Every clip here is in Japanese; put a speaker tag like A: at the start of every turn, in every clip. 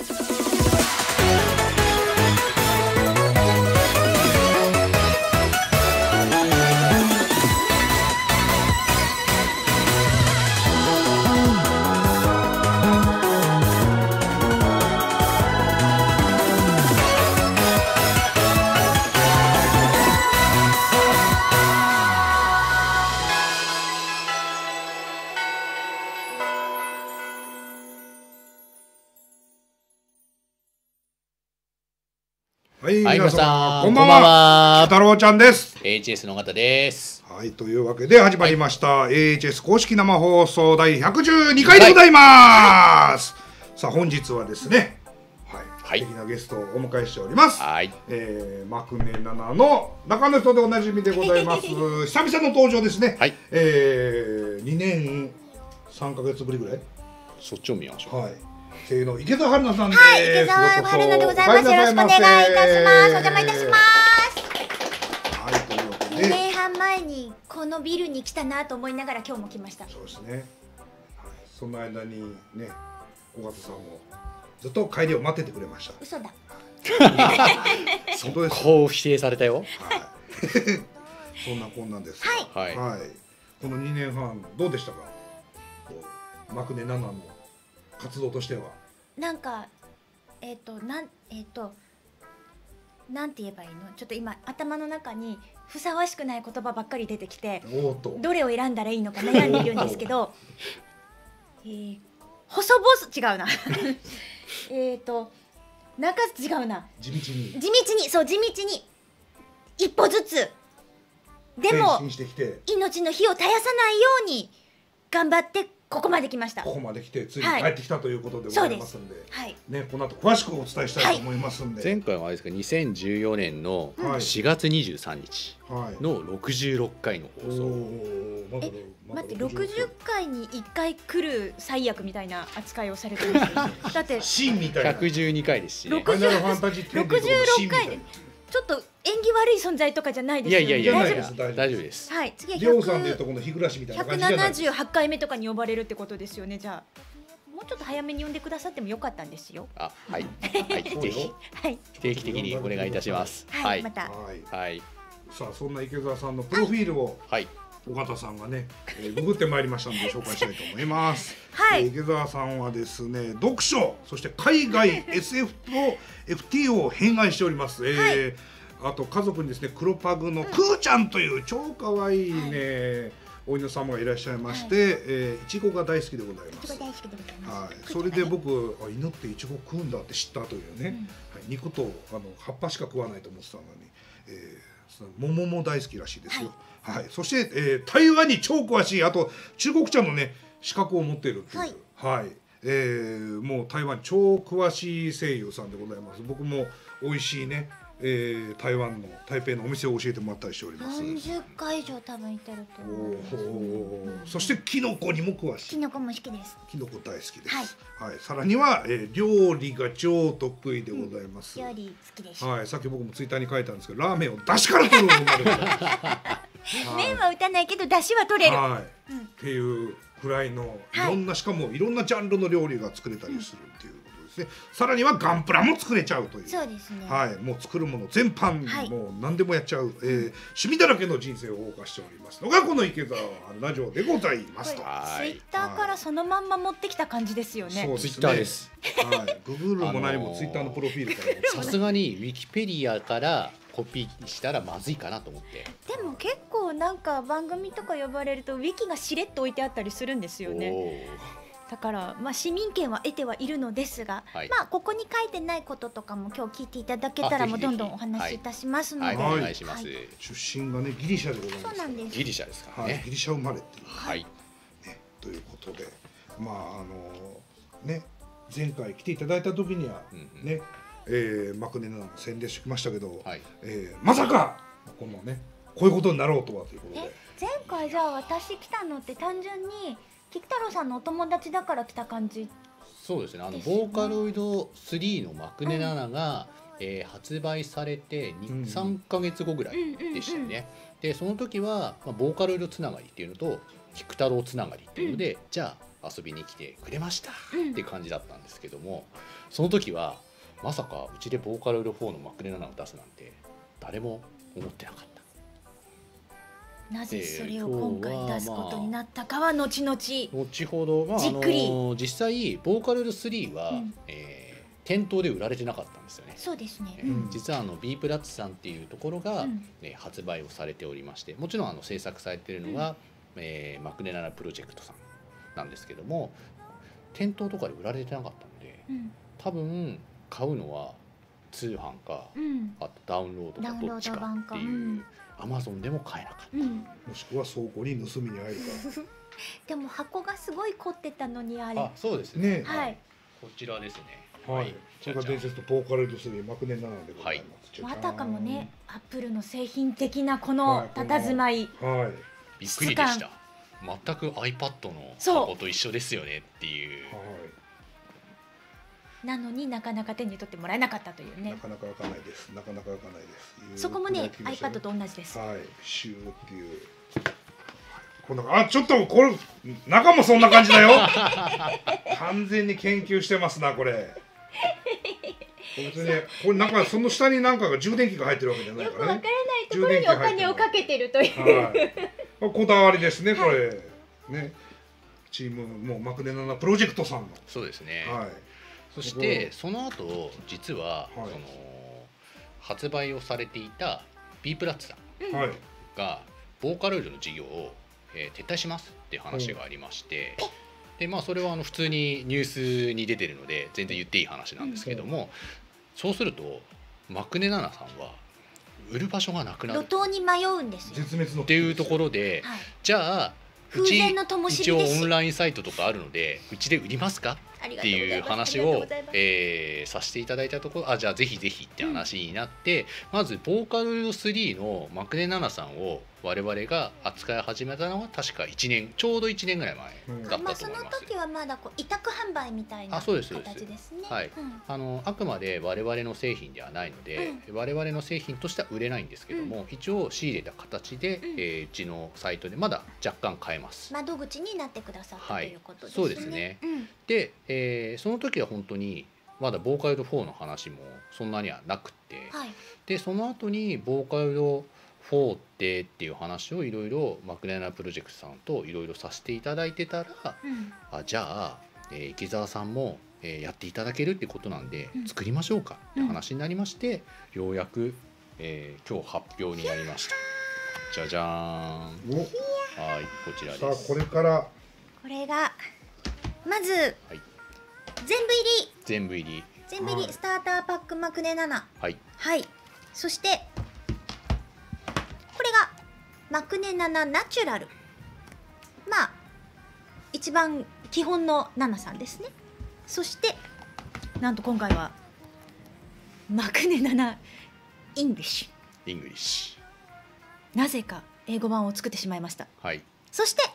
A: はい、
B: はい、
A: 皆さ
B: 皆さん、
A: んこんばんは。太郎ちゃんです。
B: AHS の方です。
A: はい、というわけで始まりました、AHS 公式生放送第112回でございます。さあ本日はですね、はい、素敵なゲストをお迎えしております。
B: はい。
A: マクネ7の中の人でおなじみでございます。久々の登場ですね。
B: はい。
A: 2年3ヶ月ぶりぐらい。
B: そっちを見ましょう。
A: はい。声優の池澤春菜さんです。
C: はい、池澤春菜でございます。よろしくお願いいたします。お邪魔いたします。
A: はい、というわけで。
C: 2年半前にこのビルに来たなと思いながら今日も来ました。
A: そうですね。はい、その間にね、尾形さんもずっと帰りを待っててくれました。
C: 嘘だ。
B: そこを否定されたよ。
A: はい。そんなこんなんです。
C: はい。
A: はい。この2年半どうでしたか。マクネ7の活動としては。
C: なんかなんて言えばいいの？ちょっと今頭の中にふさわしくない言葉ばっかり出てきて、どれを選んだらいいのか悩んでいるんですけど、細々違うな。なんか違うな。
A: 地道に
C: 一歩ずつでも
A: 転身してきて
C: 命の火を絶やさないように頑張ってここまで来ました。
A: ここまで来てついに帰ってきたということでございますんで、
C: はい、
A: ね、この後詳しくお伝えしたいと思いますんで、
B: 前回はあれですか、2014年の4月23日の66回の放送。
C: 待って、60回に1回来る最悪みたいな扱いをされてるんですよ。だって
A: シーンみたいな
B: 112回ですしね。
C: 66回でちょっと縁起悪い存在とかじゃないですよね。
B: いや
A: 大丈夫
B: です。
C: はい、次は
A: りょうさんでいうとこの日暮らしみたいな感じじゃないですか。
C: 178回目とかに呼ばれるってことですよね。じゃあもうちょっと早めに呼んでくださってもよかったんですよ。
B: あ、はい、はい、ぜひ定期的にお願いいたします。
C: はい、また。
B: はい。
A: さあそんな池澤さんのプロフィールを尾形さんがねググってまいりましたので紹介したいと思います。
C: はい。
A: 池澤さんはですね、読書そして海外 SF と FT を偏愛しております。あと家族にですね、黒パグのクーちゃんという超可愛いね、お犬様がいらっしゃいまして、いちごが大好きでございます。はい、それで僕、犬っていちご食うんだって知ったというね、肉と葉っぱしか食わないと思ってたのに、桃も大好きらしいですよ。はい、そして、台湾に超詳しい、あと中国茶のね資格を持っているという、はい、もう台湾超詳しい声優さんでございます。僕も美味しいね。台湾の台北のお店を教えてもらったりしております。
C: 30回以上多分行ってると思う。
A: そしてキノコにも詳しい。
C: キノコも好きです。
A: キノコ大好きです。はい。さらには、料理が超得意でございます。
C: 料理好きです。
A: はい。さっき僕もツイッターに書いたんですけど、ラーメンを出汁から取るのもある。
C: 麺は打たないけど出汁は取れる。
A: はい。っていうくらいのいろんな、しかもいろんなジャンルの料理が作れたりするっていう。さらにはガンプラも作れちゃうという。
C: そうですね。
A: はい、もう作るもの全般、もう何でもやっちゃう、趣味だらけの人生を謳歌しておりますのがこの池澤ラジオでございますと。
C: ツイッターからそのまんま持ってきた感じですよね。
A: そう
B: ツイッターです。
A: はい、ググるも何もツイッターのプロフィールか
B: ら。さすがにウィキペディアからコピーしたらまずいかなと思って。
C: でも結構なんか番組とか呼ばれるとウィキがしれっと置いてあったりするんですよね。だからまあ市民権は得てはいるのですが、まあここに書いてないこととかも今日聞いていただけたらもうどんどんお話しいたしますので、
B: お願いします。
A: 出身がねギリシャでございます。
C: そうなんです。
B: ギリシャですからね。
A: ギリシャ生まれっていう。
B: はい。
A: ね、ということで、まあね、前回来ていただいた時にはね、マクネの宣伝してきましたけど、まさかこのねこういうことになろうとはということで。
C: 前回じゃあ私来たのって単純に菊太郎さんのお友達だから来た感じ。
B: そうですね。ボーカロイド3のマクネ7が、発売されて3ヶ月後ぐらいでしたよね。でその時は、ボーカロイドつながりっていうのと菊太郎つながりっていうので、じゃあ遊びに来てくれましたっていう感じだったんですけども、その時はまさかうちでボーカロイド4のマクネ7を出すなんて誰も思ってなかった。
C: なぜそれを今回出すことになったかは後々
B: 後ほど、
C: じっくり
B: 実際ボーカロイド3は、店頭で売られてなかったんですよね。
C: そうですね、
B: 実はB プラッツさんっていうところが、発売をされておりまして、もちろん制作されているのは、マクネ7プロジェクトさんなんですけども、店頭とかで売られてなかったので、多分買うのは通販か、あとダウンロードかどっちかっていう、アマゾンでも買えなかった、
A: もしくは倉庫に盗みに入るか
C: でも箱がすごい凝ってたのにあれ。
B: あ、そうですね。
C: はい。
B: こちらですね。
A: はい。それが伝説のボーカロイド3マクネ7でございます。
C: あたかもね、アップルの製品的なこの佇まい。
A: はい。
B: びっくりでした。全く iPad の箱と一緒ですよねっていう。
C: なのになかなか手に取ってもらえなかったというね。
A: なかなか開かないです。なかなか開かないです。
C: そこもね iPad と同じです。
A: はい。シューっていう。こんなちょっとこれ中もそんな感じだよ。完全に研究してますなこれ。別にこれなんかその下になんかが充電器が入ってるわけじゃないからね。
C: よくわからないところにお金をかけてるという。
A: はい。こだわりですねこれ。ね。チームもうマクネ7プロジェクトさんの。
B: そうですね。
A: はい。
B: そしてその後実はその発売をされていた B プラッツさんがボーカロイドの事業を撤退しますっていう話がありまして、でそれは普通にニュースに出てるので全然言っていい話なんですけども、そうするとマクネ7さんは売る場所がなくなる
C: 路頭に迷うんですよ
A: 絶滅の
B: っていうところで、じゃあうち一応オンラインサイトとかあるのでうちで売りますかっていう話をさせていただいたところ、じゃあぜひぜひって話になって、まずボーカロイド3のマクネ7さんを我々が扱い始めたのは確か1年ちょうど1年ぐらい前だったと思います。
C: その時はまだ委託販売みたいな形ですね。
B: はい、あくまで我々の製品ではないので、我々の製品としては売れないんですけども、一応仕入れた形で、うちのサイトでまだ若干買えます。
C: 窓口になってくださったということですね。
B: そうですね。で、その時は本当にまだボーカロイド4の話もそんなにはなくて、でその後にボーカロイド4っていう話をいろいろマクネ7プロジェクトさんといろいろさせていただいてたら、じゃあ、池澤さんも、やっていただけるってことなんで、作りましょうかって話になりまして、ようやく、今日発表になりました。じゃじゃーん。はい、こちらです。
A: さあこれから
C: これがまず、全部入りスターターパックマクネ7。そしてこれがマクネ7ナチュラル、一番基本の7さんですね。そしてなんと今回はマクネ7イングリッシュ、なぜか英語版を作ってしまいました。そして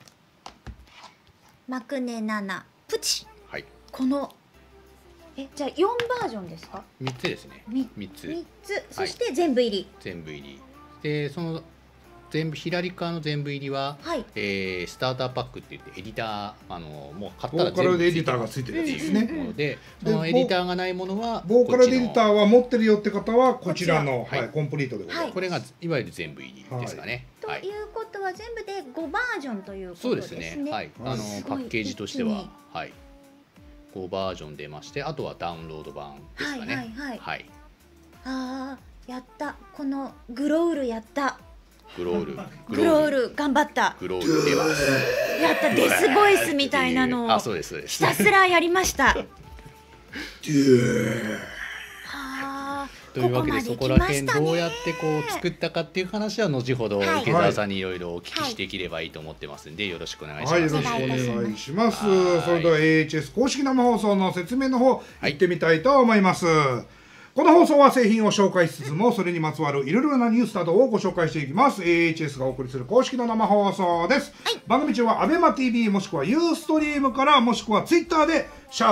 C: マクネ7プチ、このじゃあ4バージョンですか
B: ？3つですね。3
C: つ。そして全部入り。
B: でその全部左側の全部入りは、スターターパックって言ってエディターもう買ったら全部
A: エディターがついてるやつですね。
B: もので、そのエディターがないものは
A: ボーカロイドエディターは持ってるよって方はこちらのコンプリートでございます。
B: これがいわゆる全部入りですかね。
C: ということは全部で5バージョンということですね。
B: そうですね。パッケージとしては5バージョン出まして、あとはダウンロード版ですかね。
C: やった。このグロールやった。
B: グロール
C: 頑張った。
B: グロール出ます。
C: やった。デスボイスみたいなのをひたすらやりました。
B: というわけで、そこら辺どうやって作ったかっていう話は後ほど池澤さんにいろいろお聞きしていければいいと思ってますんで、よろしくお願いします。
A: よろしくお願いします。それでは AHS 公式生放送の説明の方行ってみたいと思います。この放送は製品を紹介しつつも、それにまつわるいろいろなニュースなどをご紹介していきます。AHS がお送りする公式の生放送です。番組中は ABEMATV もしくは Ustream から、もしくは Twitter で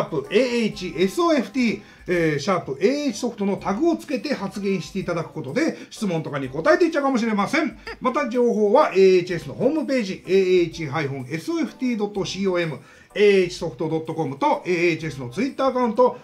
A: #AHSOFT#AH ソフトのタグをつけて発言していただくことで質問とかに答えていっちゃうかもしれません。また情報は AHS のホームページ AH-SOFT.com ahsoft.com と AHS のツイッターアカウント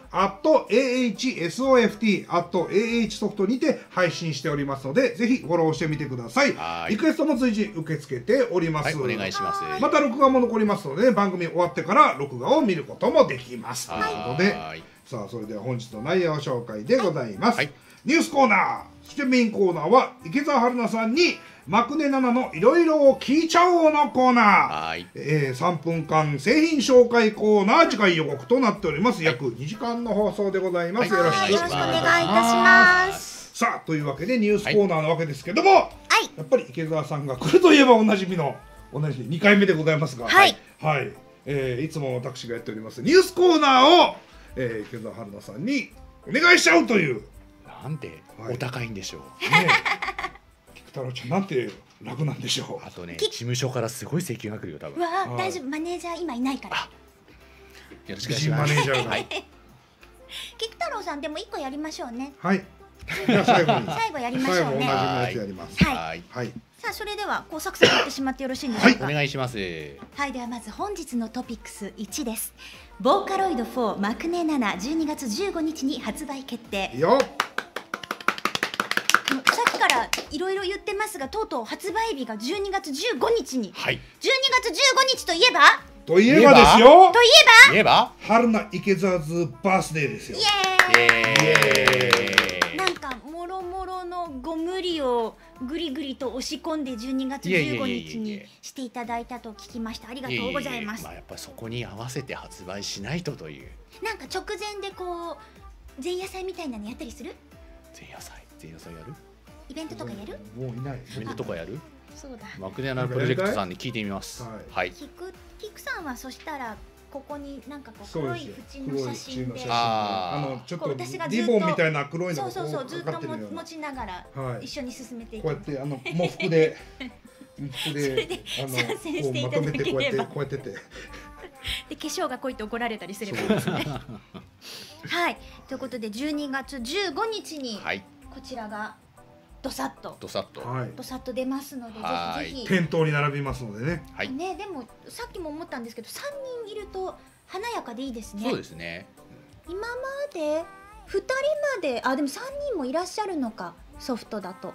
A: @ahsoft @ahsoft にて配信しておりますので、ぜひフォローしてみてください。リクエストも随時受け付けております。
B: お願いします。
A: また録画も残りますので、番組終わってから録画を見ることもできますということで、さあそれでは本日の内容紹介でございます。ニュースコーナー、そしてメインコーナーは池澤春菜さんにマクネ7のいろいろを聞いちゃおうのコーナー、3分間製品紹介コーナー、次回予告となっております。約2時間の放送でございます。よろしくお願いいたします。さあというわけでニュースコーナーなわけですけども、やっぱり池澤さんが来るといえばおなじみの2回目でございますが、いつも私がやっておりますニュースコーナーを、池澤春菜さんにお願いしちゃうという。
B: なんでお高いんでしょう。
A: 菊太郎ちゃんなんて楽なんでしょう。
B: あとね、事務所からすごい請求が来るよ多分。
C: 大丈夫、マネージャー今いないから。
B: よろしくお願いします。
A: マネージャーが。
C: 菊太郎さんでも1個やりましょうね。
A: はい。じゃあ最後
C: やりましょうね。
A: 最後同じのやつやります。
C: はい。さあそれではサクサクやってしまってよろしいんでしょうか。
B: お願いします。
C: はい、ではまず本日のトピックス1です。ボーカロイド4マクネ7 12月15日に発売決定。
A: よっ。
C: さっきからいろいろ言ってますが、とうとう発売日が12月15日に。
B: はい。
C: 12月15日といえば
A: ですよ。
C: といえば
A: 春菜池澤ズバースデーですよ。
C: イエーイ。なんかもろもろのご無理をぐりぐりと押し込んで12月15日にしていただいたと聞きました。ありがとうございます。
B: やっぱりそこに合わせて発売しないとという。
C: なんか直前で前夜祭みたいなのやったりする？
B: 前夜祭やる？
C: イベントとかやる？
A: もういない。
B: イベントとかやる？
C: そうだ。
B: マクネ7プロジェクトさんに聞いてみます。はい。
C: キクさんはそしたらここになんか黒い縁の写真で、
A: ちょっとリボンみたいな黒いのを
C: ずっと持ちながら一緒に進めていく。
A: こうやって喪服で参戦
C: していただければ、
A: こうやってて。
C: で化粧が濃いと怒られたりすればいいですね。はい、ということで12月15日にこちらがドサッと出ますので、ぜひぜひ
A: 店頭に並びますのでね。
C: ね、でもさっきも思ったんですけど、3人いると華やかでいいですね。
B: そうですね。
C: 今まで2人まで、でも3人もいらっしゃるのか、ソフトだと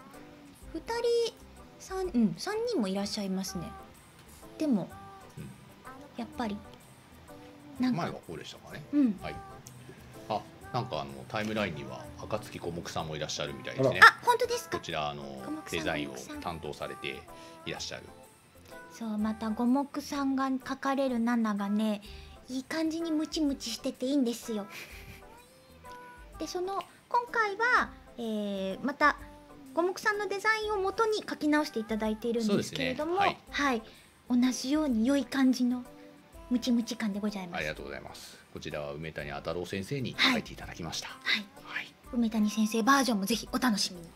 C: 3人もいらっしゃいますね。でもやっぱりなんか
B: 前はこうでしたかね。はい。なんかタイムラインには暁五目さんもいらっしゃるみたいですね。
C: 本当ですか。
B: こちらデザインを担当されていらっしゃる。
C: そう、また五目さんが描かれる7がね、いい感じにムチムチしてていいんですよ。で今回は、また五目さんのデザインを元に描き直していただいているんですけれども、同じように良い感じのムチムチ感でございます。
B: ありがとうございます。こちらは梅谷あたろう先生に書いていただきました。
C: 梅谷先生バージョンもぜひお楽しみに。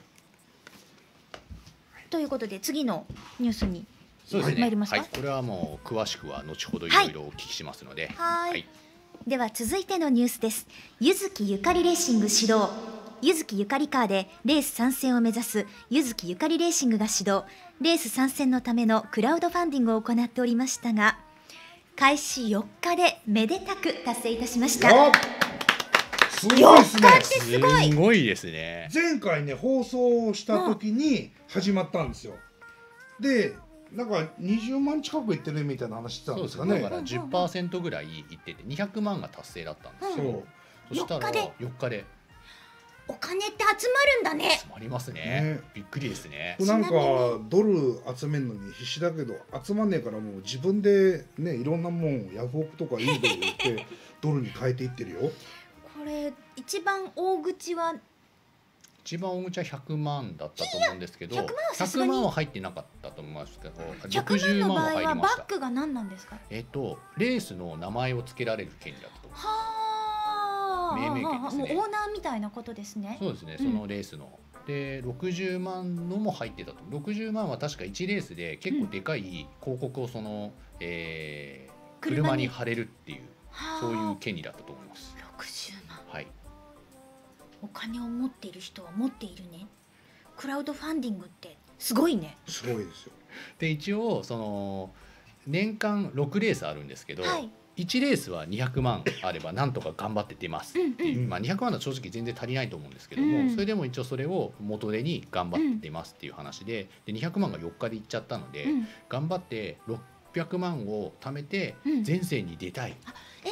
C: ということで次のニュースに参りますか。
B: これはもう詳しくは後ほどいろいろお聞きしますので。
C: では続いてのニュースです。柚木ゆかりレーシング始動。柚木ゆかりカーでレース参戦を目指す柚木ゆかりレーシングが始動。レース参戦のためのクラウドファンディングを行っておりましたが、開始4日でめでたく達成いたしました。
A: すごいですね。
B: すごいですね。
A: 前回ね放送した時に始まったんですよ。でなんか20万近くいってるみたいな話してたんですかね。
B: だから 10% ぐらいいってて200万が達成だったんですよ。そしたら4日で
C: お金って集まるんだね。
B: 集まりますね。びっくりですね。
A: なんかドル集めるのに必死だけど集まんねえから、もう自分でねいろんなもんヤフオクとかインドで売ってドルに変えていってるよ。
C: これ一番大口は
B: 100万だったと思うんですけど、100万は入ってなかったと思いますけど、
C: 100万の場合はバッグが何なんですか。
B: レースの名前を付けられる権利だったと思います。命名権ですね。
C: もうオーナーみたいなことですね。
B: そうですね。そのレースので60万のも入ってたと。60万は確か1レースで結構でかい広告を車に貼れるっていう、そういう権利だったと思います。
C: 60万。
B: はい。
C: お金を持っている人は持っているね。クラウドファンディングってすごいね。
A: すごいですよ。
B: で一応年間6レースあるんですけど、1レースは200万あればなんとか頑張って出ますっていう、200万は正直全然足りないと思うんですけども、それでも一応それを元手に頑張って出ますっていう話で、200万が4日でいっちゃったので、頑張って600万を貯めて前線に出たい。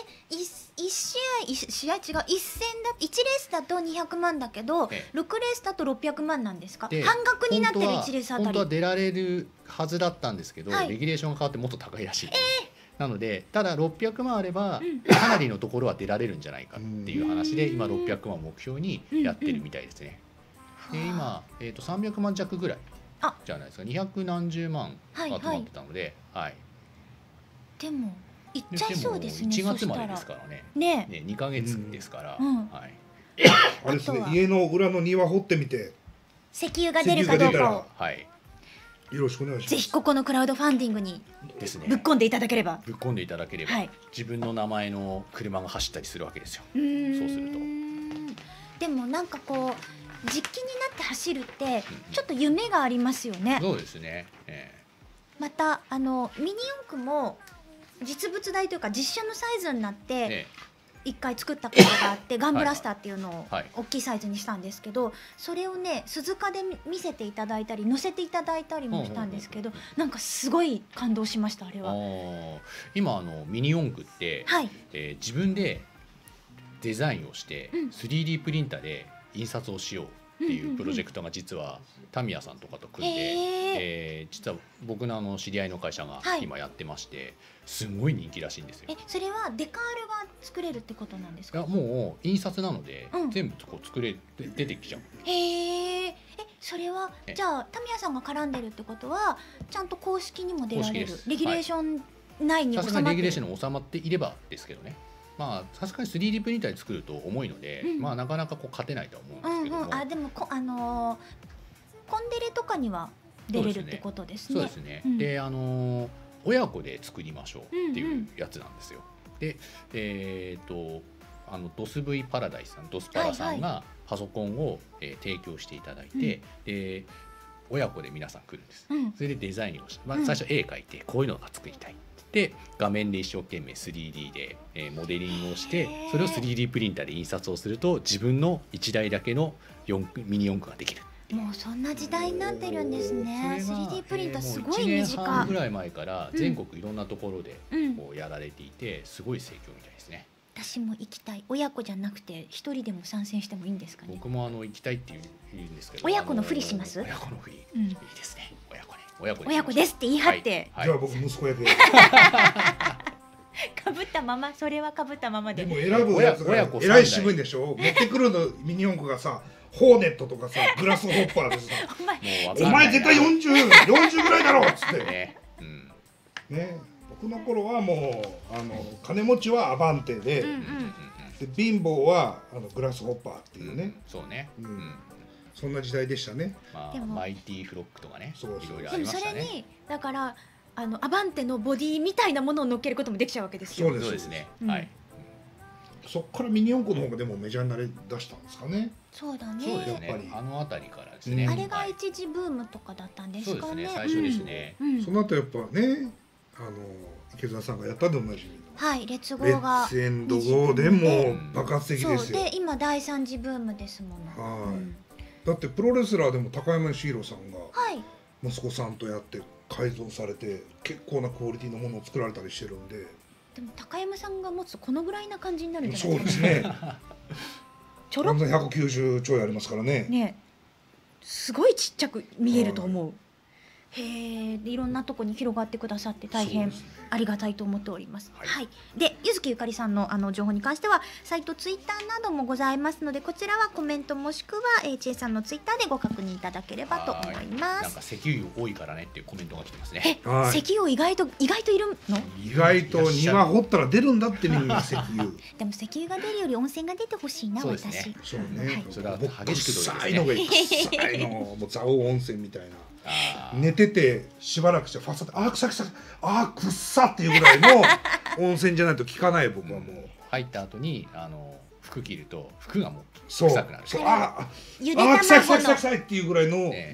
C: 1試合違う、1戦だ1レースだと200万だけど6レースだと600万なんですか？半額になってる1レースあたり。
B: 本当は出られるはずだったんですけど、レギュレーションが変わってもっと高いらしい。なのでただ600万あればかなりのところは出られるんじゃないかっていう話で今600万を目標にやってるみたいですね。で今、300万弱ぐらいじゃないですか。200何十万集まってたので、
C: でもいっちゃいそうですね。
B: 1月までですからね。ね、2ヶ月ですから。
A: あれですね、家の裏の庭掘ってみて
C: 石油が出るかどうかを、
A: よろしくお願いします。
C: ぜひここのクラウドファンディングにぶっ込んでいただければ、
B: 自分の名前の車が走ったりするわけですよ。そうすると。
C: でもなんかこう実機になって走るってちょっと夢がありますよね。
B: そうですね。
C: またミニ四駆も実物大というか実写のサイズになって1回作ったことがあって、ガンブラスターっていうのを大きいサイズにしたんですけど、それをね鈴鹿で見せていただいたり乗せていただいたりもしたんですけど、なんかすごい感動しました。あれは
B: 今ミニ四駆って、自分でデザインをして 3D プリンターで印刷をしようっていうプロジェクトが実はタミヤさんとかと組んで、実は僕の知り合いの会社が今やってまして、すごい人気らしいんですよ。
C: それはデカールが作れるってことなんですか？
B: いやもう印刷なので、全部こう作れ出てきちゃう。
C: それはじゃあタミヤさんが絡んでるってことはちゃんと公式にも出られる、レギュレーション内に収まっている。
B: レギュレーションに収まっていればですけどね。まあさすがに 3D プリンターで作ると重いので、なかなかこう勝てないとは思うんですけども、
C: でもコンデレとかには出れるってことですね。
B: そうですね。で親子で作りましょうっていうやつなんですよ。でドス V パラダイスさん、ドスパラさんがパソコンを提供していただいて、親子で皆さん来るんです。それでデザインをして、最初絵描いてこういうのが作りたいで、画面で一生懸命 3D でモデリングをして、それを 3D プリンターで印刷をすると自分の1台だけのミニ四駆ができる。
C: もうそんな時代になってるんですね。3D プリンターすごい身近。
B: 1年半ぐらい前から全国いろんなところでこうやられていて、すごい盛況みたいですね。
C: 私も行きたい。親子じゃなくて一人でも参戦してもいいんですかね。
B: 僕も行きたいって言うんですけど、
C: 親子のふりします？
B: 親子のふりいいですね。
C: 親子ですって言い張って、
A: じゃあ僕息子役で
C: かぶったまま、それはかぶったままで。
A: でも選ぶやつがえらい渋いんでしょ。持ってくるのミニ四駆がさ、ホーネットとかさ、グラスホッパーでさ、お前絶対40ぐらいだろっつってね。僕の頃はもう金持ちはアバンテで、貧乏はグラスホッパーっていうね。
B: そうね。
A: そんな時代でしたね。
B: マイティフロックとかね、いろいろありましたね。
C: でもそれにだからアバンテのボディみたいなものを乗っけることもできちゃうわけですよ。
A: そうです
B: ね。
A: そっからミニ四駆の方がでもメジャーになりだしたんですかね。
C: そうだね。
B: やっぱりあたりからですね。
C: あれが一時ブームとかだったんですかね。
B: そうですね、最初ですね。
A: その後やっぱね、池澤さんがやったでおなじみの。
C: はい、レッツゴーが。
A: レッツエンドゴーでも爆発的ですよ。
C: で今第3次ブームですもの。
A: だってプロレスラーでも高山義弘さんが息子さんとやって改造されて結構なクオリティのものを作られたりしてるんで。
C: でも高山さんが持つとこのぐらいな感じになるんじゃない
A: ですか。そうですね。ちょろっと190ちょいありますからね。
C: ね、すごいちっちゃく見えると思う。へえ、いろんなとこに広がってくださって大変ありがたいと思っております。はい。で、柚木ゆかりさんの情報に関してはサイト、ツイッターなどもございますので、こちらはコメントもしくは千恵さんのツイッターでご確認いただければと思います。
B: なんか石油多いからねっていうコメントが来てますね。
C: 石油意外といるの？
A: 意外と庭掘ったら出るんだってみんな石油。
C: でも石油が出るより温泉が出てほしいな、私。
A: そうね。
B: それは激しく
A: 臭いのが臭いの、もう蔵王温泉みたいな。寝ててしばらくしてファサで臭い臭いくっさっていうぐらいの温泉じゃないと効かない。僕はもう
B: 入った後に服着ると服がもう臭くなる。
A: 臭い臭い臭いっていうぐらいのがいい。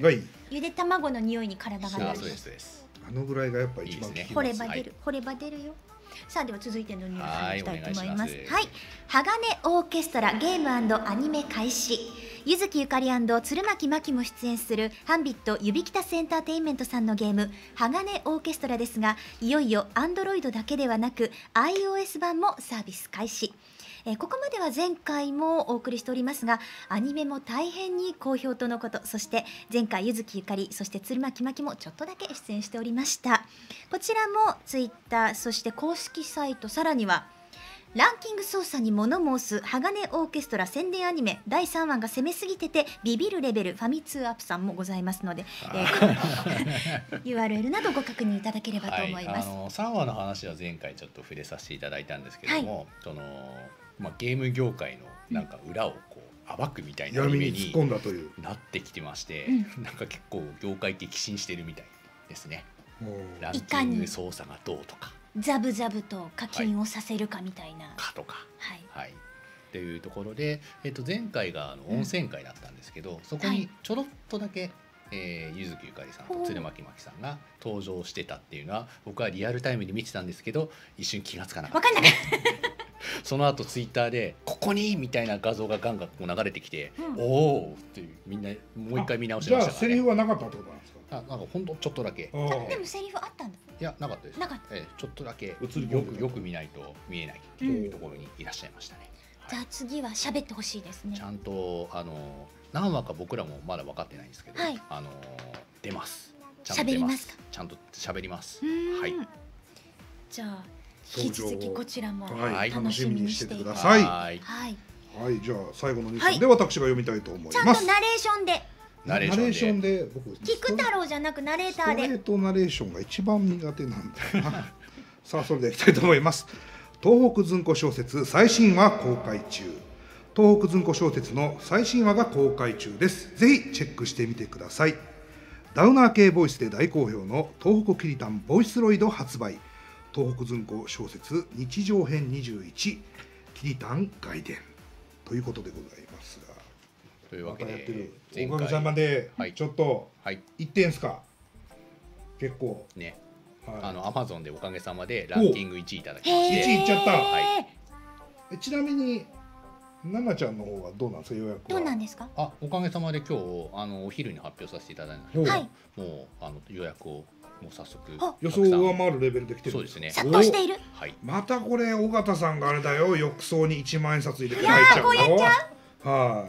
C: ゆで卵の匂いに体がなる。
B: そうです。
A: あのぐらいがやっぱ一番効きます。
C: 掘れば出る、掘れば出るよ。さあでは続いてのニュースに行きたいと思います。はい、鋼オーケストラゲーム&アニメ開始。柚木ゆかり&鶴巻真希も出演するハンビット指キタスエンターテインメントさんのゲーム鋼オーケストラですが、いよいよ Android だけではなく iOS 版もサービス開始。ここまでは前回もお送りしておりますが、アニメも大変に好評とのこと。そして前回柚木ゆかり、そして鶴巻真希もちょっとだけ出演しておりました。こちらもツイッター、そして公式サイト、さらにはランキング操作に物申す鋼オーケストラ宣伝アニメ第3話が攻めすぎててビビるレベルファミ通アップさんもございますので、URL などご確認いただければと思います。
B: 3話の話は前回ちょっと触れさせていただいたんですけども、ゲーム業界のなんか裏をこう暴くみたいなアニメになってきてまして、なんか結構業界激震してるみたいですね。ランキング操作がどうとか、
C: ザブザブと課金をさせるかみたいな、
B: とか、っていうところで、前回が温泉会だったんですけど、そこにちょろっとだけ柚木ゆかりさんと鶴巻真希さんが登場してたっていうのは、僕はリアルタイムで見てたんですけど一瞬気がつかなかった。
C: 分かんなかった
B: その後ツイッターで「ここに!」みたいな画像がガンガンこう流れてきて「おお!」っていうみんなもう一回見直しましたからね。
A: じゃあセリフはなかったってことなんですか？
B: なんかほんとちょっとだけ。
C: でもセリフあったんだ。
B: いやなかったです。
C: なかった。
B: ちょっとだけよく見ないと見えないっていうところにいらっしゃいましたね。
C: じゃあ次は喋ってほしいですね。
B: ちゃんと何話か僕らもまだ分かってないんですけど、出ます。
C: 喋りますか？
B: ちゃんと喋ります。はい。
C: じゃあ引き続きこちらも
A: 楽しみにしててください。はい、じゃあ最後のニュースで私が読みたいと思います。
C: ちゃんとナレーションで。
A: ナレーションで僕
C: 菊太郎じゃなくナレーターで。
A: ストレートナレーションが一番苦手なんだよな。さあそれではいきたいと思います。東北ずんこ小説最新話公開中。東北ずんこ小説の最新話が公開中です。ぜひチェックしてみてください。ダウナー系ボイスで大好評の東北キリタンボイスロイド発売。東北ずんこ小説日常編21キリタン外伝ということでございますが、
B: というわけで
A: おかげさまでちょっといってんすか、結構
B: ね、Amazon でおかげさまでランキング1位いただきまして、
A: 1位いっちゃった。ちなみに奈々ちゃんの方はどうなんですか、予約は。
C: どうなんですか？
B: おかげさまで今日お昼に発表させていただいたので、もう予約をもう早速
A: 予想を上回るレベルで来てる。
B: そうですね。
C: 殺到している。
A: またこれ尾形さんがあれだよ、浴槽に1万円札入れて入っちゃうの。
C: こうやっちゃう。
A: はい。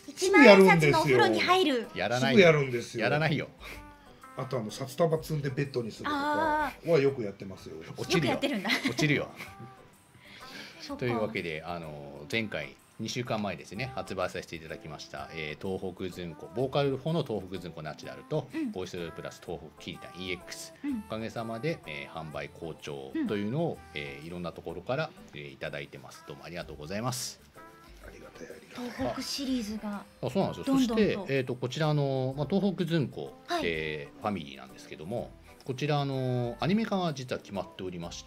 C: 1万円札のお風呂に入る。
B: す
A: ぐやるんですよ。
B: やらないよ。
A: あと札束積んでベッドにするとかはよくやってますよ。
B: 落ちるよ。落ちるよ。
C: と
B: というわけで前回2週間前ですね、発売させていただきました、東北ずんこボーカル4の東北ずんこナチュラルと、ボイスプラス東北キリタン EX、おかげさまで、販売好調というのを、いろんなところから、いただいてます。どうもありがとうございます。
A: ありがたい。
C: 東北シリーズが
B: そうなんですよ。そして、こちら東北ずんこ、ファミリーなんですけども、こちらアニメ化が実は決まっておりまして、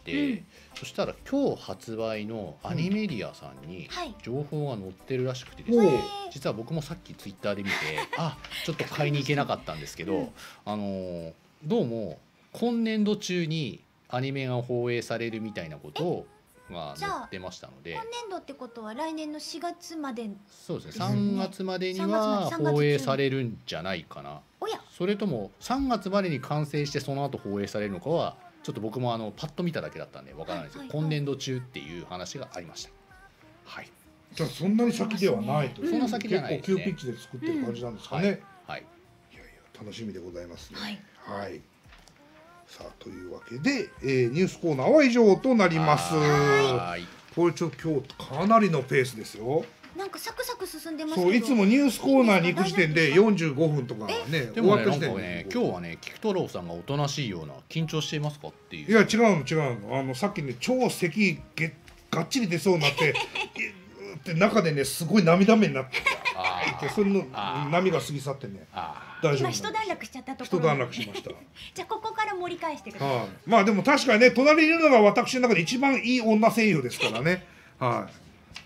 B: そしたら今日発売のアニメリアさんに情報が載ってるらしくてですね、実は僕もさっきツイッターで見てちょっと買いに行けなかったんですけど、どうも今年度中にアニメが放映されるみたいなことを載ってましたので、
C: 今年度ってことは来年の4月まで。
B: そうですね、3月までには放映されるんじゃないかな。それとも3月までに完成してその後放映されるのかはちょっと僕もパッと見ただけだったんでわからないですけど、今年度中っていう話がありました。はい。
A: じゃあそんなに先ではないという。
B: そんな先じゃないですね。
A: 結構急ピッチで作ってる感じなんですかね。
B: はい。
A: いや楽しみでございますね。はい。さあというわけでニュースコーナーは以上となります。これちょっと今日かなりのペースですよ。
C: なんかサクサク進んでますけど。
A: そう、いつもニュースコーナーに行く時点で45分とかね、
B: でもね、なんかね、今日はね、菊太郎さんがおとなしいような、緊張していますかっていう。
A: いや違うの、さっきね超咳がっちり出そうになってって中でねすごい涙目になってその波が過ぎ去ってね、
C: 大丈夫。今一段落しちゃったところ。
A: 一段落しました。
C: じゃあここから盛り返してください。
A: まあでも確かにね、隣にいるのが私の中で一番いい女声優ですからね。はい。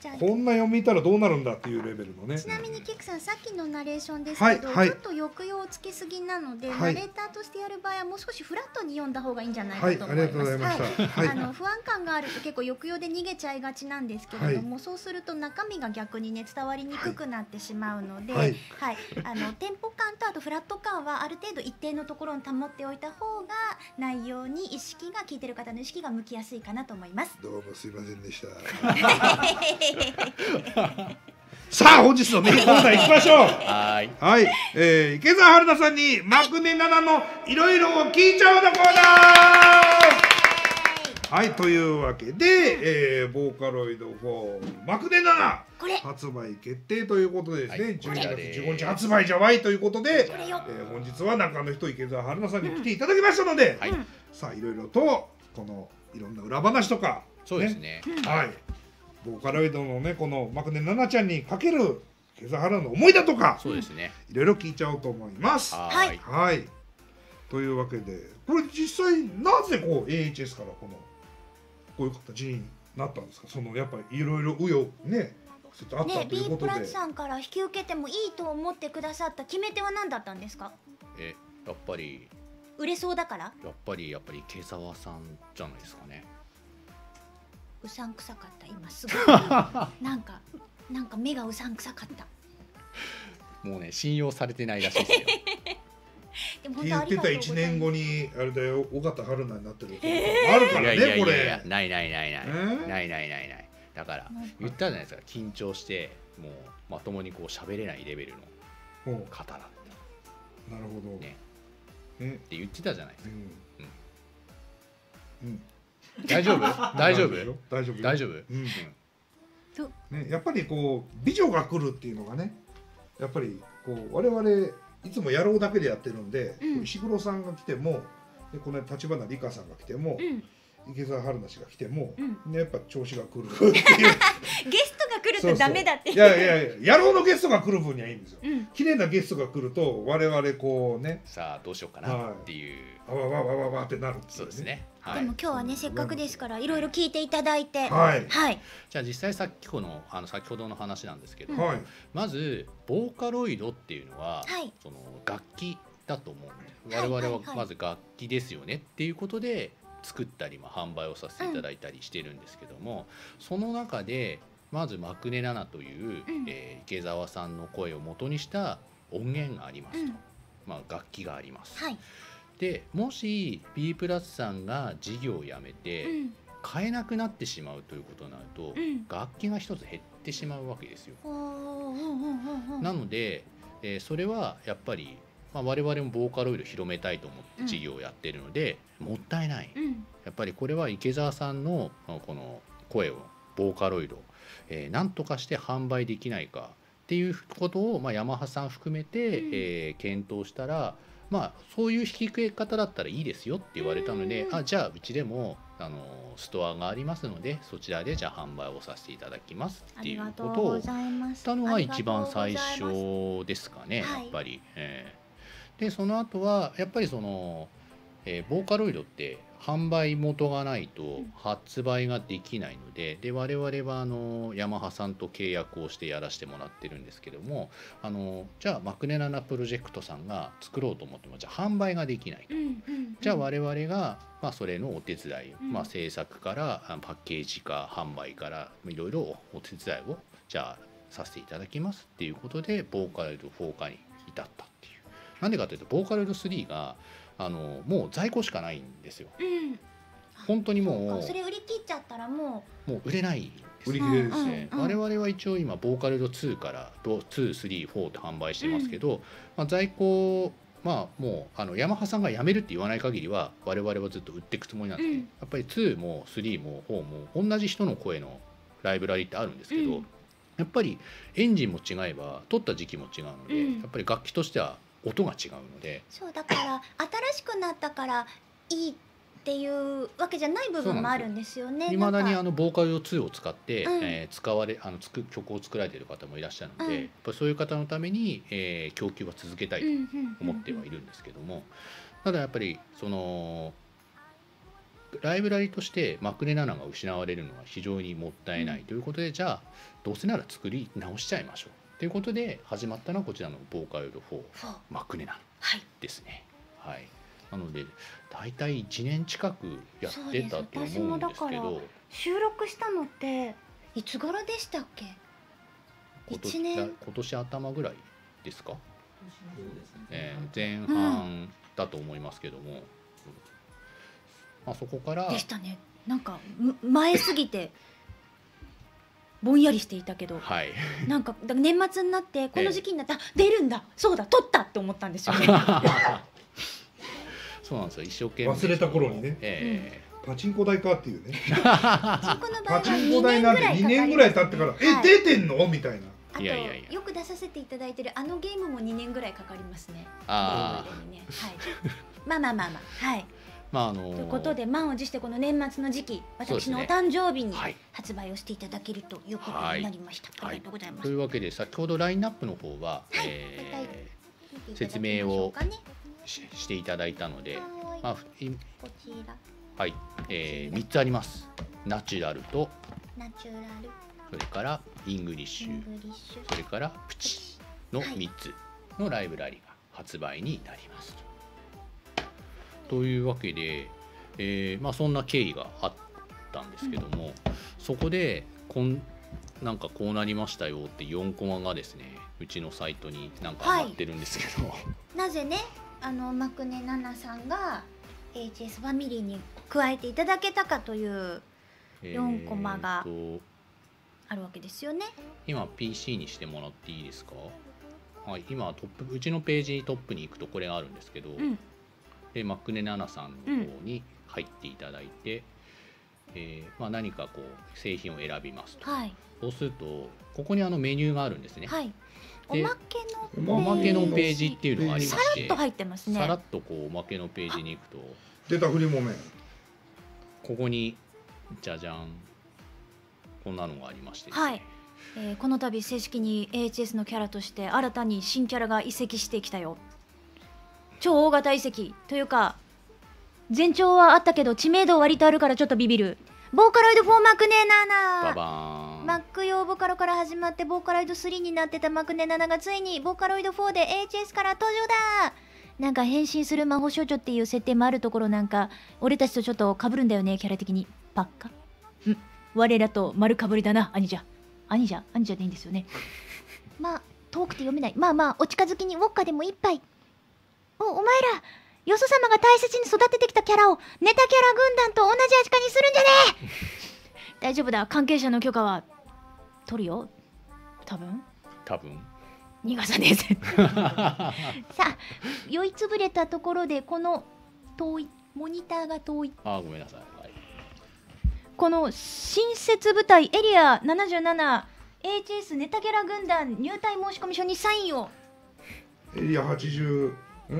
A: こんな読みたらどうなるんだっていうレベルのね。
C: ちなみにキクさん、さっきのナレーションですけど、ちょっと抑揚をつけすぎなので、ナレーターとしてやる場合はもう少しフラットに読んだ方がいいんじゃないかと思います。不安感があると結構抑揚で逃げちゃいがちなんですけれども、そうすると中身が逆にね伝わりにくくなってしまうので、テンポ感とあとフラット感はある程度一定のところに保っておいた方が内容に意識が聞いてる方の意識が向きやすいかなと思います。
A: どうもすいませんでした。さあ本日のメインコーナー行きましょう。はい、池澤春菜さんにマクネ7のいろいろを聞いちゃうのコーナー。はい、というわけで、ボーカロイド4マクネ7発売決定ということでですね、12月15日発売じゃわいということで、本日は中の人池澤春菜さんに来ていただきましたので、さあいろいろとこのいろんな裏話とか、
B: そうですね、
A: はい、ボーカロイドのねこのマクネ7ちゃんにかける池澤春菜の思いだとか、
B: そうですね、
A: いろいろ聞いちゃおうと思います。はい、というわけでこれ実際なぜこう AHS からこういう形になったんですか。そのやっぱりいろいろ紆余ねあったということで、
C: B プラスさんから引き受けてもいいと思ってくださった決め手は何だったんですか。
B: やっぱり
C: 売れそうだから。
B: やっぱり池澤さんじゃないですかね。
C: うさんくさかった今すごいなんか目がうさんくさかった。
B: もうね信用されてないらしいですよ。
A: って言ってた1年後にあれだよ尾形春菜になってるあるからねこれ。
B: ないだから言ったじゃないですか、緊張してもうまともにこう喋れないレベルの方だった。
A: なるほど
B: ねって言ってたじゃないですか。大丈夫。
A: ね、やっぱりこう美女が来るっていうのがね、やっぱりこう我々いつも野郎だけでやってるんで、石黒さんが来てもでこの立花梨花さんが来ても、池澤春菜氏が来ても、やっぱ調子が来るっていうゲ
C: ストが来るとダメだって。
A: いや野郎のゲストが来る分にはいいんですよ。綺麗なゲストが来ると我々こうね、
B: さあどうしようかなっていう
A: わってなる。
B: そうですね。
C: でも今日はねせっかくですからいろいろ聞いていただいて、
B: じゃあ実際先ほどの話なんですけど、まずボーカロイドっていうのはその楽器だと思うんで、我々はまず楽器ですよねっていうことで作ったり販売をさせていただいたりしてるんですけども、その中でまずマクネ7という、池澤さんの声を元にした音源がありますと、楽器があります。でもし B プラスさんが事業をやめて買えなくなってしまうということになると、楽器が一つ減ってしまうわけですよ。なので、それはやっぱり、我々もボーカロイド広めたいと思って事業をやってるので、もったいない、やっぱりこれは池澤さんのこの声をボーカロイド何とかして販売できないかっていうことを、ヤマハさん含めて、検討したら、そういう引き受け方だったらいいですよって言われたので、じゃあうちでもストアがありますのでそちらでじゃあ販売をさせていただきますっていうことを言ったのが一番最初ですかね、やっぱり。でその後はやっぱりその、ボーカロイドって販売元がないと発売ができないので、我々はヤマハさんと契約をしてやらせてもらってるんですけども、じゃあマクネ7プロジェクトさんが作ろうと思ってもじゃあ販売ができないと、じゃあ我々が、それのお手伝い、制作からパッケージ化販売からいろいろお手伝いをじゃあさせていただきますっていうことでボーカロイド4化に至ったっていう。なんでかというとボーカロイド3がもう在庫しかないんですよ。本当にもう
C: それ売り切っちゃったらも
B: う売れないです。
A: 売り切れです
B: ね。我々は一応今ボーカロイド2から2、3、4って販売してますけど、在庫もうヤマハさんがやめるって言わない限りは我々はずっと売っていくつもりなんですね。やっぱり2も3も4も同じ人の声のライブラリってあるんですけど、やっぱりエンジンも違えば撮った時期も違うので、やっぱり楽器としては音が違うので、
C: そうだから新しくなったからいいっていうわけじゃない部分もあるんですよね。
B: いまだにボーカル2を使って、曲を作られている方もいらっしゃるので、やっぱりそういう方のために、供給は続けたいと思ってはいるんですけども、ただやっぱりそのライブラリとしてマクネ7が失われるのは非常にもったいないということで、じゃあどうせなら作り直しちゃいましょうということで始まったのはこちらのボーカロイド4マクネ7ですね。はい、なので大体1年近くやってたと思うんですけど、
C: 収録したのっていつ頃でしたっけ？1年、
B: 今年頭ぐらいですか？前半だと思いますけども、まあ、そこから
C: でしたね。なんか前すぎてぼんやりしていたけど、
B: はい、
C: なんか年末になってこの時期になって出るんだ、そうだ、撮ったって思ったんですよね。
B: そうなんですよ、一生懸命
A: 忘れた頃にね、パチンコ台かっていうね。パチンコ台なんて2年ぐらい経ってから出てんのみたいな。
C: あとよく出させていただいてるあのゲームも2年ぐらいかかりますね。
B: あ
C: まあまあまあまあ、はい。ということで満を持してこの年末の時期、私のお誕生日に発売をしていただけるということになりました。ありがとうございます。
B: というわけで先ほどラインナップの方は説明をしていただいたので、こちらはい3つあります。ナチュラルとそれからイングリッシュ、それからプチの3つのライブラリが発売になります。というわけで、まあそんな経緯があったんですけども、そこでなんかこうなりましたよって4コマがですね、うちのサイトになんか上がってるんですけど、
C: なぜねマクネ7さんが HS ファミリーに加えていただけたかという4コマがあるわけですよね。
B: 今 PC にしてもらっていいですか？はい、今うちのページトップに行くとこれがあるんですけど、でマクネ7さんの方に入っていただいて、まあ、何かこう製品を選びますと、そうするとここにメニューがあるんですね。
C: おま
B: けのページっていうのがありまして、
C: さらっと入ってますね。
B: さらっとこうおまけのページに行くと
A: 出たフリモメン、
B: ここにじゃじゃん、こんなのがありましてですね、
C: この度正式に AHS のキャラとして新たに新キャラが移籍してきたよ。超大型移籍というか全長はあったけど知名度割とあるからちょっとビビるボーカロイド4マクネ7。
B: ババーン。
C: マック用ボカロから始まってボーカロイド3になってたマクネ7がついにボーカロイド4で AHS から登場だ。なんか変身する魔法少女っていう設定もあるところ、なんか俺たちとちょっと被るんだよね、キャラ的に。パッカ我らと丸かぶりだな、兄者でいいんですよね。まあ遠くて読めない。まあまあお近づきにウォッカでも一杯。お前らよそ様が大切に育ててきたキャラをネタキャラ軍団と同じ扱いにするんじゃねえ。大丈夫だ、関係者の許可は取るよ。多分逃がさねえぜ。さあ酔いつぶれたところでこの遠いモニターが遠い。
B: ごめんなさい。
C: この新設部隊エリア 77HS ネタキャラ軍団入隊申込書にサインを。
A: エリア88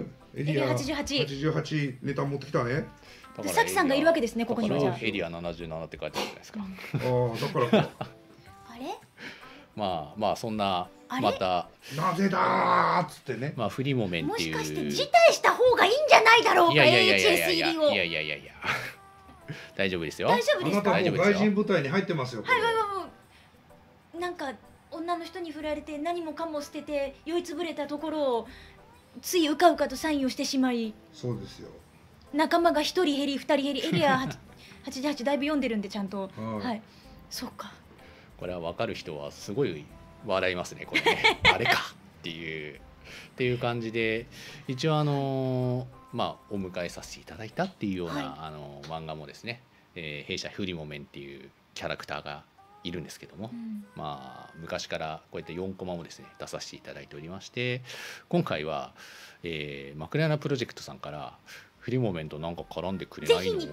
A: ネタ持ってきたね。
C: さきさんがいるわけですね、ここには。じゃあ
B: エリア77って書いてあるじゃないですか。
A: だから
C: あれ
B: まあそんなまた
A: なぜだっつってね、
B: まあフリモメンっていう、
C: もしかして辞退した方がいいんじゃないだろうか。 AHS 入りを。
B: いや大丈夫ですよ。
C: 大丈夫ですか。
A: あなたも外人部隊に入ってますよ。
C: なんか女の人に振られて何もかも捨てて酔いつぶれたところをついうかうかとサインをしてしまい、
A: そうですよ、
C: 仲間が1人減り2人減り、エリア88だいぶ読んでるんでちゃんと、そうか、
B: これは分かる人はすごい笑いますね、これね。あれかっていう感じで、一応まあお迎えさせていただいたっていうような、漫画もですね、弊社フリモメンっていうキャラクターがいるんですけども、まあ昔からこうやって4コマもですね出させていただいておりまして、今回は、マクネ7プロジェクトさんからフリモメンとなんか絡んでくれないのっていう、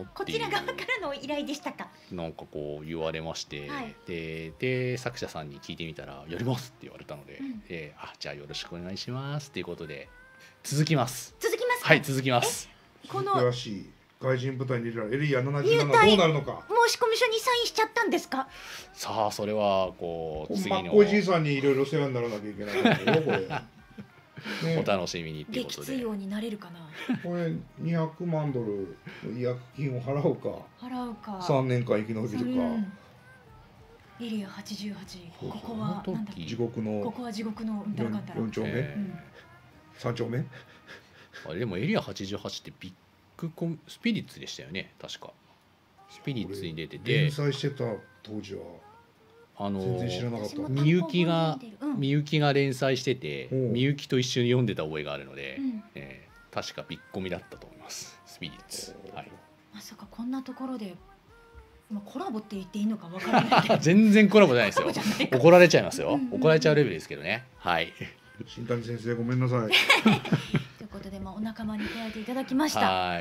C: こちら側からの依頼でしたか。
B: なんかこう言われまして、で作者さんに聞いてみたらやりますって言われたので、じゃあよろしくお願いしますっていうことで続きます。はい、続きます。
C: この
A: 新しい外人部隊に入れられるエリア77どうなるのか。
C: 申込書にサインしちゃったんですか。
B: さあそれはこう次の
A: おじいさんにいろいろ世話にならなきゃいけないよこれ。
B: お楽しみにっていうことで。
C: 撃墜王になれるかな。
A: これ200万ドル違約金を払うか3年間生き延びるか。
C: エリア88、ここはなんだっけ、
A: 地獄の、
C: ここは地獄のうんたらかんたら
A: 4丁目、3丁目。
B: あれでもエリア88ってビッグコンスピリッツでしたよね、確か。スピリッツに出てて
A: 連載してた当時は全然知らなかった。
B: みゆきが連載してて、みゆきと一緒に読んでた覚えがあるので、確かビッコミだったと思います、スピリッツ。はい、
C: まさかこんなところでコラボって言っていいのかわからないけど
B: 全然コラボじゃないですよ。怒られちゃいますよ。怒られちゃうレベルですけどね。はい。
A: 新谷先生ごめんなさい。
C: ということで、お仲間に出会えていただきました。
B: はい。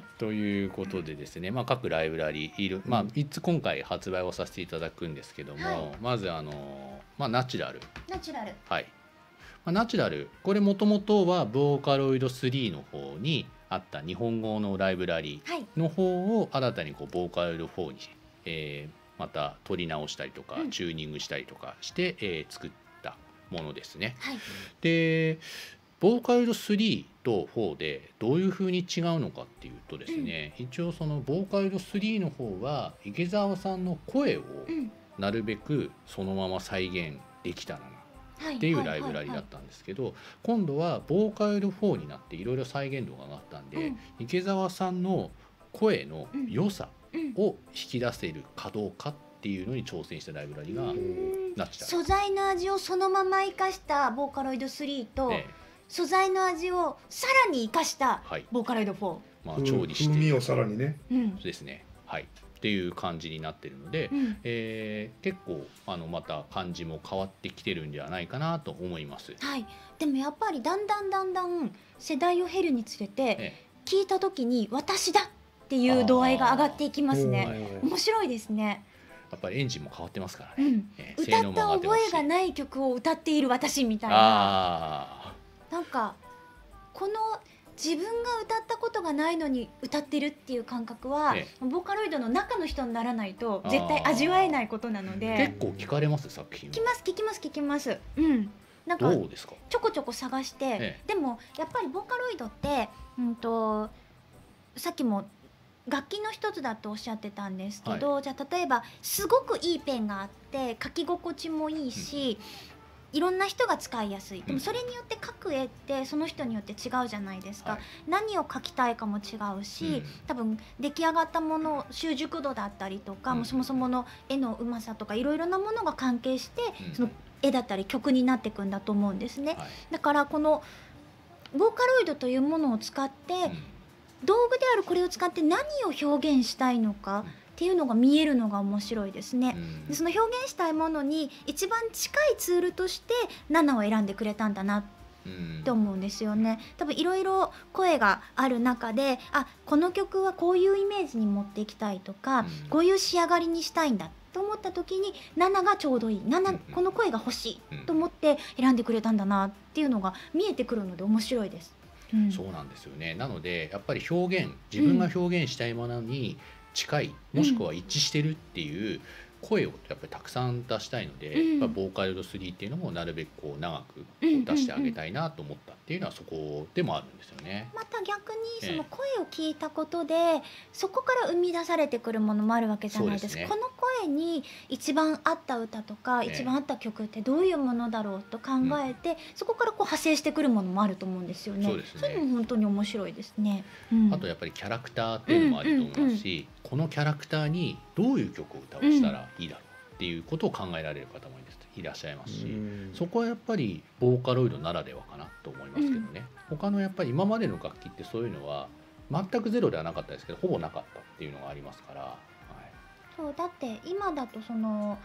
B: ということでですね、各ライブラリいる、3つ今回発売をさせていただくんですけども、まずナチュラル。はい。ナチュラル、これもともとはボーカロイド3の方にあった日本語のライブラリの方を新たにボーカロイド4に、また取り直したりとか、チューニングしたりとかして、作ったものですね。でボーカロイド3と4でどういうふうに違うのかっていうとですね、一応そのボーカロイド3の方は池澤さんの声をなるべくそのまま再現できたらなっていうライブラリだったんですけど、今度はボーカロイド4になっていろいろ再現度が上がったんで、池澤さんの声の良さを引き出せるかどうかっていうのに挑戦したライブラリがナチュラル。
C: 素材の味をそのまま生かしたボーカロイド3と、素材の味をさらに生かしたボーカロイド4、
A: 調理して風味をさらにね、
B: ですね、はいっていう感じになってるので、結構また感じも変わってきてるんではないかなと思います。
C: はい、でもやっぱりだんだん世代を経るにつれて、聞いた時に私だっていう度合いが上がっていきますね。面白いですね。
B: やっぱりエンジンも変わってますからね。
C: 歌った覚えがない曲を歌っている私みたいな、なんかこの自分が歌ったことがないのに歌ってるっていう感覚は、ボーカロイドの中の人にならないと絶対味わえないことなので。
B: 結構聞かれます作品。
C: 聞きます。なんかちょこちょこ探して、でもやっぱりボーカロイドってさっきも楽器の一つだとおっしゃってたんですけど、じゃあ例えばすごくいいペンがあって書き心地もいいし、いろんな人が使いやすい。でもそれによって描く絵ってその人によって違うじゃないですか。何を描きたいかも違うし、多分出来上がったもの習熟度だったりとか、そもそもの絵のうまさとかいろいろなものが関係して、その絵だったり曲になっていくんだと思うんですね。だからこのボーカロイドというものを使って、道具であるこれを使って何を表現したいのかっていうのが見えるのが面白いですね。でその表現したいものに一番近いツールとして7を選んでくれたんだなって思うんですよね。多分いろいろ声がある中で、この曲はこういうイメージに持っていきたいとか、こういう仕上がりにしたいんだと思った時に7がちょうどいい、この声が欲しいと思って選んでくれたんだなっていうのが見えてくるので面白いです。
B: そうなんですよね。なのでやっぱり表現、自分が表現したいものに近い、もしくは一致してるっていう声をやっぱりたくさん出したいので、やっぱボーカロイド3っていうのもなるべく長く出してあげたいなと思ったっていうのはそこでもあるんですよね。
C: また逆にその声を聞いたことで、そこから生み出されてくるものもあるわけじゃないですか。この声に一番合った歌とか、一番合った曲ってどういうものだろうと考えて、そこから派生してくるものもあると思うんですよね。それも本当に面白いですね。
B: あとやっぱりキャラクターっていうのもあると思いますし、このキャラクターにどういう曲を歌わせたらいいだろうっていうことを考えられる方もいらっしゃいますし、そこはやっぱりボーカロイドならではかなと思いますけどね。他のやっぱり今までの楽器ってそういうのは全くゼロではなかったですけど、ほぼなかったっていうのがありますから。
C: そうだって今だとその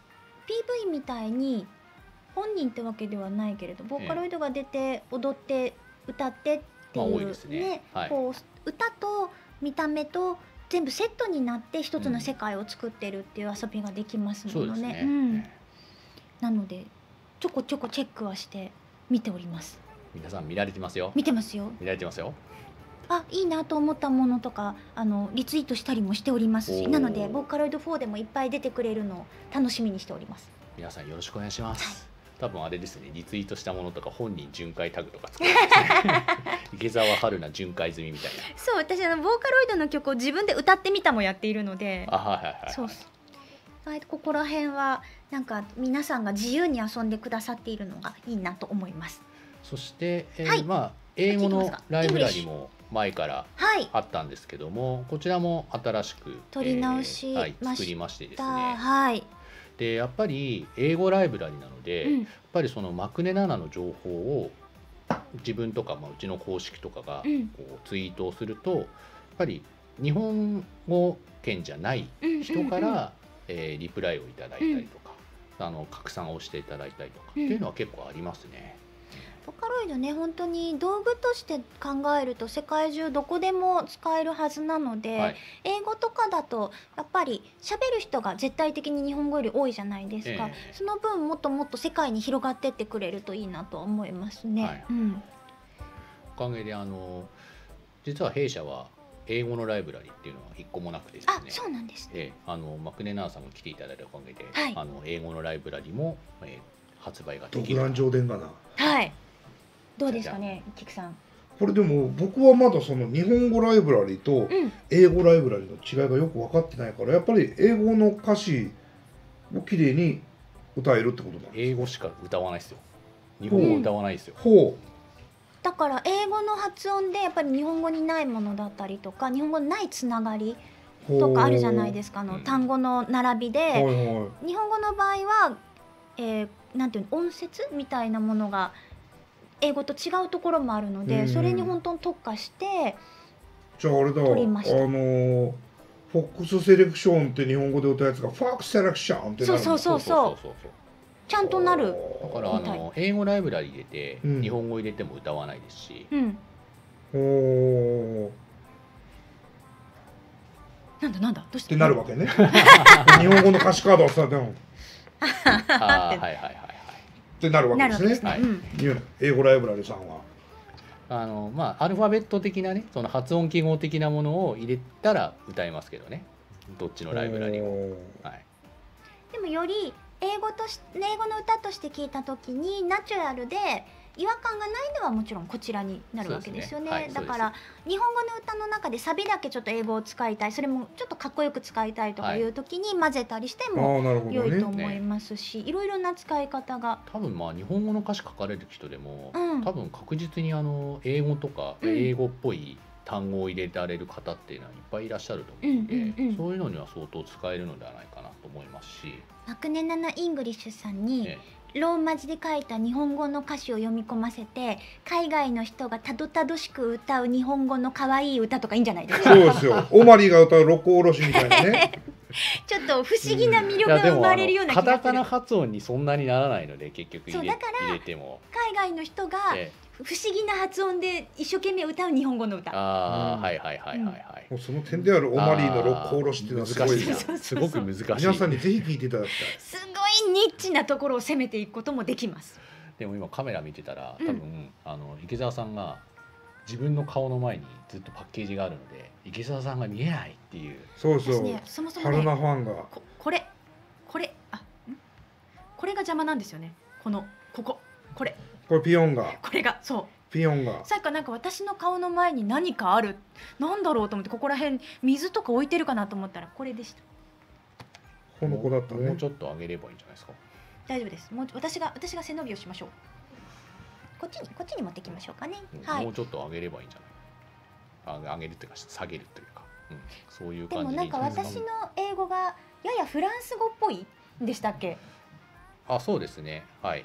C: PV みたいに本人ってわけではないけれど、ボーカロイドが出て踊って歌ってっていうね、こう歌と見た目と全部セットになって一つの世界を作ってるっていう遊びができますものね。なのでちょこちょこチェックはして見ております。
B: 皆さん見られてますよ。
C: 見てますよ。
B: 見られてますよ。
C: いいなと思ったものとかリツイートしたりもしておりますし、なのでボーカロイド4でもいっぱい出てくれるのを楽しみにしております。
B: 皆さんよろしくお願いします。 多分あれですね、リツイートしたものとか本人巡回タグとか作ってますね池澤春菜巡回済みみたいな。
C: そう、私ボーカロイドの曲を自分で歌ってみたもやっているので、
B: あ、はいはいはい、はい、
C: そう、ここら辺はなんか皆さんが自由に遊んでくださっているのがいいなと思います。
B: そして、
C: はい、
B: まあ英語のライブラリも前からあったんですけども、はい、こちらも新しく
C: 取り直しました、
B: 作りましてですね、
C: はい、
B: でやっぱり英語ライブラリなので、やっぱりそのマクネ7の情報を自分とか、うちの公式とかがこうツイートをすると、やっぱり日本語圏じゃない人からリプライをいただいたりとか、拡散をしていただいたりとかっていうのは結構ありますね。
C: ボカロイドね、本当に道具として考えると世界中どこでも使えるはずなので、はい、英語とかだとやっぱり喋る人が絶対的に日本語より多いじゃないですか、その分もっともっと世界に広がってってくれるといいなと思いますね、はい、
B: おかげで実は弊社は英語のライブラリっていうのは一個もなくてですね。
C: あ、そうなんですね。
B: マクネナーさんが来ていただいたおかげで、はい、英語のライブラリも、発売ができる。
A: 独壇場伝かな。
C: はい。どうですかね、キクさん。
A: これでも僕はまだその日本語ライブラリと英語ライブラリの違いがよく分かってないから、やっぱり英語の歌詞をきれいに歌えるってことなんですか。
B: 英語しか歌わないですよ。日本語歌わないですよ。
A: ほう。
C: だから英語の発音でやっぱり日本語にないものだったりとか、日本語にないつながりとかあるじゃないですか、単語の並びで、日本語の場合は、なんていうの、音節みたいなものが英語と違うところもあるので、それに本当に特化して
A: じゃああれだ、フォックスセレクションって日本語で歌うやつがフォックスセレクションってなる。
C: そうちゃんとなる。
B: だから英語ライブラリ入れて、日本語入れても歌わないですし、
C: なんだどうして
A: ってなるわけね日本語の歌詞カードをさ、でも
B: はいはいはい
A: ってなるわけですね。英語ライブラリさんは
B: アルファベット的なね、その発音記号的なものを入れたら歌えますけどね、どっちのライブラリも。
C: でもより英語の歌として聞いた時にナチュラルで違和感がないのはもちろんこちらになるわけですよね。だから日本語の歌の中でサビだけちょっと英語を使いたい、それもちょっとかっこよく使いたいとかいう時に混ぜたりしても良いと思いますし、いろいろな使い方が。
B: 多分日本語の歌詞書かれる人でも、多分確実に英語とか英語っぽい単語を入れられる方っていうのはいっぱいいらっしゃると思うので、そういうのには相当使えるのではないかなと思いますし、
C: マクネ7イングリッシュさんに、ローマ字で書いた日本語の歌詞を読み込ませて、海外の人がたどたどしく歌う日本語の可愛い歌とかいいんじゃないですか。
A: そうですよ。オマリーが歌う六甲おろしみたいなね
C: ちょっと不思議な魅力が生まれるような気がする。
B: カタカナ発音にそんなにならないので、結局入れても
C: 海外の人が不思議な発音で一生懸命歌う日本語の歌。
B: はいはいはいはいはい。
A: もうその点であるオマリーの六甲おろしっていうのはすごい
B: すごく難しい。
A: 皆さんにぜひ聞いていただきたい。
C: すごいニッチなところを攻めていくこともできます。
B: でも今カメラ見てたら、多分池澤さんが自分の顔の前にずっとパッケージがあるので、池澤さんが見えないっていう。
A: そうそう。
C: そもそも
A: 春菜ファンが
C: これが邪魔なんですよね。これ
A: ピヨンが。
C: これがそう。
A: ピヨンが。
C: さっきなんか私の顔の前に何かある、なんだろうと思って、ここら辺水とか置いてるかなと思ったらこれでした。
A: この子だったね。
B: もうちょっと上げればいいんじゃないですか。
C: 大丈夫です。もう私が背伸びをしましょう。こっちに持ってきましょうかね。
B: もうちょっと上げればいいんじゃない。上げるっていうか下げるというか、そういう感じでいいんじゃないですか。
C: でもなんか私の英語がややフランス語っぽいでしたっけ。
B: そうですね。はい。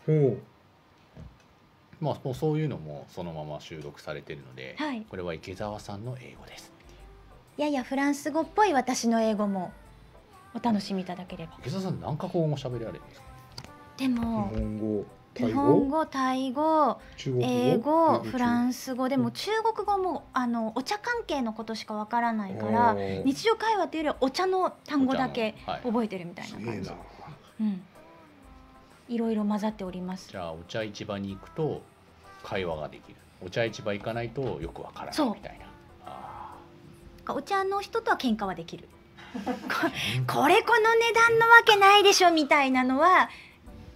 B: もうそういうのもそのまま収録されているので、これは池澤さんの英語です。
C: ややフランス語っぽい私の英語もお楽しみいただければ。
B: 池澤さん何カ国語喋られるんですか。
C: でも
A: 日本語、
C: タイ語、英語、フランス語、でも中国語もお茶関係のことしかわからないから、日常会話というよりはお茶の単語だけ覚えてるみたいな感じ。いろいろ混ざっております。
B: じゃあお茶市場に行くと会話ができる、お茶市場行かないとよくわからないみたいな。
C: お茶の人とは喧嘩はできるこの値段のわけないでしょみたいなのは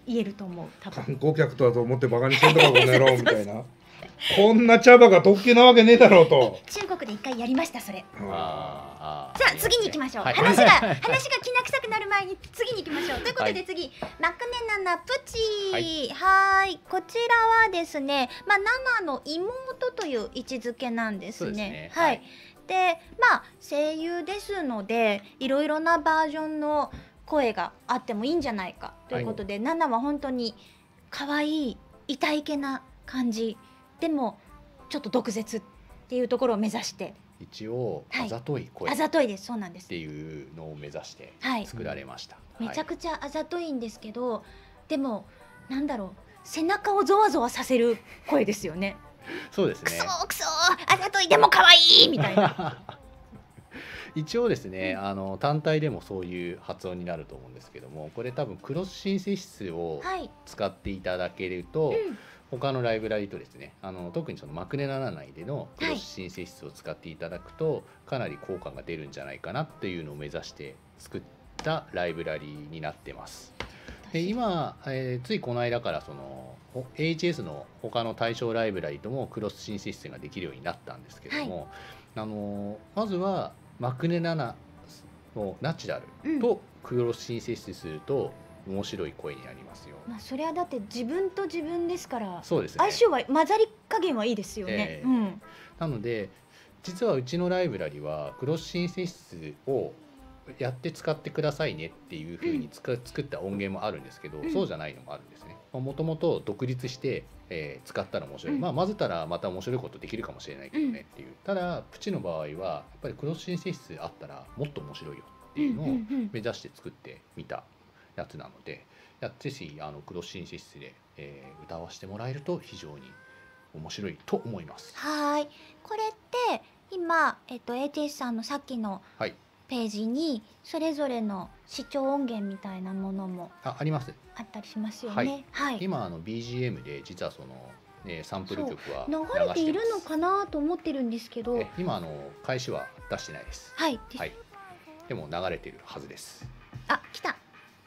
C: 言えると思う。多分
A: 観光客とだと思ってバカにしてんのかこの野郎みたいな。こんな茶葉が特権なわけねえだろうと。
C: 中国で一回やりましたそれ。さ
B: あ
C: あ次に行きましょう。
B: はい
C: 話がきな臭くなる前に次に行きましょう。ということで次、マクネナナプチ。はい、こちらはですね、ナナの妹という位置づけなんですね。はい。で声優ですのでいろいろなバージョンの声があってもいいんじゃないかということで、ナナは本当に可愛い痛いけな感じでもちょっと毒舌っていうところを目指して
B: 一応あざとい声、
C: あざといです。そうなんです
B: っていうのを目指して作られました。
C: めちゃくちゃあざといんですけど、でもなんだろう、背中をゾワゾワさせる声ですよね。
B: そうですね。
C: クソクソあざといでも可愛いみたいな。
B: 一応ですね、単体でもそういう発音になると思うんですけども、これ多分クロスシンセシスを使っていただけると、他のライブラリとですね、特にそのマクネナナ内でのクロスシンセシスを使っていただくと、かなり効果が出るんじゃないかなっていうのを目指して作ったライブラリになってます。で今、ついこの間からその AHS の他の対象ライブラリともクロスシンセシスができるようになったんですけども、まずはマクネナナのナチュラルとクロスシンセシスすると面白い声になりますよ。
C: それはだって自分と自分ですから、
B: そうですね、
C: 相性は混ざり加減はいいですよね。
B: なので実はうちのライブラリはクロスシンセシスをやって使ってくださいねっていうふうに作った音源もあるんですけど、そうじゃないのもあるんですね。もともと独立して、使ったら面白い、混ぜたらまた面白いことできるかもしれないけどねっていう、ただプチの場合はやっぱりクロスシンセシスあったらもっと面白いよっていうのを目指して作ってみたやつなので、ぜひクロスシンセシスで、歌わせてもらえると非常に面白いと思います。
C: はい、これって今、ATS さんのさっきのページにそれぞれの視聴音源みたいなものも
B: あります。
C: あったりしますよね。
B: 今BGM で実はその、サンプル曲は
C: 流れているのかなと思ってるんですけど、
B: 今開始は出してないです。
C: はい、
B: でも流れているはずです。
C: あ、来た。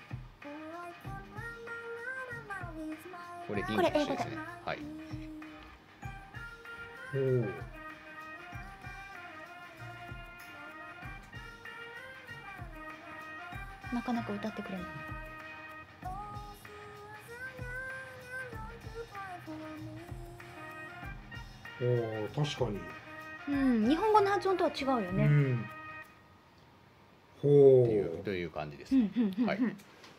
B: これイングリッシュですね。はい。
C: なかなか歌ってくれない。
A: 確か
C: に。日本語の発音とは違うよね。
B: という感じです。はい。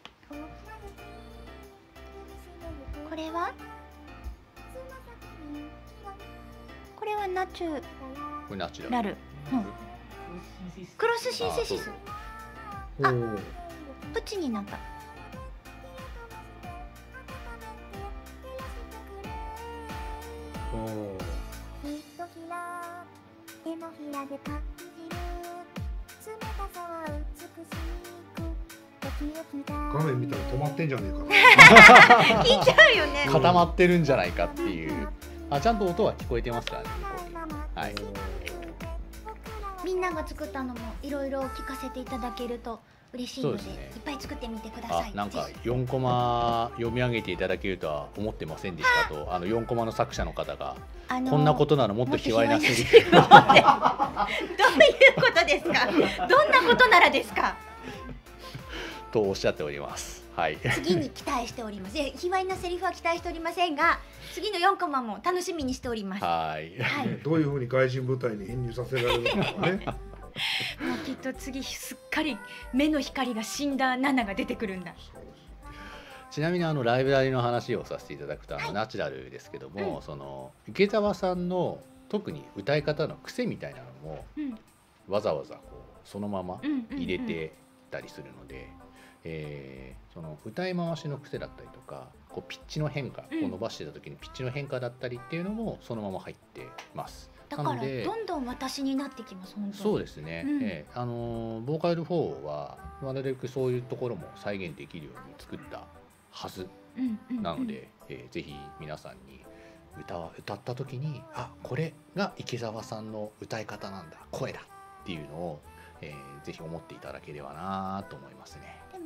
C: これはナチュラル。クロスシンセシス。あ、プチになった。
A: 画面見たら止まってんじゃねえ
C: かな。聞いちゃうよね。
B: 固まってるんじゃないかっていう。ちゃんと音は聞こえてますからね。はい。
C: みんなが作ったのもいろいろ聞かせていただけると嬉しいので、いっぱい作ってみてください。
B: なんか4コマ読み上げていただけるとは思ってませんでしたと、4コマの作者の方が、こんなことならもっと卑猥なセリフ。
C: どういうことですか。どんなことならですか。
B: とおっしゃっております。はい。
C: 次に期待しております。卑猥なセリフは期待しておりませんが、次の4コマも楽しみにしております。
B: はい。
A: どういうふうに外人部隊に編入させられるのかね。
C: もうきっと次すっかり目の光が死んだナナが出てくるんだ。
B: ちなみにライブラリの話をさせていただくと、ナチュラルですけども、その池澤さんの特に歌い方の癖みたいなのも、わざわざこうそのまま入れてたりするので、その歌い回しの癖だったりとか、こうピッチの変化、こう伸ばしてた時にピッチの変化だったりっていうのもそのまま入ってます。
C: だからどんどん私になってきます。本当に
B: そうですね。ボーカル4はなるべくそういうところも再現できるように作ったはずなので、ぜひ皆さんに歌った時に、これが池澤さんの歌い方なんだ、声だっていうのを、ぜひ思っていただければなと思いますね。
C: でも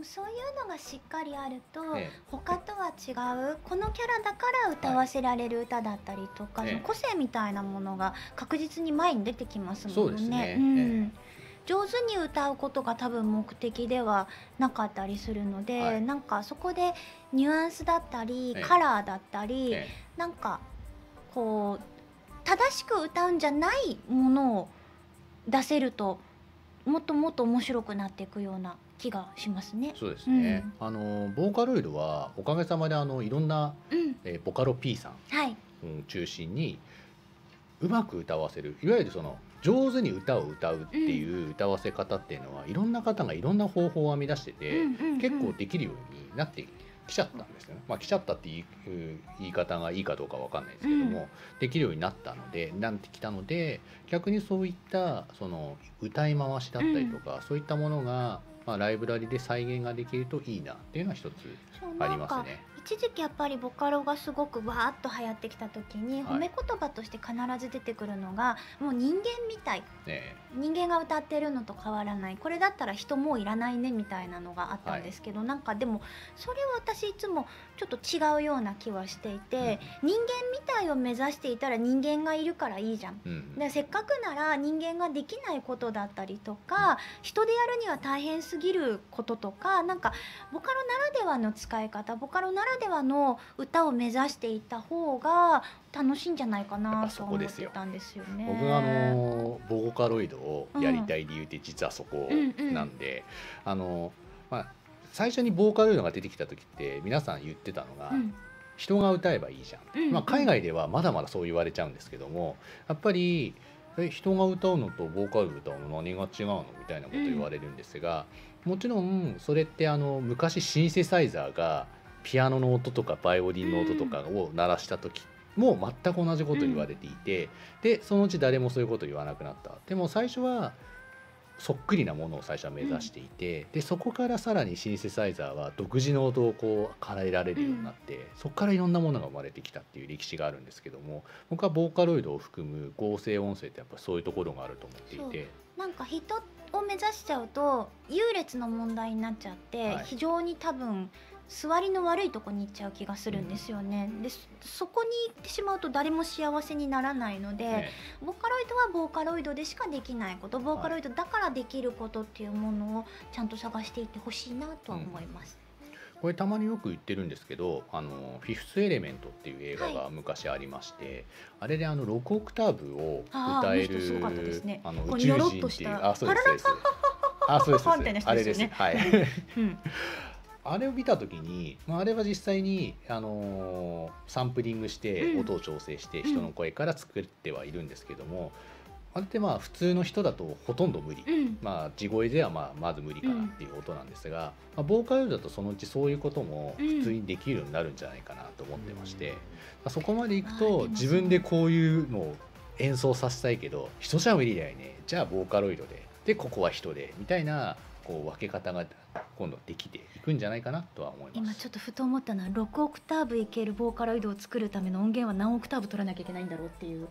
C: もそういうのがしっかりあると、他とは違うこのキャラだから歌わせられる歌だったりとか、個性みたいなものが確実に前に出てきますもんね。上手に歌うことが多分目的ではなかったりするので、なんかそこでニュアンスだったり、カラーだったり、なんかこう正しく歌うんじゃないものを出せるともっともっと面白くなっていくような気がしますね。
B: そうですね。ボーカロイドはおかげさまでいろんな、ボカロ P さんを中心にうまく歌わせる、いわゆるその上手に歌を歌うっていう歌わせ方っていうのは、いろんな方がいろんな方法を編み出してて、結構できるようになってきちゃったんですよね。来ちゃったって言い方がいいかどうかわかんないですけども、できるようになったので、なってきたので、逆にそういったその歌い回しだったりとか、そういったものがライブラリで再現ができるといいなっていうのは一つありますね。
C: 一時期やっぱりボカロがすごくわーっと流行ってきた時に、褒め言葉として必ず出てくるのが、もう人間みたい、人間が歌ってるのと変わらない、これだったら人もういらないねみたいなのがあったんですけど、なんかでもそれは私いつもちょっと違うような気はしていて、人間みたいを目指していたら人間がいるからいいじゃん、でせっかくなら人間ができないことだったりとか、人でやるには大変すぎることとか、なんかボカロならではの使い方、ボカロならではの歌を目指していった方が楽しいんじゃないかなと思ってたんですよね。
B: 僕がボーカロイドをやりたい理由って実はそこなんで、最初にボーカロイドが出てきた時って皆さん言ってたのが、人が歌えばいいじゃん、海外ではまだまだそう言われちゃうんですけども、やっぱり人が歌うのとボーカル歌うの何が違うのみたいなこと言われるんですが、もちろんそれって昔シンセサイザーがピアノの音とかバイオリンの音とかを鳴らした時も全く同じこと言われていて、でそのうち誰もそういうこと言わなくなった。でも最初はそっくりなものを最初は目指していて、でそこからさらにシンセサイザーは独自の音をこう変えられるようになって、そこからいろんなものが生まれてきたっていう歴史があるんですけども、僕はボーカロイドを含む合成音声ってやっぱそういうところがあると思っていて、
C: なんか人を目指しちゃうと優劣の問題になっちゃって、非常に多分座りの悪いとこに行っちゃう気がするんですよね。でそこに行ってしまうと誰も幸せにならないので、ボーカロイドはボーカロイドでしかできないこと、ボーカロイドだからできることっていうものをちゃんと探していってほしいなとは思います。
B: これたまによく言ってるんですけど、フィフスエレメントっていう映画が昔ありまして、あれで6オクターブを歌える宇宙人っていう、そうですあれです、はいあれを見た時に、あれは実際に、サンプリングして音を調整して人の声から作ってはいるんですけども、あれって普通の人だとほとんど無理、地声ではまず無理かなっていう音なんですが、ボーカルだとそのうちそういうことも普通にできるようになるんじゃないかなと思ってまして、そこまでいくと自分でこういうのを演奏させたいけど人じゃ無理だよね、じゃあボーカロイドでここは人でみたいなこう分け方が今度できていくんじゃないかなとは思います。
C: 今ちょっとふと思ったのは、6オクターブいけるボーカロイドを作るための音源は何オクターブ取らなきゃいけないんだろうっていう。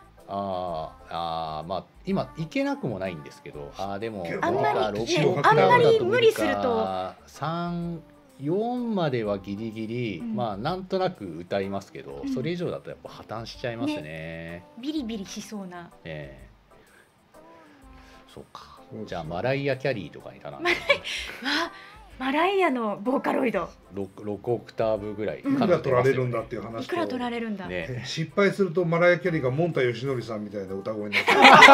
C: 今いけなくもないんですけど、でもあんまり無理すると
B: 3、4まではギリギリ、なんとなく歌いますけど、それ以上だとやっぱ破綻しちゃいますね。
C: ビリビリしそうな。
B: そうか。じゃあマライア・キャリーとかに頼んで。
C: マライアのボーカロイド
B: 6オクターブぐらいい
A: くら取られるんだっていう話と、
C: いくら取られるんだ、
A: 失敗するとマライア・キャリーがモンタヨシノリさんみたいな歌声になって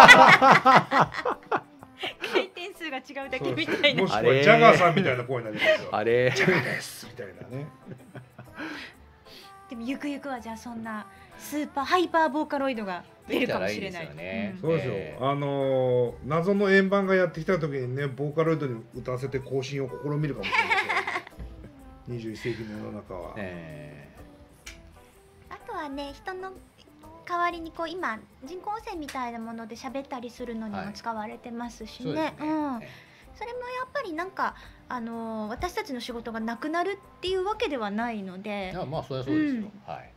C: 回転数が違うだけみたいな、
A: もしくはジャガーさんみたいな声になりますよ。
B: あれ
A: ジャガーですみたいなね。
C: でもゆくゆくはじゃあそんなスーパーハイパーボーカロイドが出るかもしれない。
A: そうですよ。謎の円盤がやってきた時にね、ボーカロイドに歌わせて更新を試みるかもしれないですよ。21世紀の世の中は。
C: あとはね、人の代わりにこう今人工音声みたいなもので喋ったりするのにも使われてますしね。それもやっぱりなんか私たちの仕事がなくなるっていうわけではないので、
B: それはそうですよ。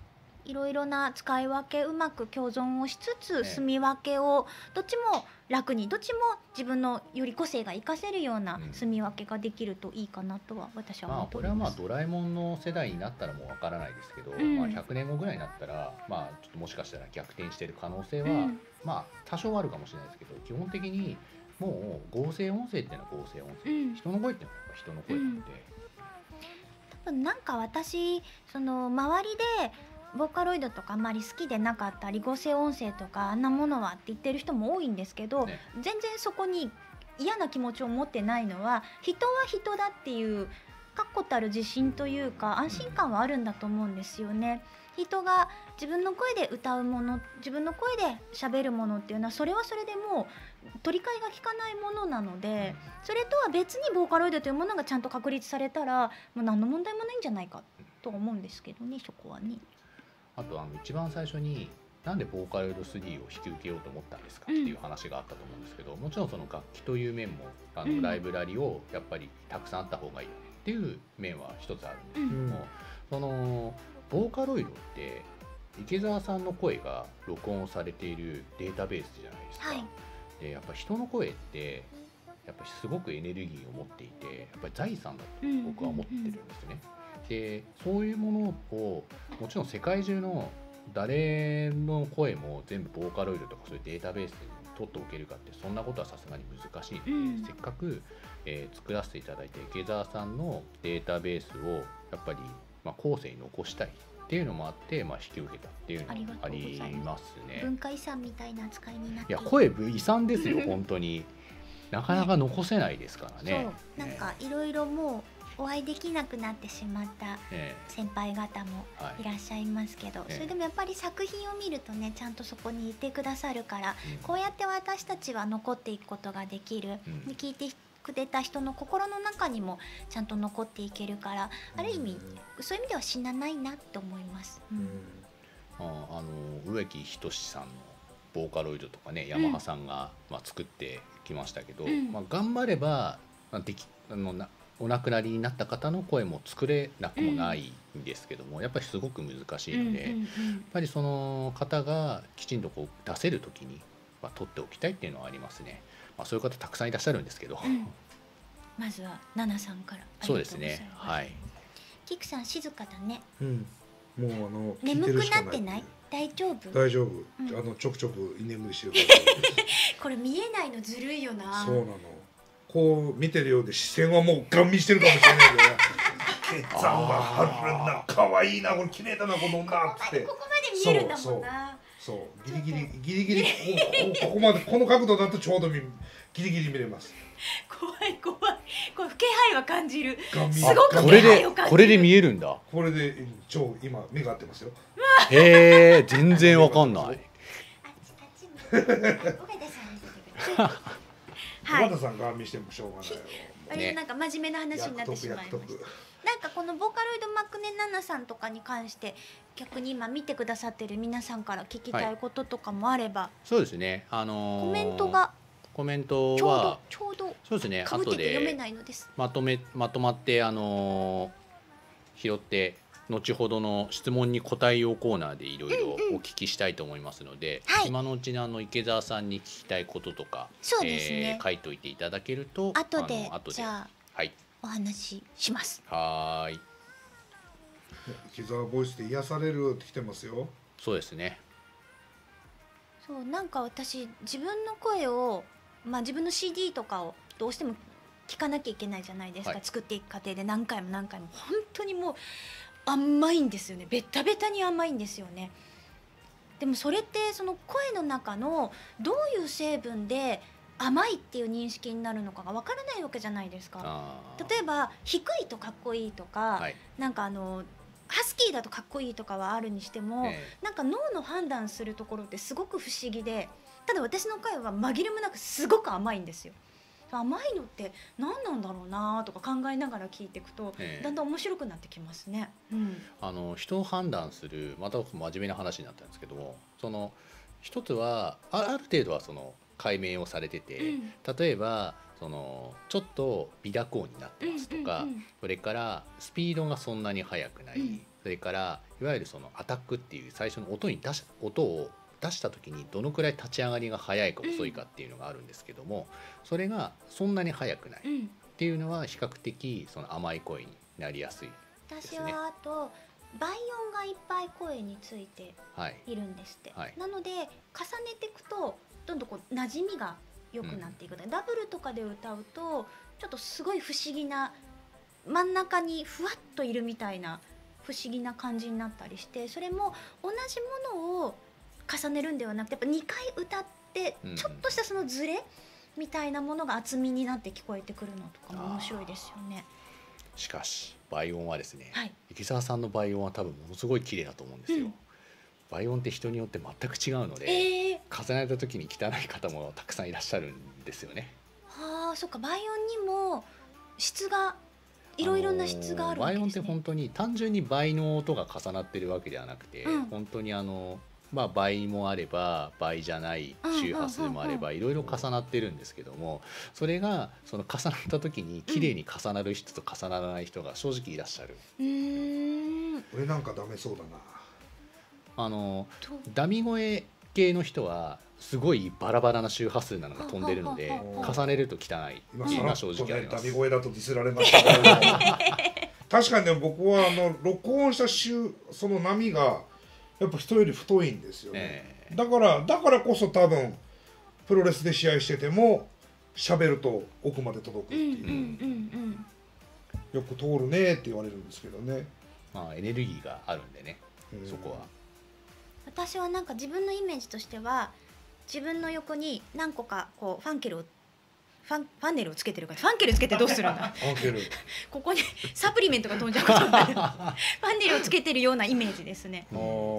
C: いろいろな使い分けうまく共存をしつつ、住み分けをどっちも楽に、どっちも自分のより個性が活かせるような住み分けができるといいかなとは私は思っております。
B: これはドラえもんの世代になったらもうわからないですけど、100年後ぐらいになったらちょっともしかしたら逆転してる可能性は、多少あるかもしれないですけど、基本的にもう合成音声っていうのは合成音声、人の声っていうのは人の声なので、
C: 多分なんか私その周りでボーカロイドとかあんまり好きでなかったり、合成音声とかあんなものはって言ってる人も多いんですけど、全然そこに嫌な気持ちを持ってないのは、人は人だっていう確固たる自信というか安心感はあるんだと思うんですよね。人が自分の声で歌うもの、自分の声で喋るものっていうのは、それはそれでもう取り替えが効かないものなので、それとは別にボーカロイドというものがちゃんと確立されたらもう何の問題もないんじゃないかと思うんですけどね、そこはね。
B: あと一番最初になんでボーカロイド3を引き受けようと思ったんですかっていう話があったと思うんですけど、もちろんその楽器という面もライブラリをやっぱりたくさんあった方がいいよねっていう面は一つあるんですけども、そのボーカロイドって池澤さんの声が録音されているデータベースじゃないですか。でやっぱ人の声ってやっぱりすごくエネルギーを持っていて、やっぱり財産だと僕は思ってるんですね。でそういうものをもちろん世界中の誰の声も全部ボーカロイドとかそういうデータベースに取っておけるかってそんなことはさすがに難しいので、せっかく、作らせていただいて池澤さんのデータベースをやっぱり、後世に残したいっていうのもあって、引き受けたっていうのがありますね。
C: 文化遺産みたいな扱いになって、
B: いや声遺産ですよ本当になかなか残せないですからね。
C: そうなんかいろいろもうお会いできなくなってしまった先輩方もいらっしゃいますけど、それでもやっぱり作品を見るとね、ちゃんとそこにいてくださるから、こうやって私たちは残っていくことができる、で聞いてくれた人の心の中にもちゃんと残っていけるから、ある意味そういう意味では死なないなって思います。
B: 植木仁さんのボーカロイドとかね、ヤマハさんが作ってきましたけど、頑張ればお亡くなりになった方の声も作れなくもないんですけども、やっぱりすごく難しいので、やっぱりその方がきちんとこう出せる時に取っておきたいっていうのはありますね。そういう方たくさんいらっしゃるんですけど、
C: まずはナナさんから
B: そうですね。はい。
C: キクさん静かだね。
A: もう
C: 眠くなってない？大丈夫？
A: 大丈夫。ちょくちょく居眠りしてるから。
C: これ見えないのずるいよな。
A: そうなの。こう見てるようで視線はもうガン見してるかもしれないけど、池澤春菜可愛いな、これ綺麗だなこの女って
C: ここまで見えるんだもんな。
A: そうギリギリここまでこの角度だとちょうどギリギリ見れます。
C: 怖いこれ気配は感じる。
A: す
C: ごく気配を感じる。
B: これで見えるんだ。
A: これで今目が合ってますよ。
B: へえ、全然わかんない。
A: 尾形さんが見してもしょうがないよ。
C: あれなんか真面目な話になってしまいました。なんかこのボーカロイドマクネナナさんとかに関して逆に今見てくださってる皆さんから聞きたいこととかもあれば、
B: そうですね。コメントは
C: ちょうど
B: そうですね。
C: 後で読めないのです。
B: まとまって拾って後ほどの質問に答えようコーナーでいろいろお聞きしたいと思いますので、今のうちに池澤さんに聞きたいこととか、書いといていただけると
C: 後でじゃあお話しします。
B: はい。
A: 池澤ボイスで癒されるってきてますよ。
B: そうですね。
C: そうなんか私自分の声を自分の CD とかをどうしても聞かなきゃいけないじゃないですか、作っていく過程で何回も本当にもう甘いんですよね。ベタベタに甘いんですよね。でもそれってその声の中のどういう成分で甘いっていう認識になるのかがわからないわけじゃないですか。例えば低いとかっこいいとか、なんかハスキーだとかっこいいとかはあるにしても、なんか脳の判断するところってすごく不思議で、ただ私の声は紛れもなくすごく甘いんですよ。甘いのって何なんだろうなとか考えながら聞いていくと、だんだん面白くなってきますね。
B: 人を判断するまた真面目な話になったんですけども、その一つはある程度はその解明をされてて、例えばそのちょっと微蛇行になってますとか、それからスピードがそんなに速くない、 それからいわゆるそのアタックっていう最初の音を出した時にどのくらい立ち上がりが早いか遅いかっていうのがあるんですけども、それがそんなに速くないっていうのは比較的その甘い声になりやすいですね。
C: 私はあと倍音がいっぱい声についているんですって、はい、なので重ねていくとどんどんこう馴染みが良くなっていく、ダブルとかで歌うとちょっとすごい不思議な真ん中にふわっといるみたいな不思議な感じになったりして、それも同じものを重ねるんではなくてやっぱ2回歌ってちょっとしたそのズレみたいなものが厚みになって聞こえてくるのとかも面白いですよね。
B: しかし倍音はですね、
C: はい、
B: 池澤さんの倍音は多分ものすごい綺麗だと思うんですよ、倍音って人によって全く違うので、重ねた時に汚い方もたくさんいらっしゃるんですよね。
C: はあ、そっか、倍音にも質がいろいろな質があるわけですね。
B: 倍音って本当に単純に倍の音が重なってるわけではなくて、本当に倍もあれば倍じゃない周波数もあればいろいろ重なってるんですけども、それがその重なった時に綺麗に重なる人と重ならない人が正直いらっしゃる。
A: 俺なんかダメそうだ
B: な。ダミ声系の人はすごいバラバラな周波数なのが飛んでるので重ねると汚いっていうのは正直あります。
A: ダミ声だとディスられましたけど確かにね、僕は録音したその波がやっぱ人より太いんですよね、だからこそ多分プロレスで試合してても喋ると奥まで届くっていうよく通るねって言われるんですけどね。
B: まあエネルギーがあるんでね、そこは。
C: 私はなんか自分のイメージとしては自分の横に何個かこうファンネルをつけてるから、ファンケルつけてどうするんだここにサプリメントが飛んじゃうことになるファンネルをつけてるようなイメージですね。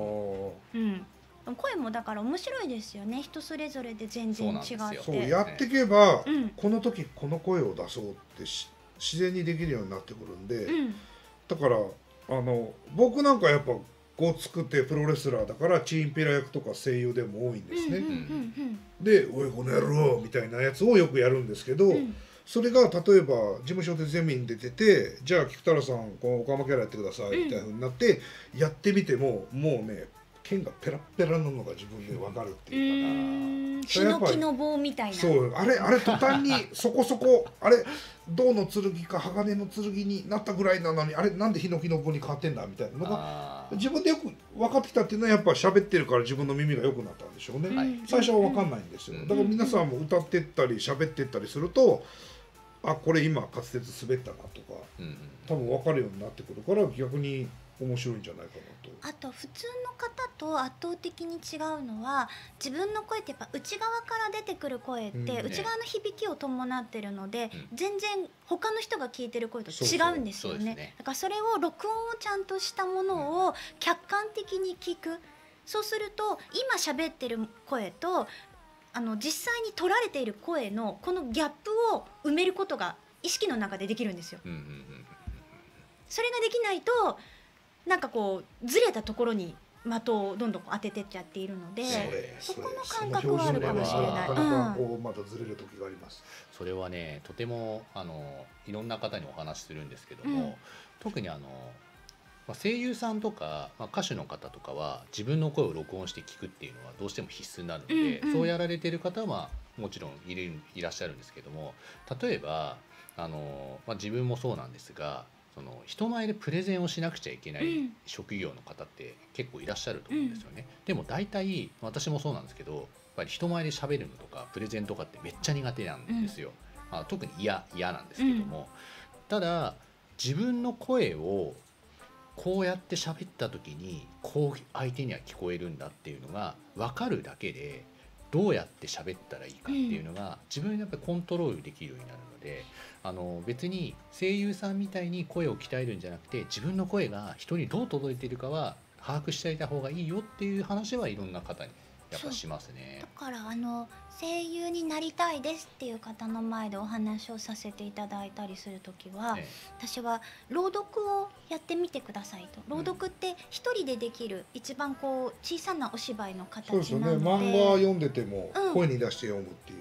C: 声もだから面白いですよね、人それぞれで全然違って。
A: そうやっていけば、この時この声を出そうって自然にできるようになってくるんで、だから僕なんかやっぱこう作ってプロレスラーだからチーンペラ役とか声優でも多いんですね。で「おいこの野郎」みたいなやつをよくやるんですけど、それが例えば事務所でゼミに出てて「じゃあ菊太郎さんこのオカマキャラやってください」みたいなふうになってやってみてももうね剣がペラッペラなのが自分で分かるっていうか
C: な、ヒノキの棒みたいな。
A: そうあれ途端にそこそこあれ銅の剣か鋼の剣になったぐらいなのにあれなんでヒノキの棒に変わってんだみたいなのが自分でよく分かってきたっていうのはやっぱ喋ってるから自分の耳が良くなったんでしょうね、最初は分かんないんですよ。だから皆さんも歌ってったり喋ってったりするとあこれ今滑舌滑ったなとか、多分分かるようになってくるから逆に面白いんじゃないかなと。
C: あと普通の方と圧倒的に違うのは自分の声ってやっぱ内側から出てくる声って内側の響きを伴ってるので、全然他の人が聞いてる声と違うんですよね。だからそれを録音をちゃんとしたものを客観的に聞く、そうすると今喋ってる声と実際に取られている声のこのギャップを埋めることが意識の中でできるんですよ。それができないとなんかこうずれたところに的をどんどん当ててっちゃっているので、そこの感覚はあるかもしれない。
A: なかなかこうまたずれる時があります。
B: それはねとてもいろんな方にお話しするんですけども、特に声優さんとか、歌手の方とかは自分の声を録音して聞くっていうのはどうしても必須になるので、そうやられてる方はもちろんいらっしゃるんですけども、例えば自分もそうなんですが人前でプレゼンをしなくちゃいけない職業の方って結構いらっしゃると思うんですよね。でも大体私もそうなんですけどやっぱり人前で喋るのとかプレゼンとかってめっちゃ苦手なんですよ。特に嫌なんですけども、ただ自分の声をこうやって喋った時にこう相手には聞こえるんだっていうのが分かるだけでどうやって喋ったらいいかっていうのが自分でやっぱりコントロールできるようになるので、別に声優さんみたいに声を鍛えるんじゃなくて自分の声が人にどう届いているかは把握しておいた方がいいよっていう話はいろんな方にやっぱしますね。
C: だから声優になりたいですっていう方の前でお話をさせていただいたりする時は、私は朗読をやってみてくださいと。朗読って一人でできる一番こう小さなお芝居の形なので、そうですよね、
A: 漫画読んでても声に出して読むっていう、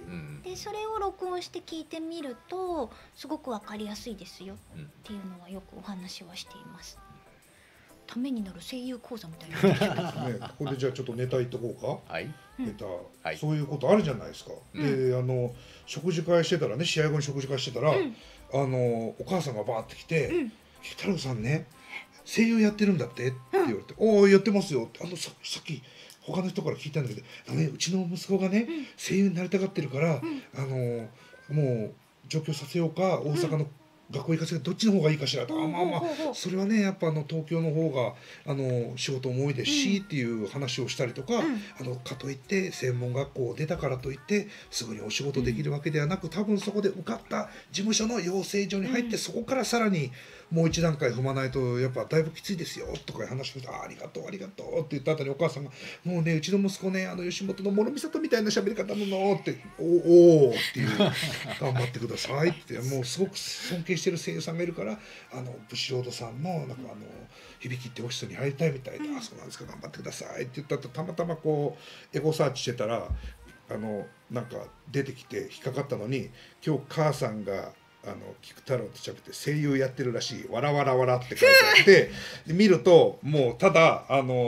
C: でそれを録音して聞いてみるとすごく分かりやすいですよっていうのはよくお話はしています。 ためになる声優講座みたいな
A: ね、ここでじゃあちょっとネタ言っとこうか。
B: はい。
A: ネタ、
B: はい
A: そういうことあるじゃないですか。で、食事会してたらね、試合後に食事会してたら、お母さんがバーって来て「菊太郎さんね、声優やってるんだって」って言われて「おお、やってますよ」って、さっき他の人から聞いたんだけど、うちの息子がね、声優になりたがってるから、もう上京させようか大阪の学校行かせるどっちの方がいいかしらと、それはねやっぱ東京の方が仕事も多いですし、っていう話をしたりとか、かといって専門学校を出たからといってすぐにお仕事できるわけではなく、多分そこで受かった事務所の養成所に入って、そこからさらにもう一段階踏まないとやっぱだいぶきついですよとか話をして「ありがとうありがとう」って言った後にお母さんが「もうねうちの息子ね吉本の諸見里みたいな喋り方なの」って「おお」っていう「頑張ってください」ってもうすごく尊敬してる声優さんがいるからブシロードさんのなんか響きってオフィスに入りたいみたいで「あそうなんですか頑張ってください」って言った後たまたまこうエゴサーチしてたらなんか出てきて引っかかったのに今日母さんが菊太郎としゃべって声優やってるらしい「わらわらわら」って書いてあってで見るともうただ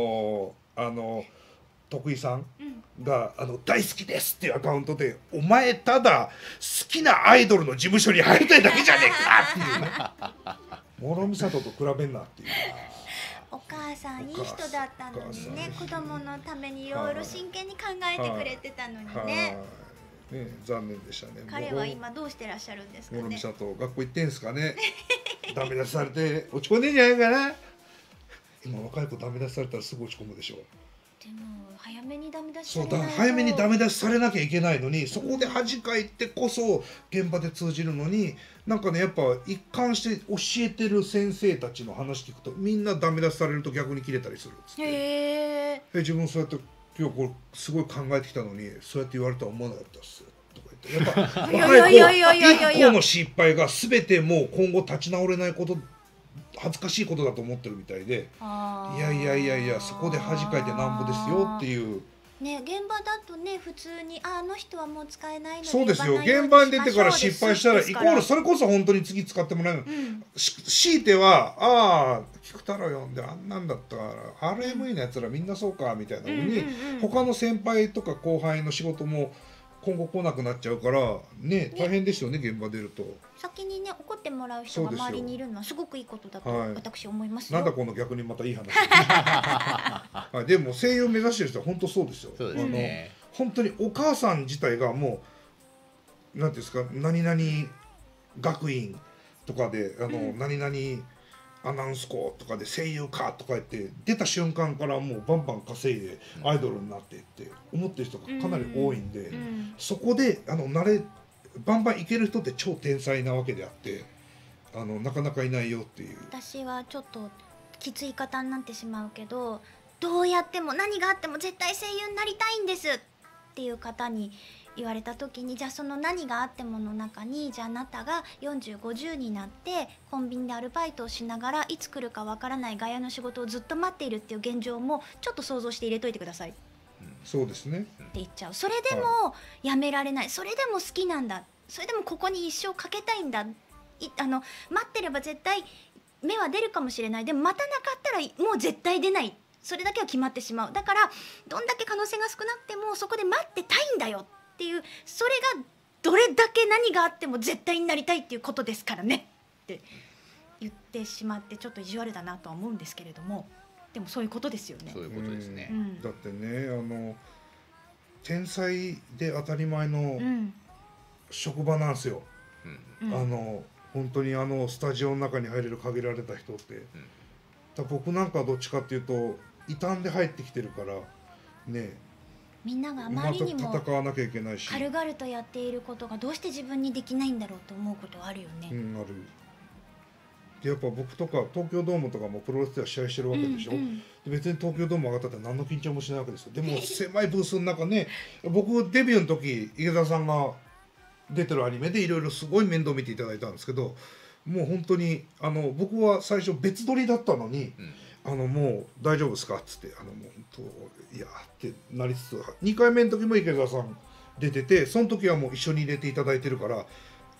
A: 徳井さんが大好きですっていうアカウントで「お前ただ好きなアイドルの事務所に入りたいだけじゃねえか」っていうね諸見里と比べんなっていう。
C: お母さんいい人だったのにね、子供のためにいろいろ真剣に考えてくれてたのにね。
A: ね、残念でしたね。
C: 彼は今どうしてらっしゃるんですかね。
A: 諸見里学校行ってんすかね。ダメ出しされて落ち込んでんじゃないかな。今若い子ダメ出しされたらすぐ落ち込むでしょ。
C: でも早めにダメ出しされ
A: ないと。そうだ、早めにダメ出しされなきゃいけないのに、そこで恥かいてこそ現場で通じるのに、なんかねやっぱ一貫して教えてる先生たちの話聞くとみんなダメ出しされると逆に切れたりするっつって。自分そうやって今日これすごい考えてきたのにそうやって言われたら思わなかったっすとか言って、やっぱ若い子の失敗が全てもう今後立ち直れないこと恥ずかしいことだと思ってるみたいで、いやいやいやいやそこで恥かいてなんぼですよっていう。
C: ね、現場だとね普通にあの人はもう使えないので
A: そうですよ、現場に出てから失敗したらイコールそれこそ本当に次使ってもらえる、強いては菊太郎呼んであんなんだったら RME のやつらみんなそうかみたいなのに、他の先輩とか後輩の仕事も今後来なくなっちゃうからね、大変ですよね現場出ると。
C: 先にね怒ってもらう人が周りにいるのはすごくいいことだと私思いますよ。
A: なんだこの逆にまたいい話でも声優目指してる人は本当そうですよ。
B: そうですね。
A: 本当にお母さん自体がもうなんていうんですか、何々学院とかで何々アナウンス校とかで声優かとか言って出た瞬間からもうバンバン稼いでアイドルになってって思ってる人がかなり多いんで、そこでバンバンいける人って超天才なわけであってなかなかいないよっていう。
C: 私はちょっときつい言い方になってしまうけど、どうやっても何があっても絶対声優になりたいんですっていう方に言われた時に、じゃあその何があってもの中にじゃああなたが40、50になってコンビニでアルバイトをしながらいつ来るかわからない外野の仕事をずっと待っているっていう現状もちょっと想像して入れといてください。
A: そうですね。
C: って言っちゃう。それでもやめられない、それでも好きなんだ、それでもここに一生かけたいんだ、待ってれば絶対芽は出るかもしれない、でも待たなかったらもう絶対出ない、それだけは決まってしまう。だからどんだけ可能性が少なくてもそこで待ってたいんだよっていう、それがどれだけ何があっても絶対になりたいっていうことですからねって言ってしまってちょっと意地悪だなとは思うんですけれども、でもそういうことですよね。
B: そういうことですね。
A: だってね天才で当たり前の職場なんですよ。本当にスタジオの中に入れる限られた人って、僕なんかはどっちかっていうと異端で入ってきてるからね、み
C: んながあまりにも
A: 戦わなきゃいけないし、
C: 軽々とやっていることがどうして自分にできないんだろうと思うことはあるよね。
A: ある。でやっぱ僕とか東京ドームとかもプロレスでは試合してるわけでしょ、別に東京ドーム上がったって何の緊張もしないわけですよ。でも狭いブースの中ね僕デビューの時池田さんが出てるアニメでいろいろすごい面倒見ていただいたんですけど、もう本当に僕は最初別撮りだったのに、もう大丈夫ですかっつってもう本当いやってなりつつ、2回目の時も池田さん出てて、その時はもう一緒に入れていただいてるから、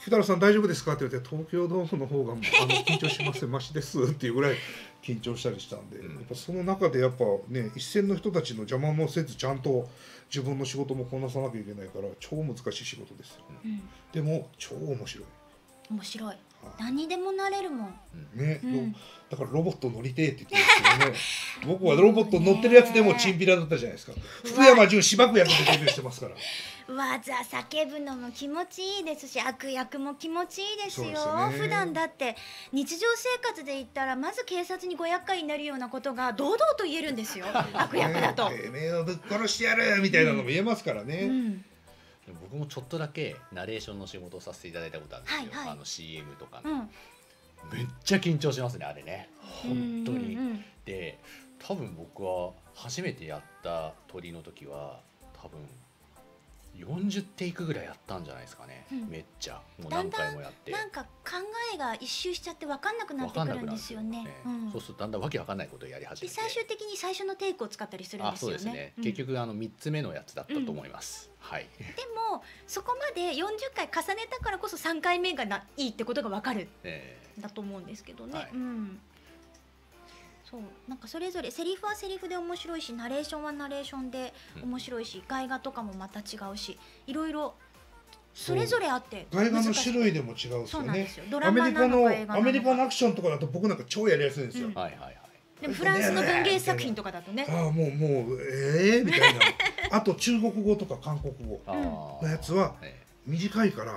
A: 菊太郎さん大丈夫ですか?」って言われて「東京ドームの方が緊張しますよマシです」っていうぐらい緊張したりしたんで、やっぱその中でやっぱね一線の人たちの邪魔もせずちゃんと自分の仕事もこなさなきゃいけないから超難しい仕事ですよ、でも超面白い。
C: 面白い。何にでもなれるもん。
A: ね、だからロボット乗りてえって言ってますけどね。僕はロボット乗ってるやつでもチンピラだったじゃないですか。福山潤芝生役でデビューしてますから。
C: わざ叫ぶのも気持ちいいですし、悪役も気持ちいいですよ。普段だって日常生活で言ったらまず警察にご厄介になるようなことが堂々と言えるんですよ。悪役だと。
A: てめえをぶっ殺してやるみたいなのも言えますからね。
B: 僕もちょっとだけナレーションの仕事をさせていただいたことあるんですよ、CM とかの、めっちゃ緊張しますねあれね本当に、で多分僕は初めてやった鳥の時は多分40テイクぐらいやったんじゃないですかね、めっちゃもう何回もやって、
C: なんか考えが一周しちゃって分かんなくなってくるんですよね。
B: そうするとだんだんわけわかんないことをやり始めて、
C: 最終的に最初のテイクを使ったりするんですよね。
B: そうですね、結局3つ目のやつだったと思います、はい。
C: でもそこまで40回重ねたからこそ3回目がいいってことが分かる、だと思うんですけどね、そうなんかそれぞれセリフはセリフで面白いし、ナレーションはナレーションで面白いし、外画とかもまた違うし、いろいろそれぞれあって、
A: 外画の種類でも違うんですよね。アメリカのアクションとかだと僕なんか超やりやすいんですよ。
C: でもフランスの文芸作品とかだとね、
A: もうみたいな。あと中国語とか韓国語のやつは短いから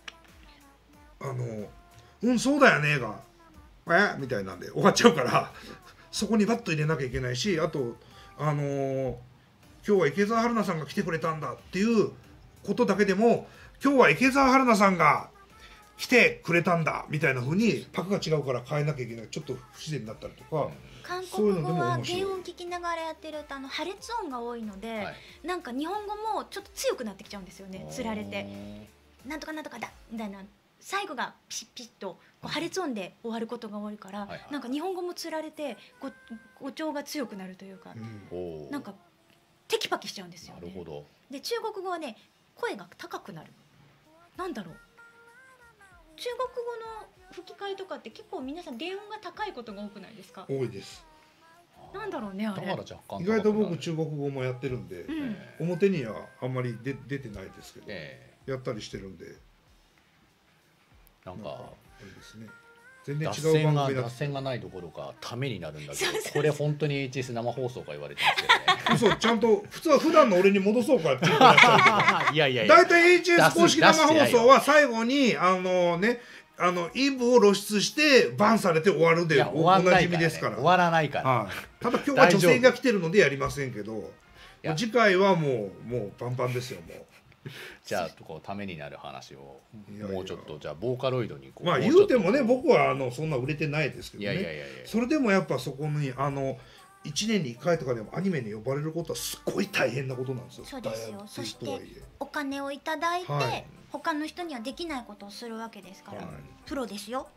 A: そうだよねがみたいなんで終わっちゃうからそこにバッと入れなきゃいけないし、あと今日は池澤春菜さんが来てくれたんだっていうことだけでも、今日は池澤春菜さんが来てくれたんだみたいな風にパクが違うから変えなきゃいけない、ちょっと不自然になったりとか。
C: 韓国語は原音聞きながらやってると破裂音が多いので、なんか日本語もちょっと強くなってきちゃうんですよね。つられてなんとかなんとかだみたいな最後がピシッピシッと破裂音で終わることが多いから、なんか日本語もつられて語調が強くなるというか、なんかテキパキしちゃうんですよね。で中国語はね声が高くなる。なんだろう、中国語の吹き替えとかって結構皆さん原音が高いことが多くないですか？
A: 多いです。
C: なんだろうねあれ。
A: 意外と僕中国語もやってるんで、表にはあんまり出てないですけど、やったりしてるんで、
B: なんか
A: あれですね。全然違う番組だ。
B: 脱線がないどころかためになるんだけど、これ本当に HS 生放送か言われてますけどね。
A: そうちゃんと普段の俺に戻そうかって言ってらっしゃる。いやいやいや。だいたい HS 公式生放送は最後にイブを露出してバンされて終わるでおなじみですから。
B: 終わらないから。
A: ただ今日は女性が来てるのでやりませんけど、次回はもうパンパンですよもう。
B: じゃあためになる話をもうちょっとじゃあボーカロイドに
A: 言うてもね僕はそんな売れてないですけどね。それでもやっぱそこに1年に1回とかでもアニメに呼ばれることはすごい大変なことなんですよ。
C: そうですよ。そしてお金をいただいて、他の人にはできないことをするわけですから、プロですよ。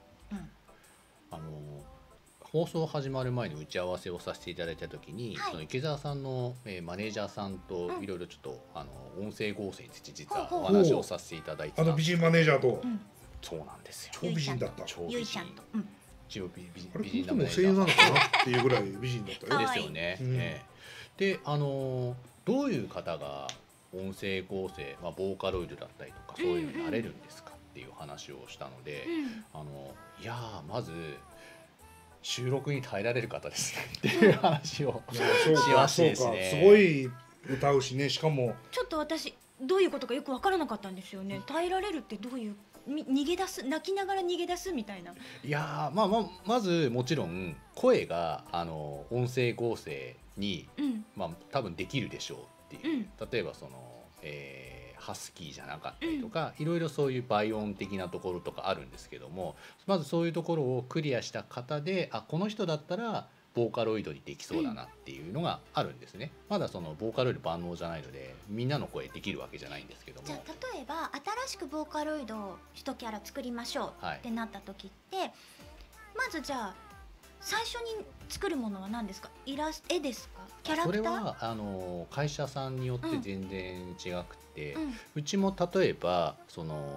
B: 放送始まる前に打ち合わせをさせていただいた時に、その池澤さんのマネージャーさんといろいろちょっと音声合成について実はお話をさせていただいて、
A: 美人マネージャーと。
B: そうなんですよ。
A: 超美人だった。
C: ゆいちゃんと。
A: 美人なの声優なのかなっていうぐらい美人だった
B: ですよね。でどういう方が音声合成、ボーカロイドだったりとかそういうのになれるんですかっていう話をしたので、いやまず収録に耐えられる方ですねっていう話をしましてですね。
A: すごい歌うしね。しかも
C: ちょっと私どういうことかよく分からなかったんですよね。耐えられるってどういう逃げ出す、泣きながら逃げ出すみたいな。
B: いやまずもちろん声が音声合成に、多分できるでしょうっていう、例えばハスキーじゃなかったりとか、いろいろそういう倍音的なところとかあるんですけども、まずそういうところをクリアした方でこの人だったらボーカロイドにできそうだなっていうのがあるんですね。まだボーカロイド万能じゃないのでみんなの声できるわけじゃないんですけども、
C: じゃあ例えば新しくボーカロイドを1キャラ作りましょうってなった時って、まずじゃあ最初に作るものは何ですか？絵ですか？キャラクター？
B: それは会社さんによって全然違くて、うちも例えば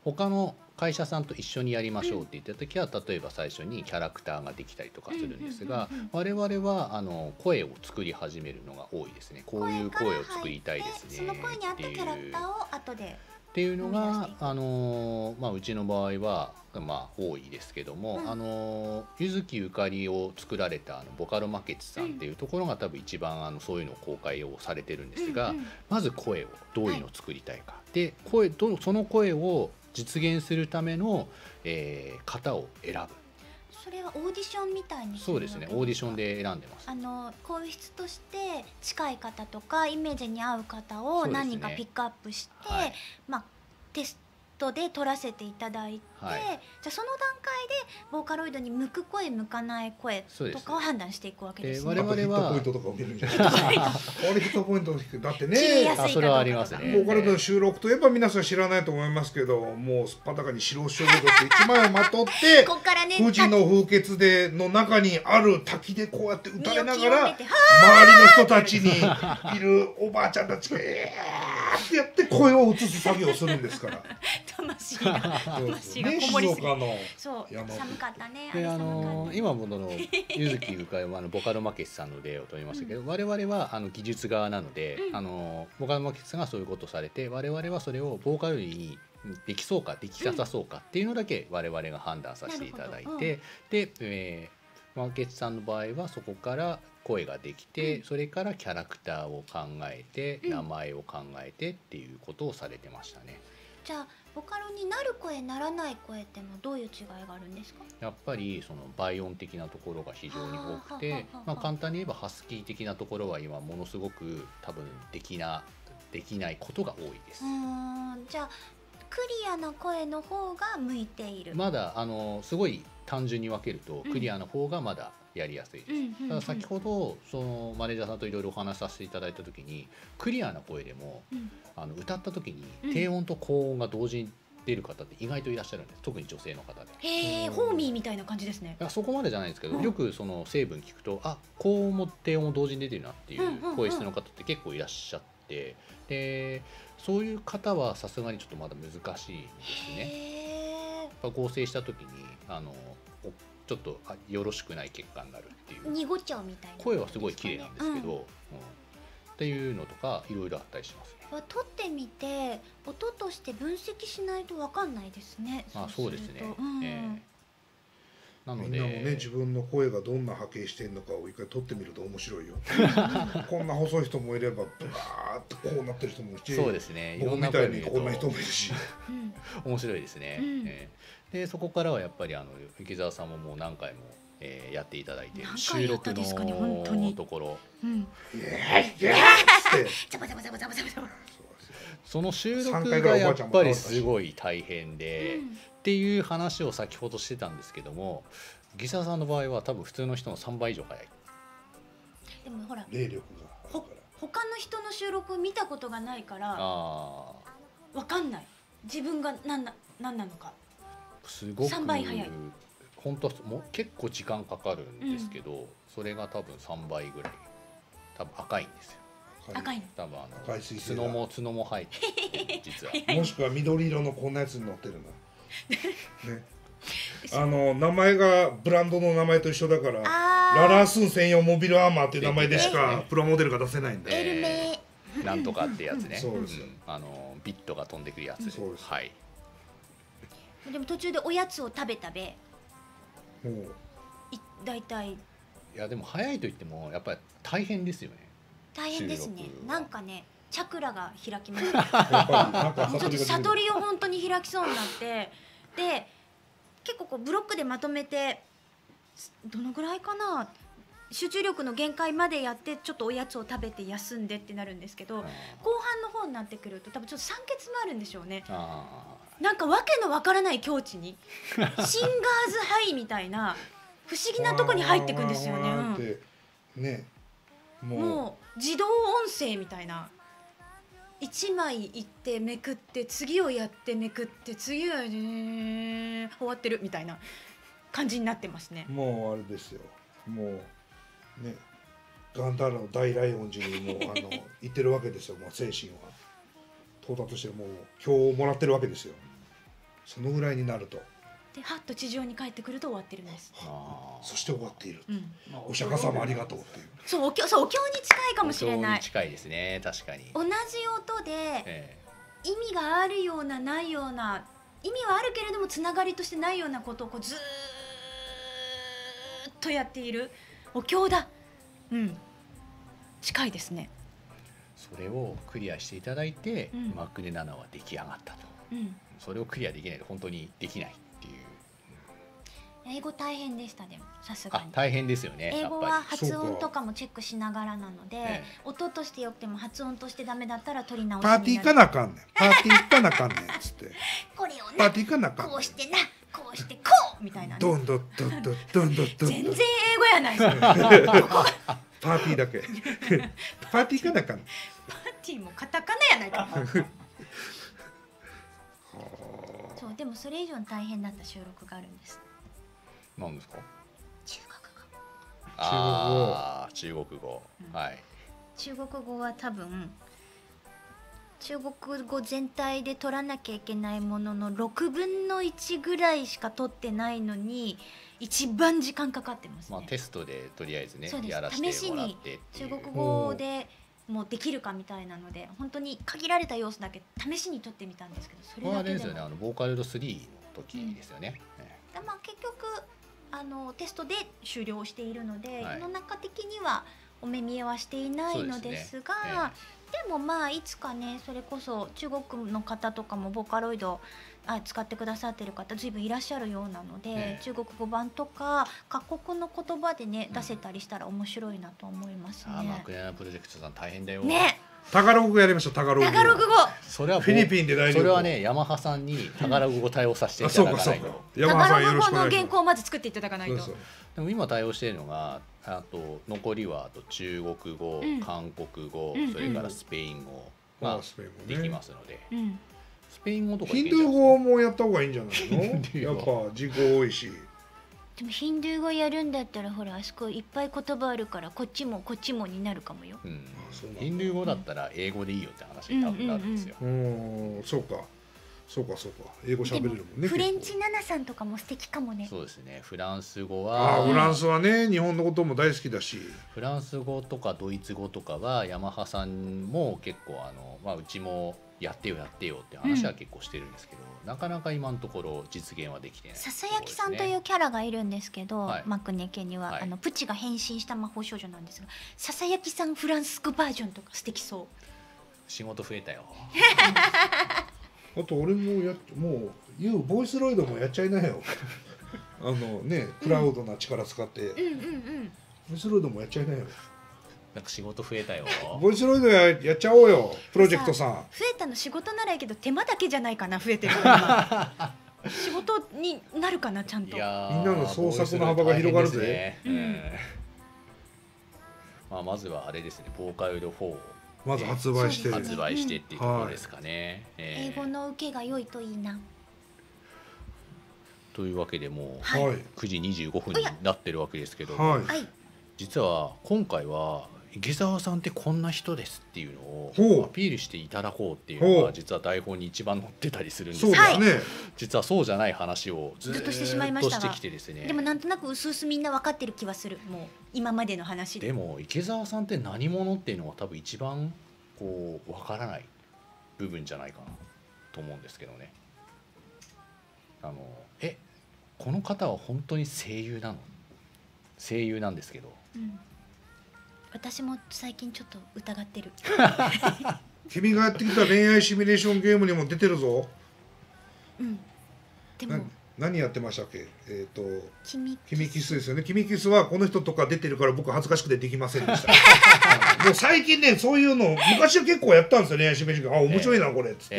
B: 他の会社さんと一緒にやりましょうって言った時は、例えば最初にキャラクターができたりとかするんですが、我々は声を作り始めるのが多いですね。こういう声を作りたいですね
C: その声に合ったキャラクターを後で
B: っていうのがうちの場合は多いですけども、柚木ゆかりを作られたボカロマケツさんっていうところが多分一番そういうのを公開をされてるんですが、まず声をどういうのを作りたいか、でその声を実現するための、型を選ぶ。
C: それはオーディションみたいに
B: そうですね、オーディションで選んでます。
C: 声質として近い方とかイメージに合う方を何人かピックアップして、テストで撮らせていただいて、じゃあその段階でボーカロイドに向く声向かない声とかを判断していくわけですね。
B: 我々は
A: ヒットポイントとかを見るんじゃないですか。あれヒットポイントだってね、
B: それはありますね。
A: ボーカロイドの収録といえば皆さん知らないと思いますけど、もうすっぱだかに白装束と一枚をまとって富士の風穴での中にある滝でこうやって打たれながら周りの人たちにいるおばあちゃんたちがってやって声を移す作業をするんですから。
C: 魂がこもりすぎて、そう寒かったね。
B: 今も柚木ゆかりはボカロマケスさんの例を取りましたけど、我々は技術側なので、ボカロマケスさんがそういうことをされて、我々はそれをボーカロイドにできそうかできなさそうかっていうのだけ我々が判断させていただいて、で、マーケットさんの場合はそこから声ができて、それからキャラクターを考えて、名前を考えてっていうことをされてましたね。
C: じゃあボカロになる声ならない声ってのはどういう違いがあるんですか？
B: やっぱりその倍音的なところが非常に多くて、簡単に言えばハスキー的なところは今ものすごく多分できないことが多いです。
C: じゃあクリアな声の方が向いている。
B: まだすごい単純に分けるとクリアな方がまだやりやすいです。ただ先ほどそのマネージャーさんといろいろお話しさせていただいた時に、クリアな声でも、歌った時に低音と高音が同時に出る方って意外といらっしゃるんです。特に女性の方で。
C: へえ、ホーミーみたいな感じですね。
B: そこまでじゃないですけど、よくその成分聞くと、高音も低音も同時に出てるなっていう声質の方って結構いらっしゃって、でそういう方はさすがにちょっとまだ難しいんですね。合成した時にちょっとよろしくない結果になるっていう。
C: 濁っちゃうみたいな。
B: 声はすごい綺麗なんですけど、っていうのとかいろいろあったりしますね。
C: 撮ってみて音として分析しないと分かんないですね。
B: そうですね。なので
A: みんなもね、自分の声がどんな波形してるのかを一回撮ってみると面白いよ。こんな細い人もいればブワーッとこうなってる人もいて、
B: そうですね、
A: 僕みたいにこんな人もいるし
B: 面白いですね。でそこからはやっぱり池澤さんももう何回もやっていただいて、収録のところその収録がやっぱりすごい大変で、っていう話を先ほどしてたんですけども、池澤さんの場合は多分普通の人の3倍以上早い。
C: でもほら
A: 霊力が
C: 他の人の収録を見たことがないから分かんない、自分が何なのか。
B: すごく
C: 3倍早い。
B: 本当はもう結構時間かかるんですけど、それが多分3倍ぐらい多分赤いんですよ。
C: 赤いの
B: 多分角も生えて実は
A: もしくは緑色のこんなやつに乗ってるな。名前がブランドの名前と一緒だから、ララースン専用モビルアーマーっていう名前でしかプラモデルが出せないんだ。
B: なんとかってやつね。
A: そうですよ。
B: ビットが飛んでくるやつ。はい。
C: でも途中でおやつを食べだいたい。
B: いやでも早いと言ってもやっぱり大変ですよね。
C: 大変ですね。なんかね、チャクラが開きました。ちょっと悟りを本当に開きそうになって、で結構こうブロックでまとめてどのぐらいかな、集中力の限界までやってちょっとおやつを食べて休んでってなるんですけど、後半の方になってくると多分ちょっと酸欠もあるんでしょうね。なんかわけのわからない境地にシンガーズハイみたいな不思議なとこに入ってくんですよね。もう自動音声みたいな、1枚いってめくって次をやってめくって次は終わってるみたいな感じになってますね。
A: もうあれですよ、もうね、ガンダーラの大ライオン寺にも行ってるわけですよ。もう精神は到達してもう今日もらってるわけですよ。 そのぐらいになると
C: ではっと地上に帰ってくると終わってるんです。
A: そして終わっている、お釈迦様ありがとうっていう。
C: そうお経に近いかもしれない。
B: 近いですね、確かに。
C: 同じ音で意味があるようなないような、意味はあるけれどもつながりとしてないようなことをこうずーっとやっているお経だ。近いですね。
B: それをクリアしていただいて、マクネ7は出来上がったと。それをクリアできないと本当にできないっていう。
C: 英語大変でした。でもさすがに
B: 大変ですよね。
C: 英語は発音とかもチェックしながらなので、音としてよくても発音としてダメだったら取り直しになる。
A: パーティーかなかんねん、パーティーかなかんねんっつって
C: これをな
A: パーティーかなかんねん、
C: こうしてなこうしてこうみたいなね。
A: どんどんどんどんどんどんどん
C: 全然英語やないですか。
A: パーティーだけパーティーかなかんねん、
C: パーティーもカタカナやないか。そうでもそれ以上に大変だった収録があるんです。
B: 何ですか？
C: 中国語。
B: 中国語。はい。
C: 中国語は多分中国語全体で取らなきゃいけないものの6分の1ぐらいしか取ってないのに一番時間かかってますね。
B: テストでとりあえずね
C: や
B: らせてもらって
C: 試しに中国語でもうできるかみたいなので本当に限られた要素だけ試しに取ってみたんですけど、それだけでも
B: ですよね、ボーカロイド3の時ですよね。
C: 結局テストで終了しているので、世の中的にはお目見えはしていないのですが、でもいつかね、それこそ中国の方とかもボーカロイド使ってくださってる方ずいぶんいらっしゃるようなので、中国語版とか各国の言葉でね出せたりしたら面白いなと思いますね。
B: マクネナプロジェクトさん大変だよ
C: ね。
A: タガログ語やりましょう。タガログ語。
B: それは
A: フィリピンで大丈夫。
B: それはね、ヤマハさんにタガログ語対応させていただかないと。
C: タガログ語の原稿をまず作っていただかないと。
B: でも今対応しているのが、あと残りは中国語、韓国語、それからスペイン語ができますので。スペイン語とか
A: ヒンドゥー語もやった方がいいんじゃないの？やっぱ字語多いし。
C: でもヒンドゥー語やるんだったらほらあそこいっぱい言葉あるからこっちもこっちもになるかもよ。
B: ヒンドゥー語だったら英語でいいよって話に多分なるんですよ。
A: そうか英語喋れるもんね。
C: フレンチナナさんとかも素敵かもね。
B: そうですね。フランス語は
A: フランスはね、日本のことも大好きだし、
B: フランス語とかドイツ語とかはヤマハさんも結構うちもやってよって話は結構してるんですけど、なかなか今のところ実現はできてない。
C: ささやきさんというキャラがいるんですけど、マクネ家にはプチが変身した魔法少女なんですが、ささやきさんフランス語バージョンとか素敵そう。
B: 仕事増えたよ。
A: あと俺もボイスロイドもやっちゃいなよ。クラウドな力使ってボイスロイドもやっちゃいなよ。
B: なんか仕事増えたよ。
A: ボイスロイドやっちゃおうよ、プロジェクトさん。
C: 増えたの仕事ならいいけど手間だけじゃないかな、増えてる。仕事になるかな、ちゃんと。みん
A: なの創作の幅が広がるぜ。
B: まずはあれですね、ボーカロイド4を
A: まず発売して
B: っていうところですかね。
C: 英語の受けが良いといいな。
B: というわけでもう9時25分になってるわけですけど、実は今回は池澤さんってこんな人ですっていうのをアピールしていただこうっていうのが実は台本に一番載ってたりするんですが、実はそうじゃない話をずっとしてしまいましたが、
C: でもなんとなくうすうすみんな分かってる気はする。もう今までの話
B: でも池澤さんって何者っていうのが多分一番こう分からない部分じゃないかなと思うんですけどね。この方は本当に声優なの？声優なんですけど、
C: 私も最近ちょっと疑ってる。
A: 君がやってきた恋愛シミュレーションゲームにも出てるぞ。
C: でも
A: 何やってましたっけ？君キスですよね。君キスはこの人とか出てるから僕恥ずかしくてできませんでした。もう最近ね、そういうの昔は結構やったんですよ、恋愛シミュレーション。面白いなこれっつって。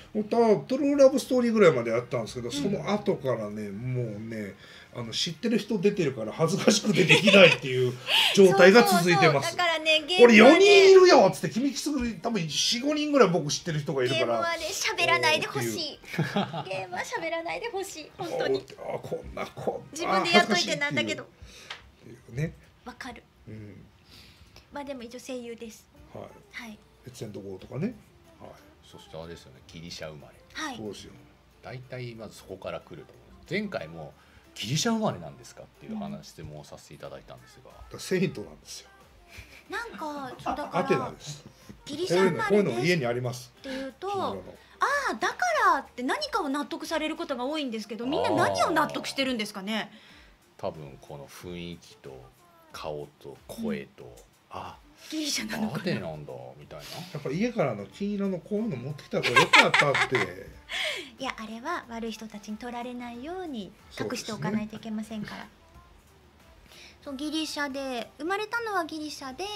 A: トゥルーラブストーリーぐらいまでやったんですけど、その後からね、もうね、知ってる人出てるから恥ずかしくてできないっていう状態が続いてます。
C: だからね、
A: これ4人いるよっつって、君キス多分 4,5 人ぐらい僕知ってる人がいるから。
C: ゲームはね、喋らないでほしい。ゲームは喋らないでほしい、本当に。
A: こんな
C: 自分でやっといてなんだけど。
A: ね。
C: わかる。まあでも一応声優です。
A: はい。エッセント号とかね。
B: そしてあれですよね、ギリシャ生まれ。
C: はい。
A: そうですよ。
B: 大体まずそこから来ると思う。前回もギリシャ生まれなんですかっていう話質問をさせていただいたんですが、
A: セイントなんですよ。
C: なんかそうだか
A: アテナ
C: ら
A: です。
C: ギリシャ生まれ
A: こういうの家
C: です
A: にあります。
C: っていうと、
A: 黄色の
C: ああだからって何かを納得されることが多いんですけど、みんな何を納得してるんですかね。
B: 多分この雰囲気と顔と声と、
C: ギリシャなのか
B: アテ
C: な。
B: なんだみたいな。
A: やっぱ家からの金色のこういうの持ってきたらよかったって。
C: いやあれは悪い人たちに取られないように隠しておかないといけませんから。そうギリシャで生まれたのはギリシャで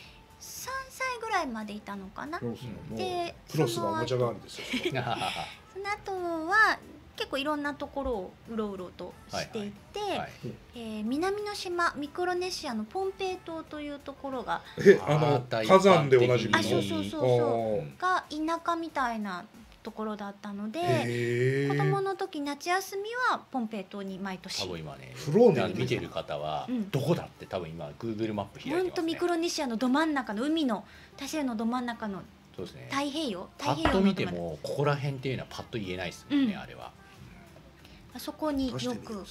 C: 3歳ぐらいまでいたのかな。で
A: クロスがおもちゃ代わりですよ。
C: その後は結構いろんなところをうろうろとしていて、南の島ミクロネシアのポンペイ島というところが
A: 火山でおなじみの
C: そうが田舎みたいなところだったので、子供の時夏休みはポンペイ島に毎年。
B: 多分今ね
A: フローネ
B: 見てる方はどこだって多分今 Google マップ開いてますね。
C: 本当ミクロネシアのど真ん中の海の大西洋のど真ん中の
B: そうですね。
C: 太平洋
B: パッと見てもここら辺っていうのはパッと言えないですもんね、あれは。
C: あそこによく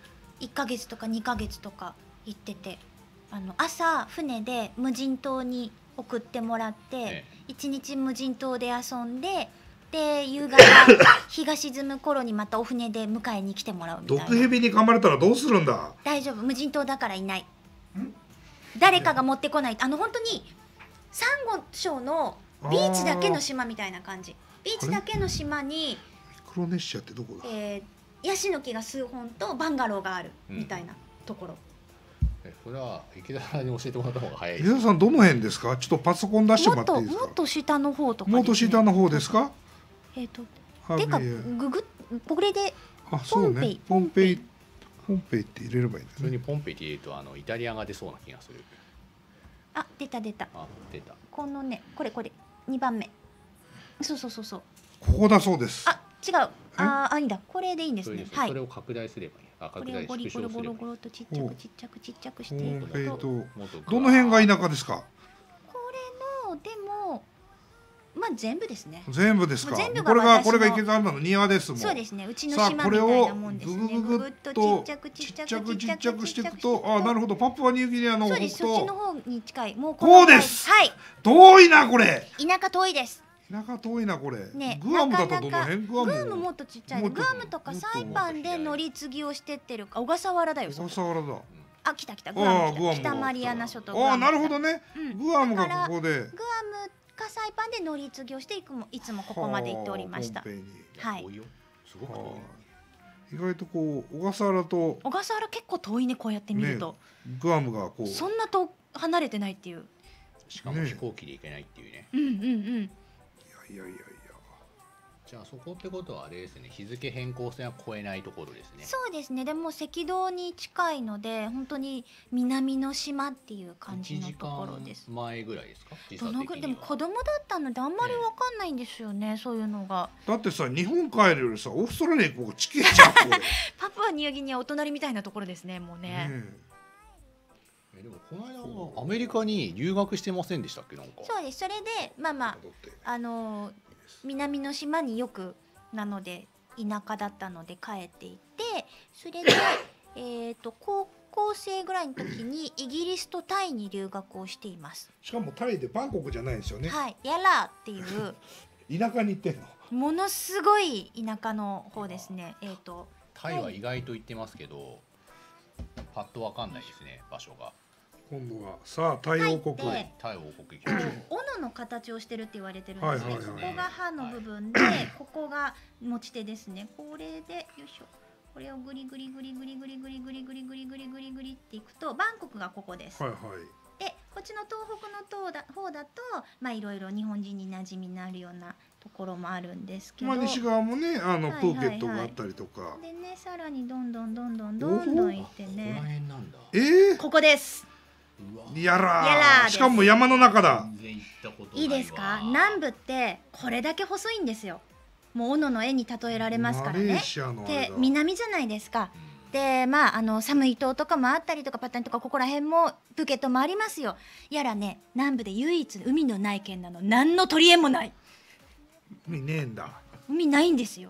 C: 1ヶ月とか2ヶ月とか行ってて、朝船で無人島に送ってもらって1日無人島で遊んで、で夕方日が沈む頃にまたお船で迎えに来てもらうみたいな。
A: 毒蛇に噛まれたらどうするんだ。
C: 大丈夫、無人島だからいない。誰かが持ってこない。本当にサンゴ礁のビーチだけの島みたいな感じ。ビーチだけの島に
A: ミクロネシアってどこだ。
C: ヤシの木が数本とバンガローがあるみたいなところ。
B: これは池田さんに教えてもらった方が早い。
A: 池田さんどの辺ですか。ちょっとパソコン出してもらっていいですか。
C: もっと下の方とかですね。
A: もっと下の方ですか。
C: てかこれで
A: そうね。ポンペイって入れればいいんですね。
B: それにポンペイって入れるとイタリアが出そうな気がする。
C: 出た。
B: 出た。
C: このねこれ2番目。そう。
A: ここだそうです。
C: 違う。いいんだ。これでいいんですね。
B: はい。それを拡大すればいい。拡大
C: ゴリゴロゴロとちっちゃくしていくと。
A: どの辺が田舎ですか。
C: これのでも全部ですね。
A: 全部ですか。これが池田さんの庭ですもん。
C: そうですね。うちの島みたいなもんですね。
A: ぐぐっとちっちゃくしていくと、なるほど。パプアニューギニアの北東。
C: そっちの方に近い。もう
A: こうです。
C: はい。
A: 遠いなこれ。
C: 田舎遠いです。
A: 田舎遠いなこれ。
C: ね、
A: グアムだとどの辺？グアム
C: もっとちっちゃい。グアムとかサイパンで乗り継ぎをしてってる。小笠原だよ。
A: 小笠原だ。
C: 来た。グアム。北マリアナ諸島。
A: なるほどね。グアムがここで。
C: グアムかサイパンで乗り継ぎをしていつもここまで行っておりました。はい。
B: すごく遠い。
A: 意外とこう小笠原
C: 結構遠いね、こうやって見ると。
A: グアムがこう。
C: そんなと離れてないっていう。
B: しかも飛行機で行けないっていうね。
A: いや。
B: じゃあそこってことはあれですね、日付変更線は越えないところですね。
C: そうですね。でも赤道に近いので本当に南の島っていう感じのところです。
B: 前ぐらいですか。
C: どのぐらいでも子供だったのであんまりわかんないんですよね、そういうのが。
A: だってさ、日本帰るよりさオーストラリア行く方がチキじゃんこれ。
C: パプアニューギニアお隣みたいなところですね、もうね。
B: でもこの間アメリカに留学してませんでしたっけ。なんか
C: そうです。それで南の島によくなので田舎だったので帰っていって、それで高校生ぐらいの時にイギリスとタイに留学をしています。
A: しかもタイでバンコクじゃないですよね。
C: はい、ヤラーっていう
A: 田舎に行ってんの。
C: ものすごい田舎の方ですね。
B: タイは意外と行ってますけど、パッとわかんないですね、場所が。
A: 今度はさあタイ王国。
B: タイ王国行きましょう。
C: 斧の形をしてるって言われてるんですね。ここが刃の部分で、ここが持ち手ですね。これでよいしょ。これをグリグリっていくとバンコクがここです。でこっちの東北の方だといろいろ日本人に馴染みのあるようなところもあるんですけど、
A: 西側もねプーケットがあったりとか
C: でね、さらにどんどん行ってね、ここです。
A: やらしかも山の中だ。
C: いいですか。南部ってこれだけ細いんですよ。もう斧の絵に例えられますからね。で南じゃないですか。で寒い島とかもあったりとかパターンとかここら辺もプーケットもありますよ。やらね、南部で唯一海のない県なの。何の取り柄もない。
A: 海ねえんだ。
C: 海ないんですよ。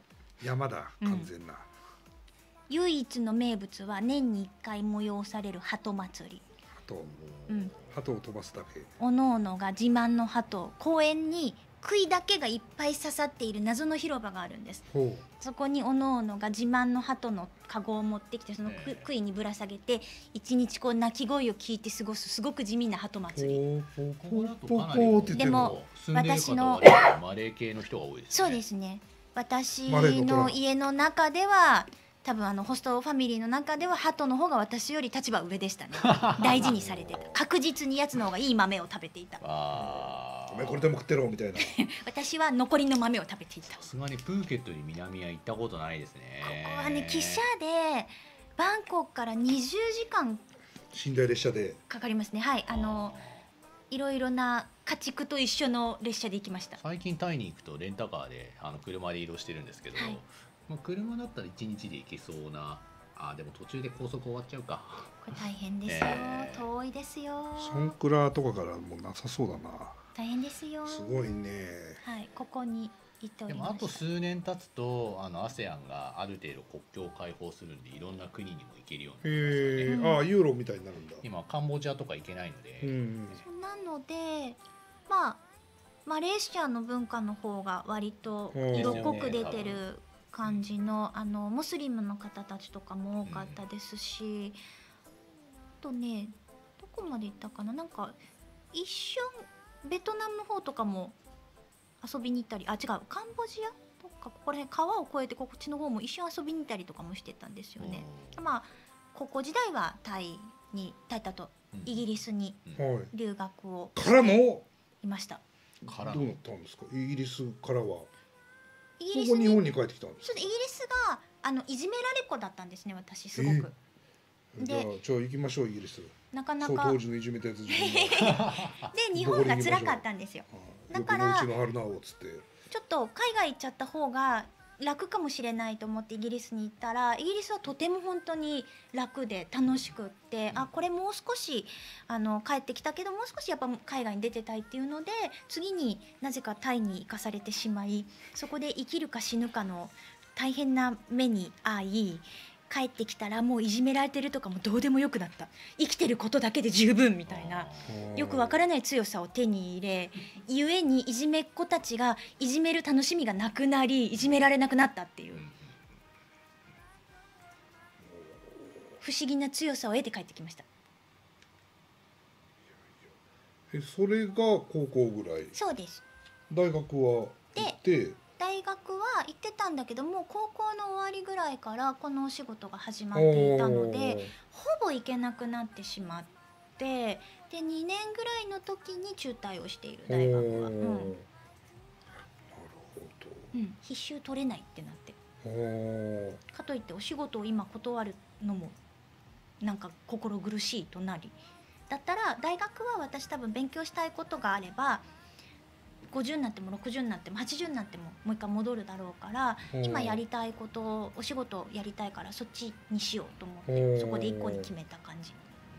A: 山だ完全な。
C: 唯一の名物は年に1回催される鳩祭り。
A: 鳩を飛ばすだけ。
C: おのおのが自慢の鳩、公園に杭だけがいっぱい刺さっている謎の広場があるんです。そこにおのおのが自慢の鳩のカゴを持ってきて、その杭にぶら下げて一日こう鳴き声を聞いて過ごす、すごく地味な鳩祭り。でも私の
B: マレー系の人が多いですね。
C: そうですね。私の家の中では多分ホストファミリーの中では鳩の方が私より立場上でしたね。大事にされてた。確実にやつの方がいい豆を食べていた。
A: お前これでも食ってろみたいな。
C: 私は残りの豆を食べていた。
B: さすがにプーケットに南は行ったことないですね。
C: ここはね、汽車でバンコクから20時間
A: 寝台列車で
C: かかりますね。はい、いろいろな家畜と一緒の列車で行きました。
B: 最近タイに行くとレンタカーで車で移動してるんですけど、まあ車だったら1日で行けそうな。でも途中で高速終わっちゃうか。
C: これ大変ですよ。遠いですよ。
A: ソンクラとかからもうなさそうだな。
C: 大変ですよ。
A: すごいね。
C: はい、ここに行っておりました。
B: でもあと数年経つとASEAN がある程度国境を開放するんで、いろんな国にも行けるようになりますよね。
A: ユーロみたいになるんだ。
B: 今カンボジアとか行けないので。
C: なのでマレーシアの文化の方が割と色濃く出てる感じのムスリムの方たちとかも多かったですし、あとね、どこまで行ったかな、なんか一瞬ベトナムの方とかも遊びに行ったり、違う、カンボジアとかここら辺川を越えてこっちの方も一瞬遊びに行ったりとかもしてたんですよね。高校時代はタイだとイギリスに留学を
A: からの
C: いました。
A: どうなったんですか。イギリスからは
C: イギリス
A: 日本に帰ってきたんですか。
C: イギリスがいじめられっ子だったんですね、私すごく。
A: じゃあ行きましょう、イギリス。
C: なかなか
A: 当時のいじめたやつで
C: 日本が辛かったんですよ。だからちょっと海外行っちゃった方が楽かもしれないと思ってイギリスに行ったら、イギリスはとても本当に楽で楽しくって、これもう少し帰ってきたけどもう少しやっぱ海外に出てたいっていうので、次になぜかタイに行かされてしまい、そこで生きるか死ぬかの大変な目に遭い、帰ってきたらもういじめられてるとかもどうでもよくなった、生きてることだけで十分みたいな、よくわからない強さを手に入れ、ゆえにいじめっ子たちがいじめる楽しみがなくなり、いじめられなくなったっていう不思議な強さを得て帰ってきました。
A: それが高校ぐらい。
C: そうです。
A: 大学は行って。
C: 大学は行ってたんだけども、高校の終わりぐらいからこのお仕事が始まっていたので、ほぼ行けなくなってしまって、で2年ぐらいの時に中退をしている、大学は。なるほど。必修取れないってなって、かといってお仕事を今断るのもなんか心苦しいとなり、だったら大学は私多分勉強したいことがあれば50になっても60になっても80になってももう一回戻るだろうから、今やりたいことをお仕事をやりたいからそっちにしようと思ってそこで一個に決めた感じ。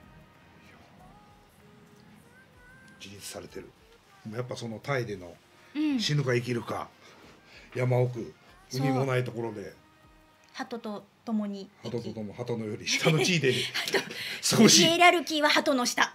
A: 自立されてる。やっぱそのタイでの死ぬか生きるか、山奥海もないところで
C: 鳩と共に
A: 鳩のより下の地位で少し
C: ヒエラルキーは鳩の下。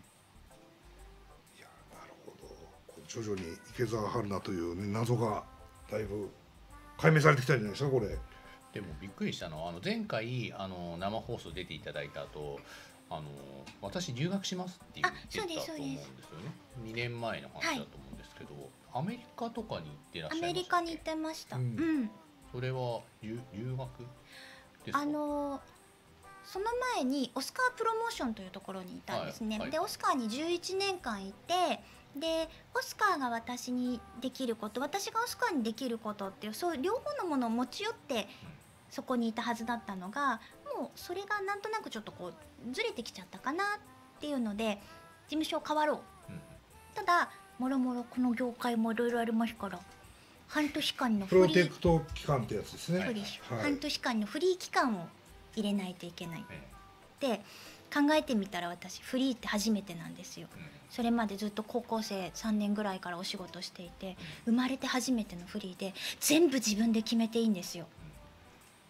A: 徐々に池澤春菜という、ね、謎がだいぶ解明されてきたんじゃないですか、これ。
B: でもびっくりしたのは前回生放送出ていただいた後私留学しますって言ってたと思うんですよね。2年前の話だと思うんですけど、アメリカとかに行ってらっしゃいましたっけ？
C: アメリカに行ってました。
B: それは留学ですか？
C: その前にオスカープロモーションというところにいたんですね。でオスカーに11年間いて、でオスカーが私にできること、私がオスカーにできることっていう、そう両方のものを持ち寄ってそこにいたはずだったのが、もうそれがなんとなくちょっとこうずれてきちゃったかなっていうので事務所を変わろう、ただもろもろこの業界もいろいろありますから、半年間の
A: プロテクト期間ってやつですね。
C: 半年間のフリー期間を入れないといけないって考えてみたら、私フリーって初めてなんですよ。それまでずっと高校生3年ぐらいからお仕事していて、生まれて初めてのフリーで全部自分で決めていいんですよ。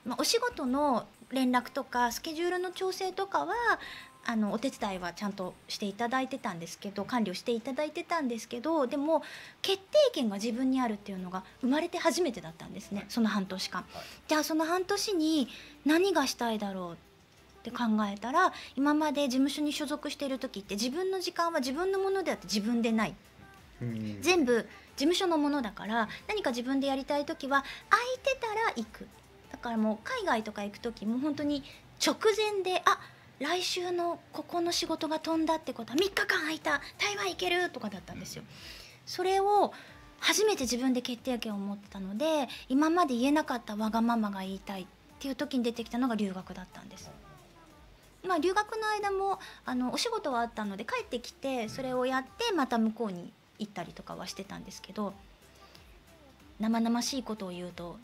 C: お仕事の連絡とかスケジュールの調整とかはお手伝いはちゃんとしていただいてたんですけど、管理をしていただいてたんですけど、でも決定権が自分にあるっていうのが生まれて初めてだったんですね、その半年間。じゃあその半年に何がしたいだろうって考えたら、今まで事務所に所属している時って自分の時間は自分のものであって自分でない、全部事務所のものだから、何か自分でやりたい時は空いてたら行く。だからもう海外とか行く時も本当に直前で、来週のここの仕事が飛んだってことは3日間空いた、台湾行けるとかだったんですよ。それを初めて自分で決定権を持ってたので、今まで言えなかったわがままが言いたいっていう時に出てきたのが留学だったんです。留学の間もお仕事はあったので帰ってきてそれをやってまた向こうに行ったりとかはしてたんですけど、生々しいことを言うと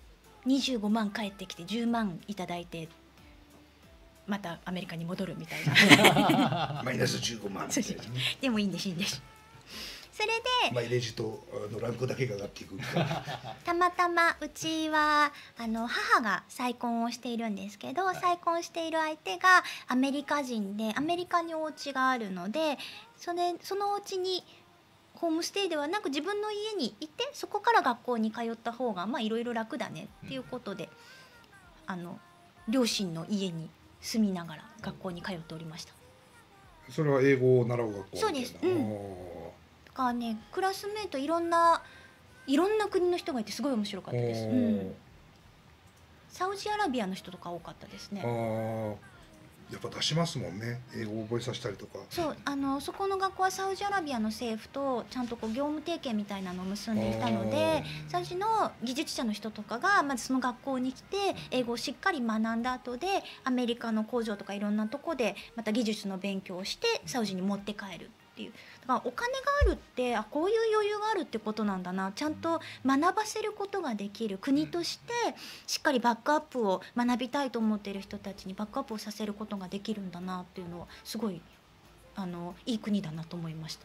C: 25万帰ってきて10万いただいてまたアメリカに戻るみたいな
A: マイナス15万みたいな、ね、
C: でもいいんです、いいんです。それで
A: マイレージとランクだけが上がっていくみたいな
C: たまたまうちは母が再婚をしているんですけど、再婚している相手がアメリカ人で、アメリカにお家があるので、そのお家にホームステイではなく自分の家にいて、そこから学校に通った方がいろいろ楽だねっていうことで、両親の家に住みながら学校に通っておりました。
A: それは英語を習う学校みたいな。
C: そうです、だからね、クラスメートいろんな国の人がいてすごい面白かったです。サウジアラビアの人とか多かったですね。
A: やっぱ出しますもんね、英語を覚えさせたりとか。
C: そうそこの学校はサウジアラビアの政府とちゃんと業務提携みたいなのを結んでいたので、サウジの技術者の人とかがまずその学校に来て英語をしっかり学んだ後で、アメリカの工場とかいろんなとこでまた技術の勉強をしてサウジに持って帰るっていう。だからお金があるってこういう余裕があるってことなんだな、ちゃんと学ばせることができる国としてしっかりバックアップを、学びたいと思っている人たちにバックアップをさせることができるんだなっていうのはすごいいい国だなと思いました。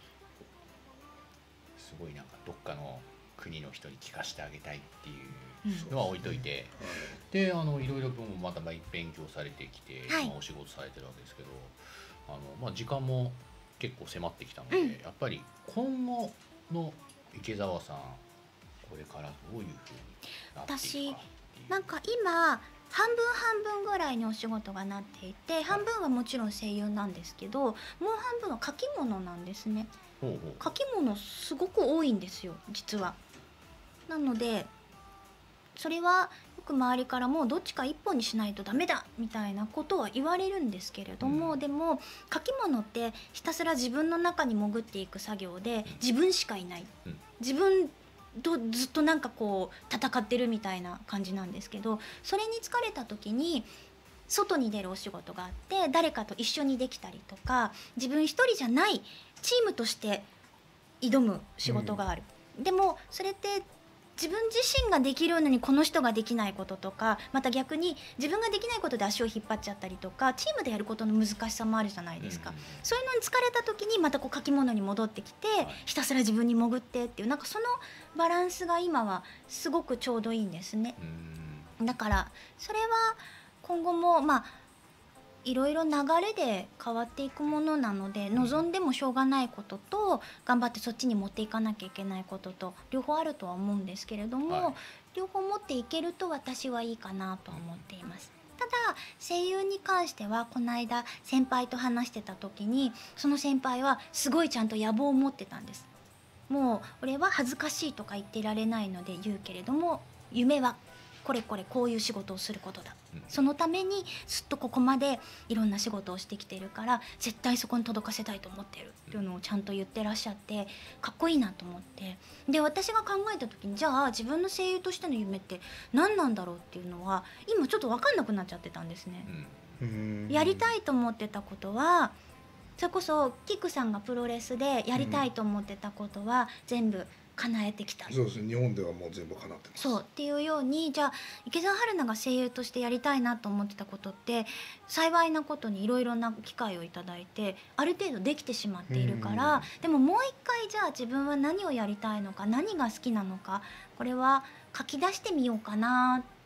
B: すごいなんかどっかの国の人に聞かせてあげたいっていうのは置いといて、でいろいろまた勉強されてきて、お仕事されてるわけですけど、時間も結構迫ってきたので、やっぱり今後の池澤さん、これからどういうふうになっていくかっていう。
C: 私なんか今半分半分ぐらいにお仕事がなっていて、半分はもちろん声優なんですけど、もう半分は書き物なんですね。書き物すごく多いんですよ実は。なのでそれはよく周りからもどっちか一本にしないとダメだみたいなことは言われるんですけれども、でも書き物ってひたすら自分の中に潜っていく作業で、自分しかいない、自分とずっとなんか戦ってるみたいな感じなんですけど、それに疲れた時に外に出るお仕事があって誰かと一緒にできたりとか、自分一人じゃないチームとして挑む仕事がある。でもそれって自分自身ができるのにこの人ができないこととか、また逆に自分ができないことで足を引っ張っちゃったりとか、チームでやることの難しさもあるじゃないですか。そういうのに疲れた時にまた書き物に戻ってきて、ひたすら自分に潜ってっていう、なんかそのバランスが今はすごくちょうどいいんですね。だからそれは今後もいろいろ流れで変わっていくものなので、望んでもしょうがないことと頑張ってそっちに持っていかなきゃいけないことと両方あるとは思うんですけれども、両方持っていけると私はいいかなと思っています。ただ声優に関してはこの間先輩と話してた時に、その先輩はすごいちゃんと野望を持ってたんです。もう俺は恥ずかしいとか言ってられないので言うけれども、夢はこういう仕事をすることだ、そのためにずっとここまでいろんな仕事をしてきてるから絶対そこに届かせたいと思ってるっていうのをちゃんと言ってらっしゃって、かっこいいなと思って、で私が考えた時に、じゃあ自分の声優としての夢って何なんだろうっていうのは今ちょっと分かんなくなっちゃってたんですね。やりたいと思ってたことは、それこそキクさんがプロレスでやりたいと思ってたことは全部叶えてきた。
A: そうですね、日本ではもう全部叶ってます。
C: そうっていうように、じゃあ池澤春菜が声優としてやりたいなと思ってたことって幸いなことにいろいろな機会をいただいてある程度できてしまっているから、でももう一回じゃあ自分は何をやりたいのか、何が好きなのか、これは書き出してみようかなっ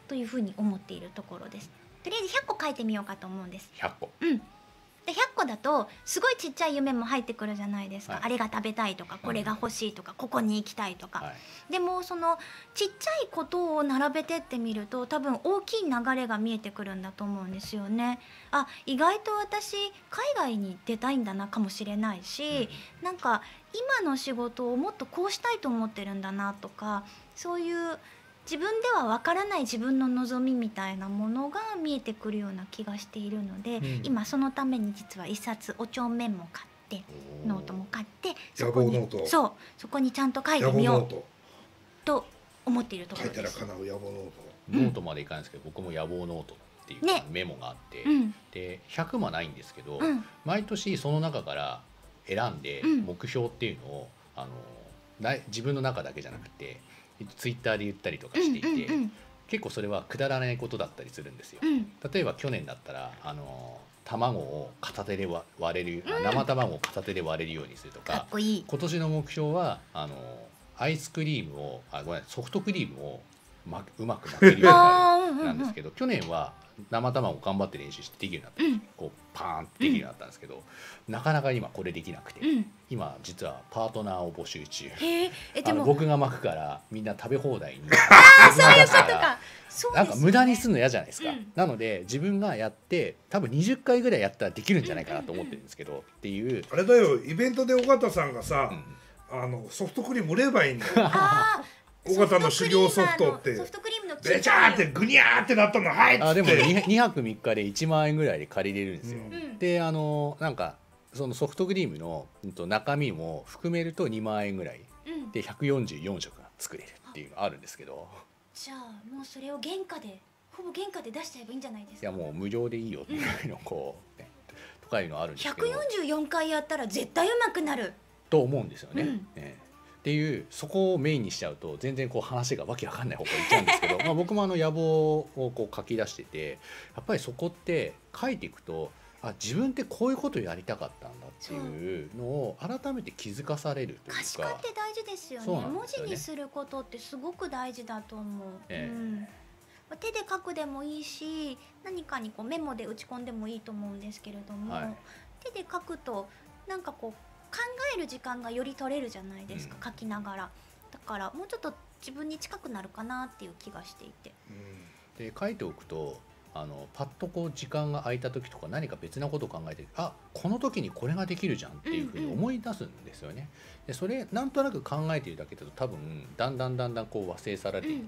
C: というふうに思っているところです。とりあえず100個書いてみようかと思うんです。
B: 100個。
C: うん。で100個だとすごいちっちゃい夢も入ってくるじゃないですか、
B: はい、
C: あれが食べたいとかこれが欲しいとか、ここに行きたいとか、
B: はい、
C: でもそのちっちゃいことを並べてってみると多分大きい流れが見えてくるんだと思うんですよね。あ、意外と私海外に出たいんだなかもしれないし、なんか今の仕事をもっとこうしたいと思ってるんだなとか、そういう自分ではわからない自分の望みみたいなものが見えてくるような気がしているので、今そのために実は一冊お帳面も買ってノートも買ってそこにそこにちゃんと書いてみようと思っているところです。
A: 書いたら叶う野望ノート。
B: ノートまでいかないんですけど、僕も野望ノートっていうメモがあって、で100もないんですけど、毎年その中から選んで目標っていうのを自分の中だけじゃなくてツイッターで言ったりとかしていて、結構それはくだらないことだったりするんですよ。例えば去年だったら卵を片手で割れる、生卵を片手で割れるようにするとか、今年の目標はアイスクリームをソフトクリームをうまく巻けるようになるなんですけど、去年は生卵を頑張って練習してできるようになった、こうパーンってできるようになったんですけど、なかなか今これできなくて、今実はパートナーを募集中。
C: でも
B: 僕が巻くからみんな食べ放題に
C: そういうことか。
B: なんか無駄にするの嫌じゃないですか、なので自分がやって多分20回ぐらいやったらできるんじゃないかなと思ってるんですけど、っていう
A: あれだよ、イベントで尾形さんがさ、ソフトクリーム売ればいいんだよ。尾形の修行ソフトってベチャーってグニャーってなったの、はいっつって。
B: でも2泊3日で1万円ぐらいで借りれるんですよ。でなんかそのソフトクリームの中身も含めると2万円ぐらいで144食が作れるっていうのあるんですけど、
C: じゃあもうそれをほぼ原価で出しちゃえばいいんじゃないですか。
B: いやもう無料でいいよっていうのこう、とかいうのあるんですけど、
C: 144回やったら絶対うまくなる
B: と思うんですよね。っていうそこをメインにしちゃうと全然こう話がわけわかんない方向に行っちゃうんですけど僕も野望をこう書き出してて、やっぱりそこって書いていくと、自分ってこういうことをやりたかったんだっていうのを改めて気づかされるというか。
C: 可視化って大事ですよね。文字にすることってすごく大事だと思う。手で書くでもいいし、何かにこうメモで打ち込んでもいいと思うんですけれども、手で書くとなんかこう考える時間がより取れるじゃないですか、書きながら。だからもうちょっと自分に近くなるかなっていう気がしていて、
B: で書いておくとパッとこう時間が空いた時とか何か別なことを考えて、この時にこれができるじゃんっていうふうに思い出すんですよね。でそれなんとなく考えているだけだと多分だんだんこう忘れ去られていって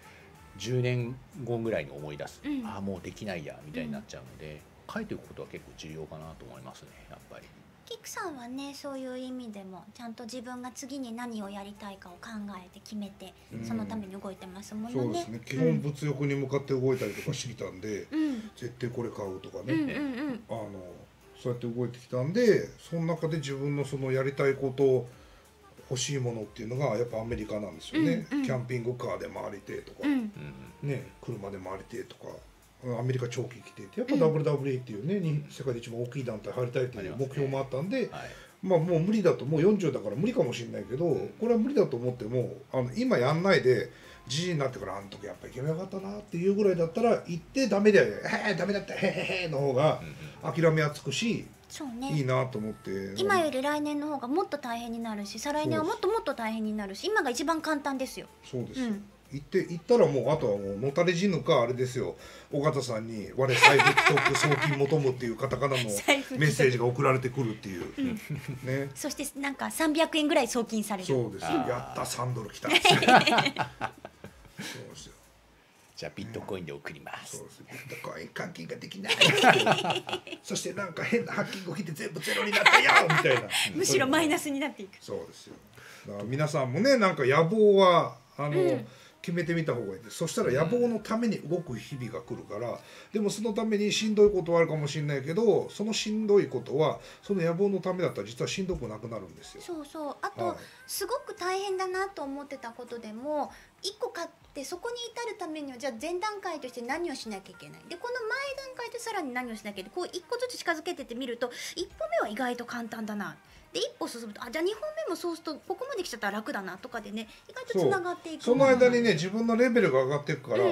B: 、10年後ぐらいに思い出す、もうできないやみたいになっちゃうので、書いておくことは結構重要かなと思いますね、やっぱり。
C: キクさんはね、そういう意味でもちゃんと自分が次に何をやりたいかを考えて決めて、そのために動いてますもんね。
A: そうですね、基本物欲に向かって動いたりとかしてきたんで、絶対これ買うとかね、そうやって動いてきたんで、その中で自分のそのやりたいこと欲しいものっていうのがやっぱアメリカなんですよね。キャンピングカーで回りてとか、車で回りてとか、アメリカ長期来てて、やっぱ WWE っていうね、世界で一番大きい団体入りたいっていう目標もあったんで、もう無理だと、もう40だから無理かもしれないけど、これは無理だと思っても今やんないでじじいになってからあの時やっぱり行けばよかったなっていうぐらいだったら、行ってダメだよ、ダメだったへへの方が諦めはつくし、いいなと思って。
C: 今より来年の方がもっと大変になるし、再来年はもっともっと大変になるし、今が一番簡単ですよ。
A: そうですよ、行ったらもうあとはもうのたれ死ぬかあれですよ、尾形さんに「我財布ストック送金求む」っていうカタカナのメッセージが送られてくるっていうね。
C: そしてなんか300円ぐらい送金される。
A: そうですよ、やった3ドル来たそうですよ。
B: じゃあビットコインで送ります。
A: そうです、ビットコイン換金ができないそしてなんか変なハッキング来て全部ゼロになったよみたいな
C: むしろマイナスになっていく。
A: そうですよ。だから皆さんもね、なんか野望は決めてみた方がいいです。そしたら野望のために動く日々が来るから、でもそのためにしんどいことはあるかもしれないけど、そのしんどいことはその野望のためだったら実はしんどくなくなるんですよ。
C: そうそう。あと、すごく大変だなと思ってたことでも1個買ってそこに至るためにはじゃあ前段階として何をしなきゃいけない、でこの前段階でさらに何をしなきゃいけない、こう1個ずつ近づけてってみると1歩目は意外と簡単だな、で一歩進むとじゃあ2本目もそうするとここまで来ちゃったら楽だなとかでね、意外とつながっていく。
A: その間にね、自分のレベルが上がっていくから、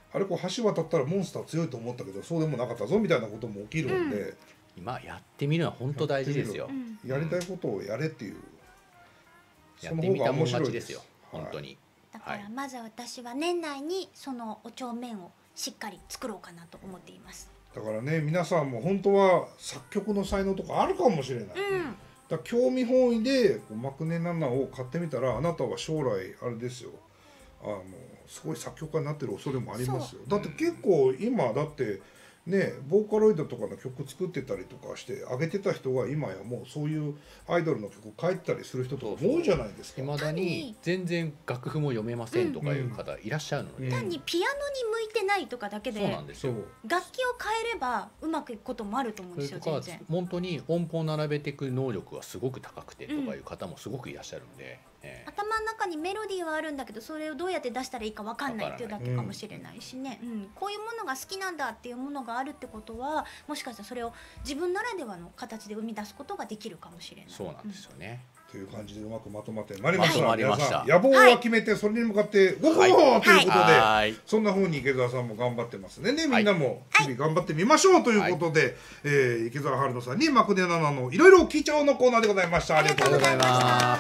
A: あれこう橋渡ったらモンスター強いと思ったけどそうでもなかったぞみたいなことも起きるんで、
B: 今やってみるのは本当大事ですよ。
A: やりたいことをやれっていう、
B: やってみたもん勝ちですよ本当に。
C: だからまず私は年内にそのお帳面をしっかり作ろうかなと思っています。
A: だからね皆さんも本当は作曲の才能とかあるかもしれない、だから興味本位でマクネ7を買ってみたらあなたは将来あれですよ、すごい作曲家になってる恐れもありますよ。だって結構今だってねボーカロイドとかの曲作ってたりとかして上げてた人が今やもうそういうアイドルの曲書いてたりする人とか多いじゃないですか。
B: いまだに全然楽譜も読めませんとかいう方いらっしゃるので、
C: 単にピアノに向いてないとかだけで
B: そうなんですよ。
C: 楽器を変えればうまくいくこともあると思うんですよ。全然
B: 本当に音符を並べていく能力がすごく高くてとかいう方もすごくいらっしゃるので、
C: 頭の中にメロディーはあるんだけどそれをどうやって出したらいいか分かんないっていうだけかもしれないしね、こういうものが好きなんだっていうものがあるってことはもしかしたらそれを自分ならではの形で生み出すことができるかもしれない。
B: そうなんですよね、
A: という感じでうまくまとまってまいりました。
B: 皆さん
A: 野望は決めてそれに向かってゴーゴーということで、そんな風に池澤さんも頑張ってますね。みんなも日々頑張ってみましょうということで、池澤春乃さんにマクネ7のいろいろ聞いちゃおうのコーナーでございました。ありがとうございます。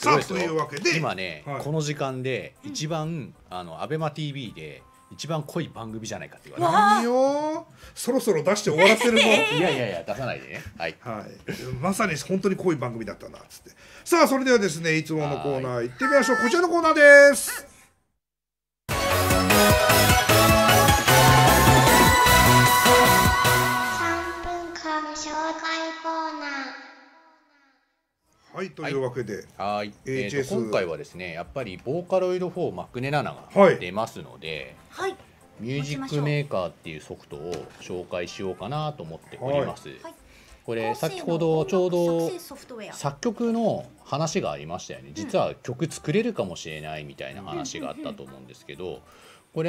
A: さあというわけで
B: 今ねこの時間で一番アベマ TV で一番濃い番組じゃないかって言われて、
A: 何よそろそろ出して終わらせるぞ。
B: いやいやいや出さないでね。はい、
A: まさに本当に濃い番組だったなっつって。さあそれではですねいつものコーナー行ってみましょう。こちらのコーナーです。
D: 3分間紹介コーナー。
A: はいというわけで、
B: 今回はですねやっぱりボーカロイド4マクネ7が出ますので、ミュージックメーカーっていうソフトを紹介しようかなと思っております。これ先ほどちょうど作曲の話がありましたよね。実は曲作れるかもしれないみたいな話があったと思うんですけど、これ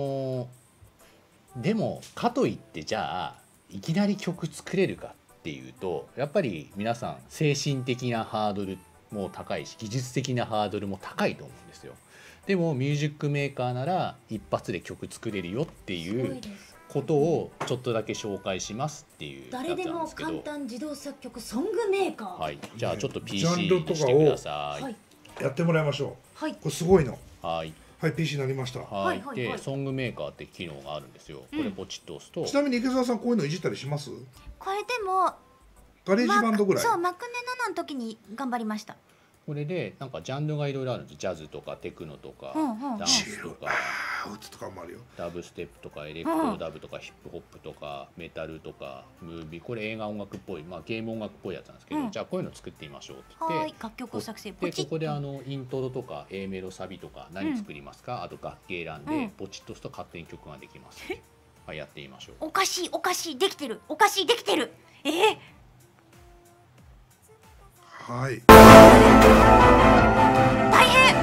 B: でもかといってじゃあいきなり曲作れるかっていうとやっぱり皆さん精神的なハードルも高いし技術的なハードルも高いと思うんですよ。でもミュージックメーカーなら一発で曲作れるよっていうことをちょっとだけ紹介しますっていうやつなんですけど、
C: 誰でも簡単自動作曲ソングメーカー、
B: はい、じゃあちょっと PC にしてください。
A: やってもらいましょう。
C: はい、
A: これすごいの。
B: はい。
A: はい、PC になりました。
B: はい。で、ソングメーカーって機能があるんですよ。これポチッと押すと。
A: ちなみに池澤さんこういうのいじったりします？
C: これでも
A: ガレージバンドぐらい。
C: そう、マクネ7の時に頑張りました。
B: これでなんかジャンルがいろいろあるんです。ジャズとかテクノとかダンスとかダブステップとかエレクトロダブとかヒップホップとかメタルとかムービー、これ映画音楽っぽい、ゲーム音楽っぽいやつなんですけど、じゃあこういうの作ってみましょうって言って
C: 楽曲を作成
B: でここでイントロとか A メロサビとか何作りますか、あと楽器選んでポチッと押すと勝手に曲ができます。はい、やってみましょう。
C: おかしいおかしいできてる、おかしいできてる。
A: はい。
C: 大変。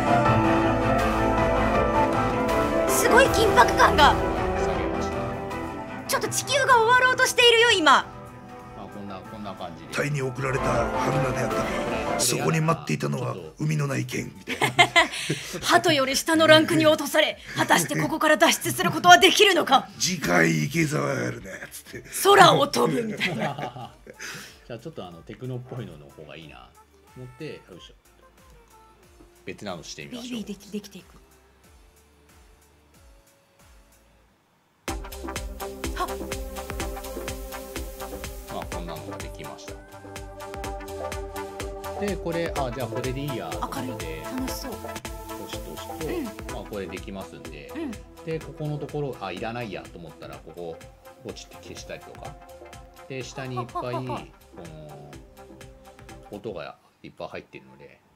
C: すごい緊迫感が。ちょっと地球が終わろうとしているよ今。
B: こんな感じで。
A: タイに送られた春菜であったが、そこに待っていたのは海のない剣みたいな。
C: 鳩より下のランクに落とされ、果たしてここから脱出することはできるのか。
A: 次回池澤やるねっつって。
C: 空を飛ぶみたいな。
B: じゃあちょっとテクノっぽいのの方がいいなと思って、よいしょ、別なのしてみましょう。
C: ビリビリできていく。
B: こんなのができました。でこれじゃあこれでいいやと思って
C: 楽しそう。
B: ポチッと押すと、これできますんで、でここのところいらないやと思ったらここポチって消したりとかで、下にいっぱいこの音がいっぱい入ってるの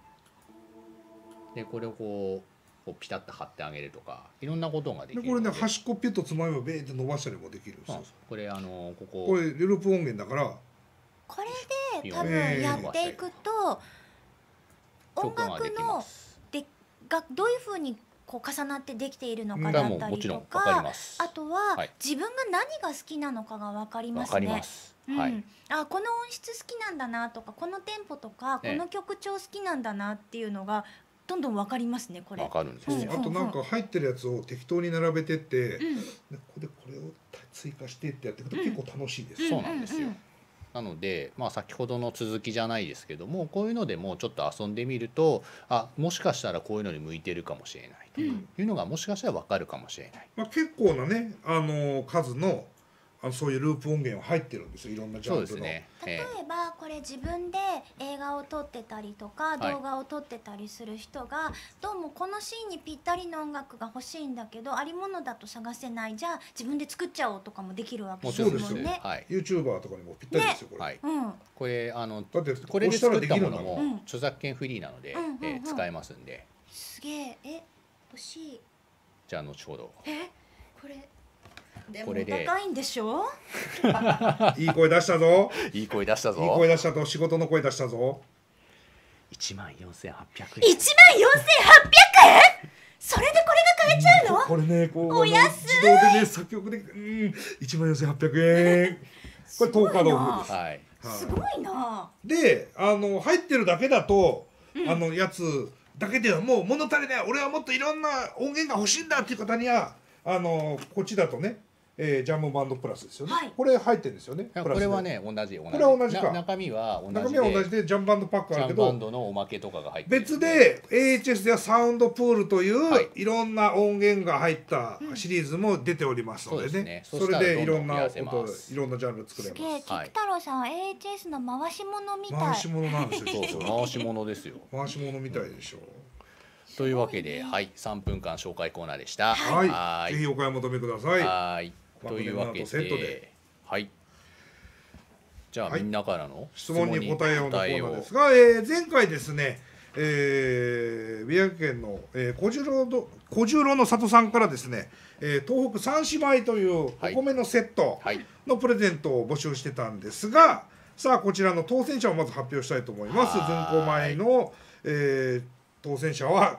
B: でこれをこうピタッと貼ってあげるとかいろんなことができる。
A: これね端っこピュッとつまめばベーって伸ばしたりもできるんですよ。
B: これ
A: これループ音源だから
C: これで多分やっていくと音楽のがどういうふうにこう重なってできているのかだったりとか、あとは自分が何が好きなのかが分かりますね。この音質好きなんだなとかこのテンポとかこの曲調好きなんだなっていうのがとんどんわかりますねこれ。
B: わかるんですよ。
A: あとなんか入ってるやつを適当に並べてって、これを追加してってやっていくと結構楽しいです。
B: そうなんですよ。なので、先ほどの続きじゃないですけども、こういうのでもちょっと遊んでみると、もしかしたらこういうのに向いてるかもしれないというのがもしかしたら分かるかもしれない。
A: 結構なね、数のそういうループ音源は入ってるんですよ、いろんなジャンルの。
B: そうですね。
C: 例えばこれ自分で映画を撮ってたりとか動画を撮ってたりする人が、どうもこのシーンにぴったりの音楽が欲しいんだけどありものだと探せない、じゃあ自分で作っちゃおうとかもできるわけですもんね。
A: そうですよ。YouTuber とかにもぴったりですよこれ。
B: これ
A: だって
B: これで作ったものも著作権フリーなので使えますんで。
C: すげえ、欲しい。
B: じゃあ後ほど。
C: これでも高いんでしょ。
A: いい声出したぞ。
B: いい声出したぞ。
A: いい声出したぞ。仕事の声出したぞ。
B: 14,800円。
C: 14,800円？それでこれが買えちゃうの？
A: これね、こう
C: お安い。
A: 自動でね、作曲で14,800円。これ10日のオフです。
C: すごいな。
A: で、入ってるだけだと、やつだけではもう物足りない。俺はもっといろんな音源が欲しいんだっていう方には、こっちだとね。ジャムバンドプラスですよね。これ入ってるんですよね。
B: これはね同じ。
A: これは同じか。
B: 中身は同じ
A: でジャムバンドパックあるけど、
B: ジャムバンドのおまけとかが入ってる。
A: 別で AHS ではサウンドプールといういろんな音源が入ったシリーズも出ておりますのでね。それでいろんな音、いろんなジャンル作れます。
C: 菊太郎さん AHS の回し物みたい。
A: 回し物なんですよ。
B: 回し物ですよ。
A: 回し物みたいでしょう。
B: というわけで、3分間紹介コーナーでした。
A: はい。ぜひお買い求めください。
B: はい。というわけで、はい。じゃあみんなからの
A: 質問に答えようのコーナーですが、前回ですね、宮城県の小十郎の里さんからですね、東北三姉妹というお米のセットのプレゼントを募集してたんですが、さあこちらの当選者をまず発表したいと思います。ずんこ米の当選者は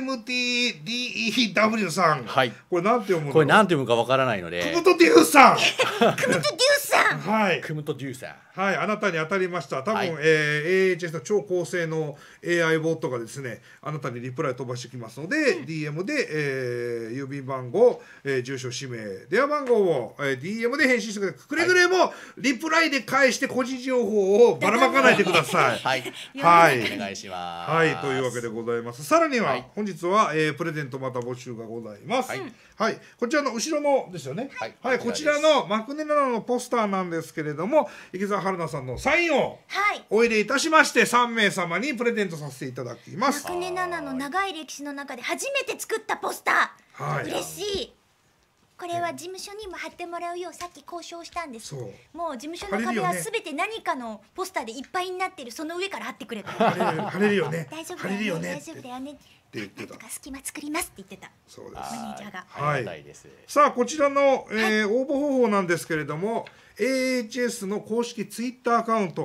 A: KMTDEW さん。
B: はい。
A: これなんて読むの？
B: これなんて読むかわからないので。
A: クムトデューさん。
C: クムトデューさん。
A: はい。
B: クムトデューさん。
A: はい、あなたに当たりました。多分、AHS の超高性能 AI ボットがですね、あなたにリプライ飛ばしてきますので、DM で、郵便番号、住所、氏名、電話番号を、DM で返信してください。くれぐれもリプライで返して個人情報をばらまかないでください。
B: はい。
A: はい。
B: お願いします。
A: はい、というわけでございます。さらには、本日は、プレゼントまた募集がございます。はい。こちらの後ろのですよね。はい。こちらのマクネ7のポスターなんですけれども、池澤春菜さんのサインをお入れいたしまして、3名様にプレゼントさせていただきます。
C: マクネ7の長い歴史の中で初めて作ったポスター。嬉しい。これは事務所にも貼ってもらうようさっき交渉したんです。もう事務所の壁はすべて何かのポスターでいっぱいになってる、その上から貼ってくれた。
A: 貼れるよね。
C: 大丈夫だよね。大丈夫だよね。って
A: 言ってた。
C: 隙間作りますって言ってた。
A: そうです。
C: マネージャーが。
B: はい。
A: さあこちらの、応募方法なんですけれども、AHS の公式ツイッターアカウント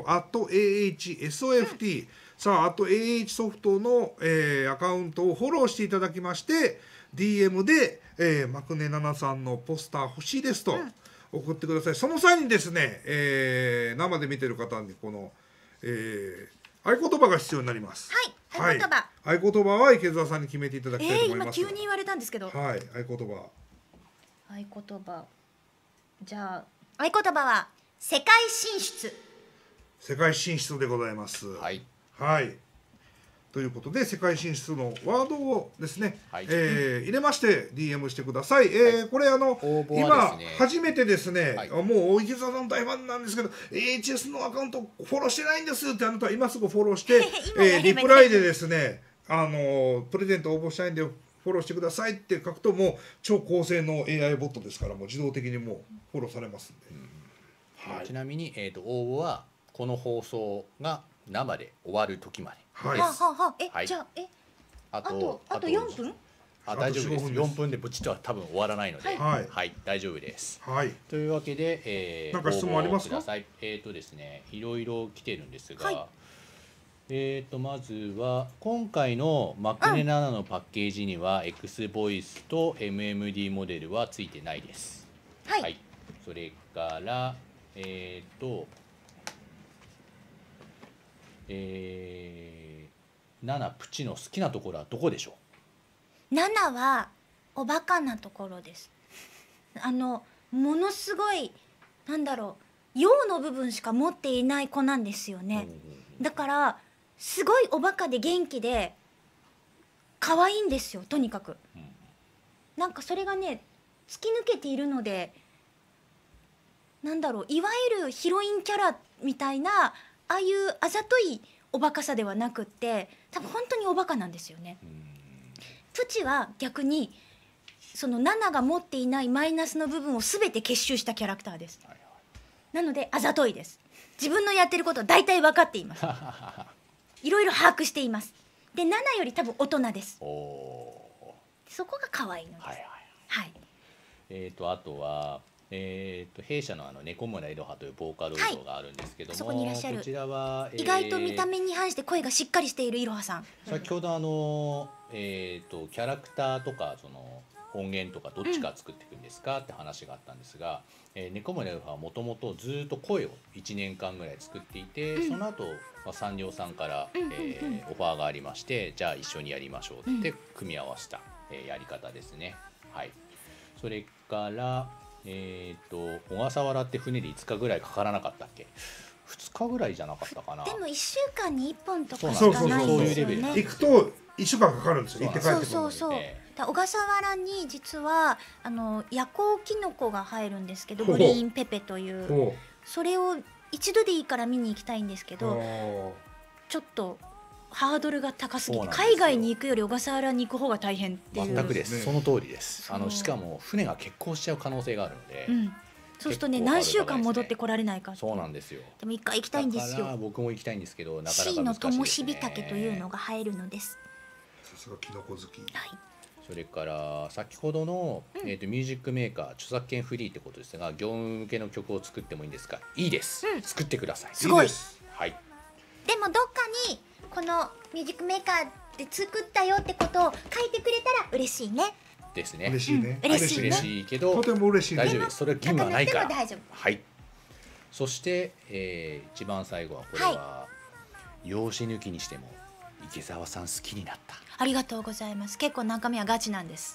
A: @AHSOFT、さあAH ソフトの、アカウントをフォローしていただきまして、DM で、マクネ7さんのポスター欲しいですと送ってください。その際にですね、生で見てる方にこの、合言葉が必要になります。
C: はい。合言葉。
A: 合言葉は池澤さんに決めていただきたいと思います。
C: 今急に言われたんですけど。
A: はい。合言葉。
C: 合言葉。じゃあ合言葉は世界進出。
A: 世界進出でございます。
B: はい。
A: はい。ということで世界進出のワードをですね、入れまして DM してください。これ今初めてですね、もう池澤さん大ファンなんですけど AHS のアカウントフォローしてないんですってあなたは今すぐフォローしてリプライでですねプレゼント応募したいんでフォローしてくださいって書くともう超高性能 AI ボットですからもう自動的にもうフォローされますんで。
B: ちなみに応募はこの放送が生で終わる時まで。
C: はい。じゃああと4分？
B: 大丈夫です。4分でブチッとは多分終わらないので、はい、大丈夫です。
A: はい。
B: というわけで、
A: なんか質問ありますか？
B: ですね、いろいろ来てるんですが、まずは今回のマクネ7のパッケージには X ボイスと MMD モデルはついてないです。はい。それからナナプチの好きなところはどこでしょ
C: う。ナナはおバカなところです。ものすごいなんだろう、陽の部分しか持っていない子なんですよね。だからすごいおバカで元気で可愛いんですよ、とにかく。なんかそれがね突き抜けているので、なんだろう、いわゆるヒロインキャラみたいなああいうあざといおバカさではなくって、多分本当におバカなんですよね。プチは逆にそのナナが持っていないマイナスの部分を全て結集したキャラクターです。なのであざといです。自分のやってることを大体分かっています。いろいろ把握しています。でナナより多分大人です。そこが可愛いのです。はい。
B: あとは弊社の猫村いろはというボーカロイドがあるんですけども、
C: そこにいらっしゃる。
B: こちらは、
C: 意外と見た目に反して声がしっかりしているいろはさん。
B: 先ほどキャラクターとかその音源とかどっちから作っていくんですかって話があったんですが、猫村いろははもともとずっと声を1年間ぐらい作っていて、その後、サンリオさんから、オファーがありまして、じゃあ一緒にやりましょうって組み合わせた、やり方ですね。はい。それから小笠原って船で5日ぐらいかからなかったっけ？2日ぐらいじゃなかったかな。
C: でも1週間に1本とかしかないんですよね。
A: 行くと1週間かかるんですよ。行って帰ってくる。
C: そうそうそう。小笠原に実は夜行キノコが入るんですけど、グリーンペペという、それを一度でいいから見に行きたいんですけど、ちょっとハードルが高すぎて、海外に行くより小笠原に行く方が大変っていう。
B: 全くです。その通りです。しかも船が欠航しちゃう可能性があるので、
C: そうするとね、何週間戻ってこられないか。
B: そうなんですよ。
C: でも一回行きたいんですよ。
B: 僕も行きたいんですけど、なかなか難しいですね。
C: C のともしびたけというのが入るのです。
A: さすがキノコ好き。
C: はい。
B: それから先ほどの、ミュージックメーカー著作権フリーってことですが、業務向けの曲を作ってもいいんですか？いいです。作ってください。
C: すごい。
B: はい。
C: でもどっかにこのミュージックメーカーで作ったよってことを書いてくれたら嬉しいね。
B: ですね。
A: 嬉しいね。
C: 嬉しいね。
B: 嬉しいけど、
A: とても嬉しい。
B: 大丈夫です。それは義務はないから。
C: 大丈夫。
B: はい。そして、一番最後はこれは養子抜きにしても池澤さん好きになった。
C: ありがとうございます。結構中身はガチなんです。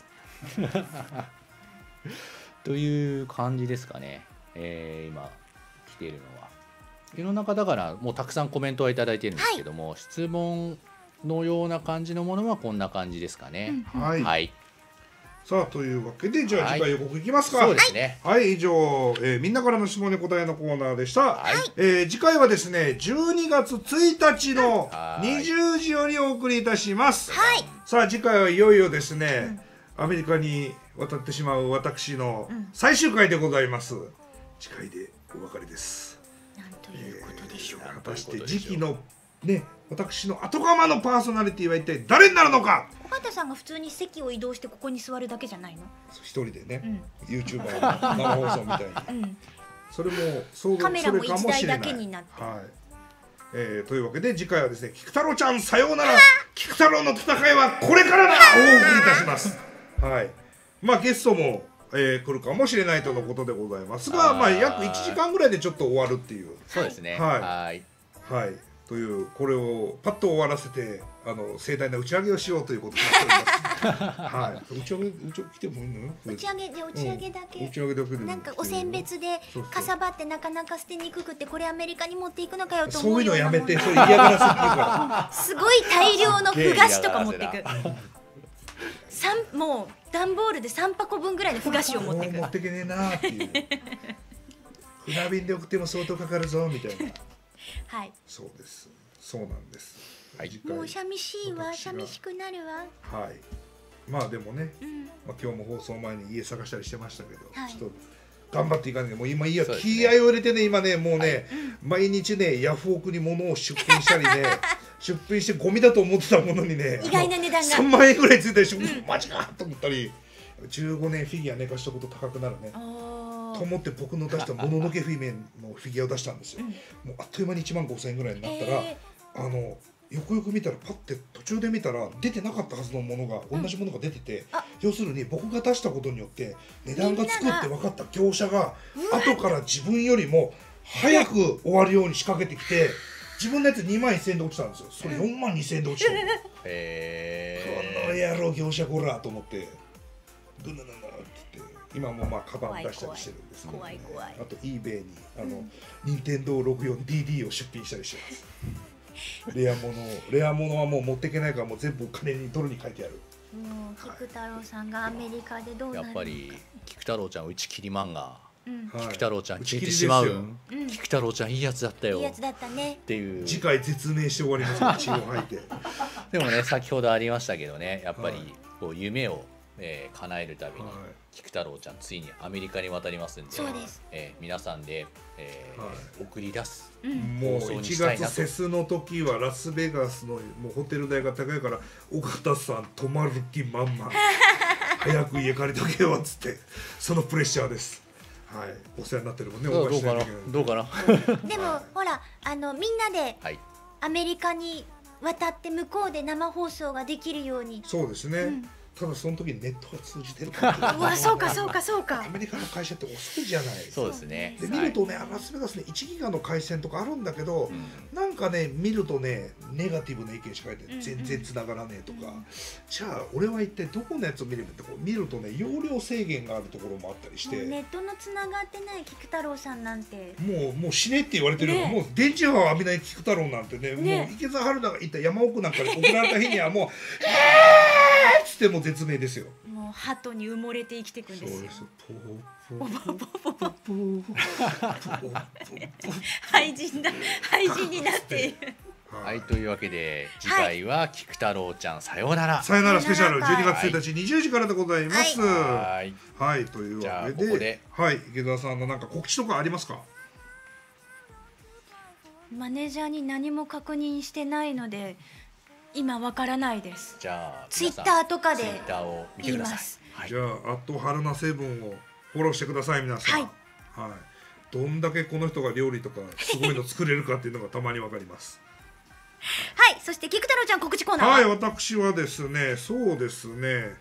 B: という感じですかね。今来ているのは世の中だからもうたくさんコメントはいただいているんですけども、質問のような感じのものはこんな感じですかね。はい。
A: さあというわけで、じゃあ次回予告いきますか。
B: そうですね。
A: はい、以上、みんなからの質問に答えのコーナーでした。次回はですね、12月1日の20時よりお送りいたします。さあ次回はいよいよですね、アメリカに渡ってしまう私の最終回でございます。次回でお別れです。
C: なんということでしょう。
A: 果たして次期のね、私の後釜のパーソナリティは一体誰になるのか。
C: 尾形さんが普通に席を移動してここに座るだけじゃないの？
A: 一人でね、YouTuber の生放送みたいに、それも
C: カメラも1台だけになって、
A: というわけで次回はですね、菊太郎ちゃんさようなら、菊太郎の戦いはこれからだをお送りいたします。はい。まあゲストも来るかもしれないとのことでございますが、まあ約1時間ぐらいでちょっと終わるっていう。
B: そうですね。
A: はい。というこれをパッと終わらせて盛大な打ち上げをしようということになっております。はい。打ち上げ来てもいいの？
C: 打ち上げで打ち上げだけ。
A: 打ち上げだけで。
C: なんかお選別でかさばってなかなか捨てにくくて、これアメリカに持っていくのかよと思うようなもの。
A: そういうのやめて、それ嫌がらせっていうから。
C: すごい大量のふ菓子とか持っていく。もう段ボールで3箱分ぐらいのふ菓子を持っていく。
A: 持ってけねえなーっていう。船便で送っても相当かかるぞみたいな。
C: はい。
A: そうです。そうなんです。
C: もう寂しいわ、寂しくなるわ。
A: はい。まあでもね、まあ今日も放送前に家探したりしてましたけど、ちょっと頑張っていかなきゃ。もう今気合を入れてね、今ねもうね毎日ねヤフオクに物を出品したりね、出品してゴミだと思ってたものにね、
C: 意外な値段が
A: 3万円ぐらいついたりして、マジかと思ったり、15年フィギュア寝かしたこと高くなるね。と思って僕の出したもののけフィメンのフィギュアを出したんですよ。もうあっという間に1万5,000円ぐらいになったら、よくよく見たらパッて途中で見たら出てなかったはずのものが同じものが出てて、要するに僕が出したことによって値段がつくって分かった業者が後から自分よりも早く終わるように仕掛けてきて、 自分のやつ2万1000円で落ちたんですよ。それ4万2000円で落ちたの。この野郎業者こらと思ってドゥナナナって言って今もまあカバン出したりしてるんですけど、ね、
C: 怖い。
A: あと eBay に任天堂 64DD を出品したりしてます。レア物はもう持っていけないからもう全部金にドルに書いてある。
C: もう菊太郎さんがアメリカでどうなるのか。
B: やっぱり菊太郎ちゃん打ち切り漫画、
A: はい
B: 菊太郎ちゃん消えてしまう、菊太郎ちゃんいいやつだったよ、
C: いいやつだったね
B: っていう。
A: 次回絶命して終わりますよ。血を吐いて。
B: でもね先ほどありましたけどね、やっぱり
A: はい
B: こう夢を叶えるために、
A: はい
B: 菊太郎ちゃんついにアメリカに渡りますんで、
C: そうです、
B: 皆さんで、送り出す、
A: もう1月セスの時はラスベガスのもうホテル代が高いから尾形さん泊まる気満々早く家借りとけよっつってそのプレッシャーです。はい、お世話になってるもんね。
B: どうかなどうかな
C: でもほらみんなでアメリカに渡って向こうで生放送ができるように。
A: そうですね、ただその時にネットが通じてるから
C: うわそうか
A: アメリカの会社って遅いじゃない。
B: そうですね。
A: で見るとね、ラスベガスね1ギガの回線とかあるんだけど、なんかね見るとねネガティブな意見しか書いて全然つながらねえとか、じゃあ俺は一体どこのやつを見ればってこう見るとね容量制限があるところもあったりして、
C: ネットのつながってない菊太郎さんなんて
A: もう死ねって言われてるよ、もう電磁波を浴びない菊太郎なんてね、もう池澤春菜が行った山奥なんかで送られた日にはもうっつってもう絶命ですよ。
C: もう鳩に埋もれて生きていくんですよ。
A: そうです。
C: 廃人になっている。
B: はい、というわけで次回は菊太郎ちゃんさようなら。
A: さよならスペシャル12月1日20時からでございます。はい、というわけで、はい、池澤さんのなんか告知とかありますか？
C: マネージャーに何も確認してないので今わからないです。
B: じゃあ
C: ツイッターとかで
B: ツイッターを見てください。
A: じゃあ春菜セブンをフォローしてください皆さん。はい。どんだけこの人が料理とかすごいの作れるかっていうのがたまにわかります。
C: はい、そして菊太郎ちゃん告知コーナーは。
A: はい、私はですね、そうですね、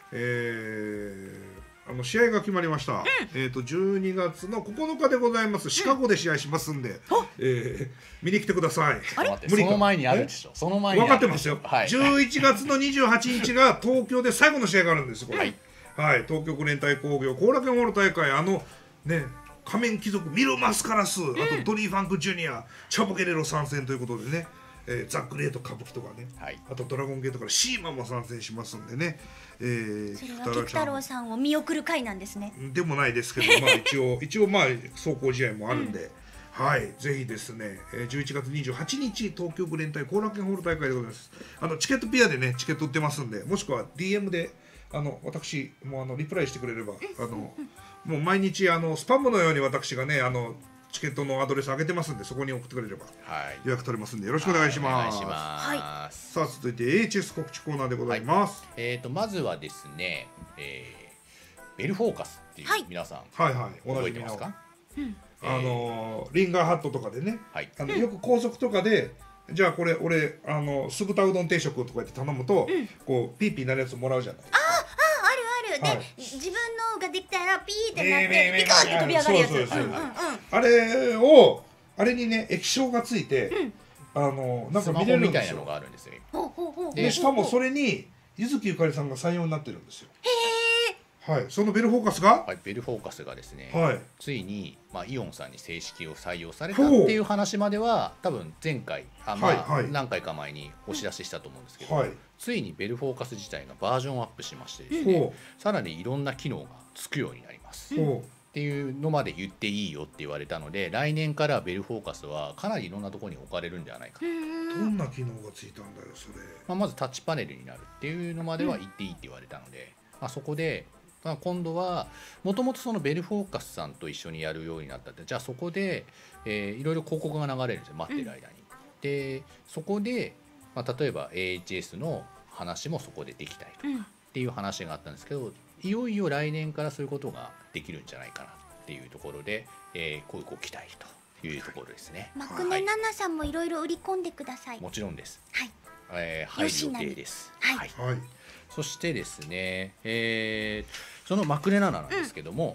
A: 試合が決まりました。12月の9日でございます。シカゴで試合しますんで、見に来てください。
B: その前にあるでしょ。その前に
A: 分かってますよ。11月の28日が東京で最後の試合があるんです。これ。はい、東京国連対工業後楽園ホール大会、ね、仮面貴族ミル・マスカラス、あとドリー・ファンク・ジュニア、チャボ・ゲレロ参戦ということでね、ザ・グレート歌舞伎とかね、あとドラゴンゲートからシーマンも参戦しますんでね、
C: それは菊太郎さんを見送る会なんですね。
A: でもないですけど、まあ一応まあ壮行試合もあるんで、はい、ぜひですね、11月28日東京国連対後楽園ホール大会でございます。チケットピアでねチケット売ってますんで、もしくは DM で私もリプライしてくれればもう毎日スパムのように私がねチケットのアドレス上げてますんで、そこに送ってくれれば予約取れますんでよろしくお願いします。さあ続いて AHS 告知コーナーでございます。
B: まずはですね、ベルフォーカスっていう皆さん覚えてますか？
A: リンガーハットとかでね、よく高速とかでじゃあこれ俺酢豚うどん定食とか言って頼むとこうピーピーなるやつもらうじゃない。
C: で、自分のができたらピーってなってピカって飛び上がるやつ。
A: あれにね液晶がついてなんか見れるんですよ。でしかもそれに柚木ゆかりさんが採用になってるんですよ。はい、そのベルフォーカスが、
B: ベルフォーカスがですね、ついにイオンさんに正式を採用されたっていう話までは多分前回何回か前にお知らせしたと思うんですけど、ついにベルフォーカス自体がバージョンアップしましてですね、さらにいろんな機能がつくようになりますっていうのまで言っていいよって言われたので、来年からベルフォーカスはかなりいろんなところに置かれるんではないか。
A: どんな機能がついたんだよそれ。
B: まずタッチパネルになるっていうのまでは言っていいって言われたので、そこで今度はもともとそのベルフォーカスさんと一緒にやるようになったって、じゃあそこでいろいろ広告が流れるんですよ、待ってる間に。でそこで、例えば AHS の話もそこでできたりとかっていう話があったんですけど、いよいよ来年からそういうことができるんじゃないかなっていうところで、こういうご期待というところですね。
C: マクネナナさんもいろいろ売り込んでください。
B: もちろんです。入る予定です。はいそしてですね、そのマクレナナなんですけども、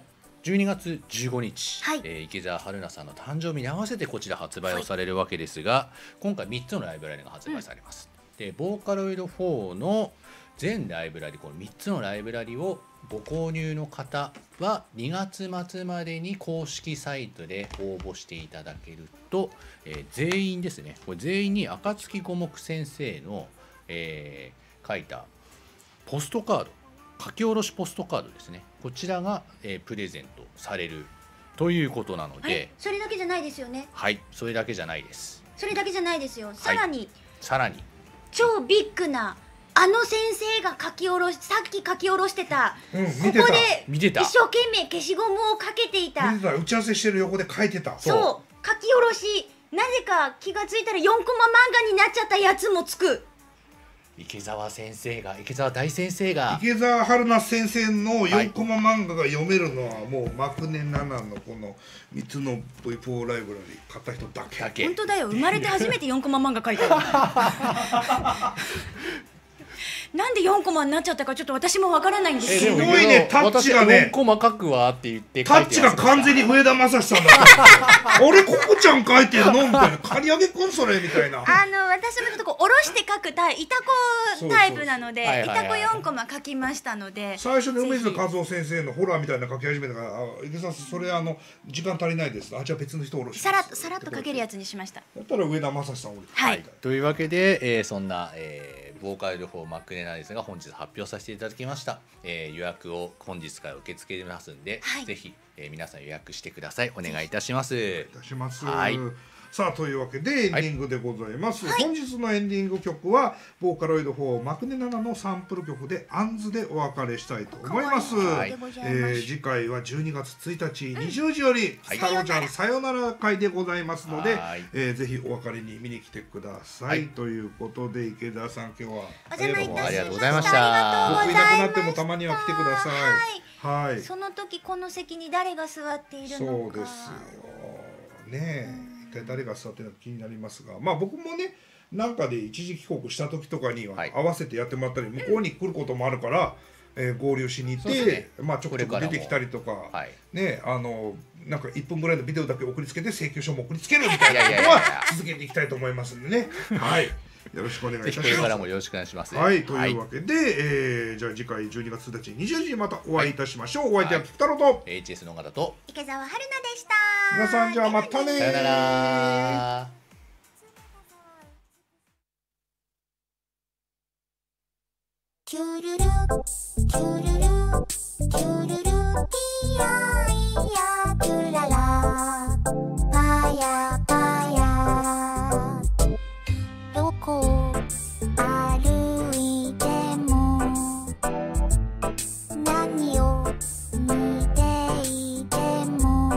B: 12月15日、
C: はい
B: 池澤春菜さんの誕生日に合わせてこちら発売をされるわけですが、今回3つのライブラリが発売されます。でボーカロイド4の全ライブラリ、この3つのライブラリをご購入の方は2月末までに公式サイトで応募していただけると、全員ですね、これ全員に暁五目先生の、書いたポストカード、書き下ろしポストカードですね、こちらが、プレゼントされるということなので、
C: それだけじゃないですよね。
B: はい、それだけじゃないです。
C: それだけじゃないですよ。さらに超ビッグなあの先生がさっき書き下ろしてた、ここで一生懸命消しゴムをかけていた、
A: 打ち合わせしてる横で書いてた、
C: そう書き下ろし、なぜか気がついたら4コマ漫画になっちゃったやつもつく。
B: 池澤大先生が
A: 池澤春菜先生の4コマ漫画が読めるのはもうマクネ7のこの3つの V4 ライブラリ買った人だけ。
C: 本当だよ、生まれて初めて4コマ漫画書いたなんで4コマになっちゃったかちょっと私もわからないんですけど、
A: すごいね、タッチがね、
B: 4コマ書くわって言って
A: タッチが完全に上田正史さんだったあれ、ココちゃん書いてるのみたいな、刈り上げくんそれみたいな。
C: 私もちょっとこう下ろして書くいたこタイプなので、いたこ4コマ書きましたので、
A: 最初に梅津和夫先生のホラーみたいな書き始めたから「池澤さんそれ時間足りないです」じゃあ別の人下ろします」
C: さらっと書けるやつにしました。
A: だったら上田正史さん下ろして、
C: はい、
B: というわけで、そんな、ボーカロイド4マックネナですが本日発表させていただきました。予約を本日から受け付けてますんで、ぜひ、皆さん予約してください。お願いいたします。
A: はい。さあというわけでエンディングでございます、本日のエンディング曲はボーカロイド4マクネ7のサンプル曲でアンズでお別れしたいと思います。次回は12月1日20時よりスタロちゃんさよなら会でございますので、ぜひお別れに見に来てください、ということで池田さん今日は
C: お邪魔いたしました。
B: ありがとうございました。
A: 僕いなくなってもたまには来てください。はい、
C: その時この席に誰が座っているのか。
A: そうですよね。誰が座ってるのか気になりますが、まあ僕もねなんかで一時帰国した時とかには合わせてやってもらったり、向こうに来ることもあるから、合流しに行って、まあちょこちょこ出てきたりとか、ね、なんか1分ぐらいのビデオだけ送りつけて請求書も送りつけるみたいなことは続けていきたいと思いますんでね。はい。よろしくお願いいたします。
B: これからもよろしくお願いします。
A: はい、というわけで、じゃあ次回12月1日20時にまたお会いいたしましょう。お相手は菊太郎と
B: HS の方と
C: 池澤春菜でした。
A: 皆さんじゃあまたね。
B: さよなら。
D: キュルルキュルルキュルルピヤイヤキュララパヤパヤどこ歩いても何を見ていても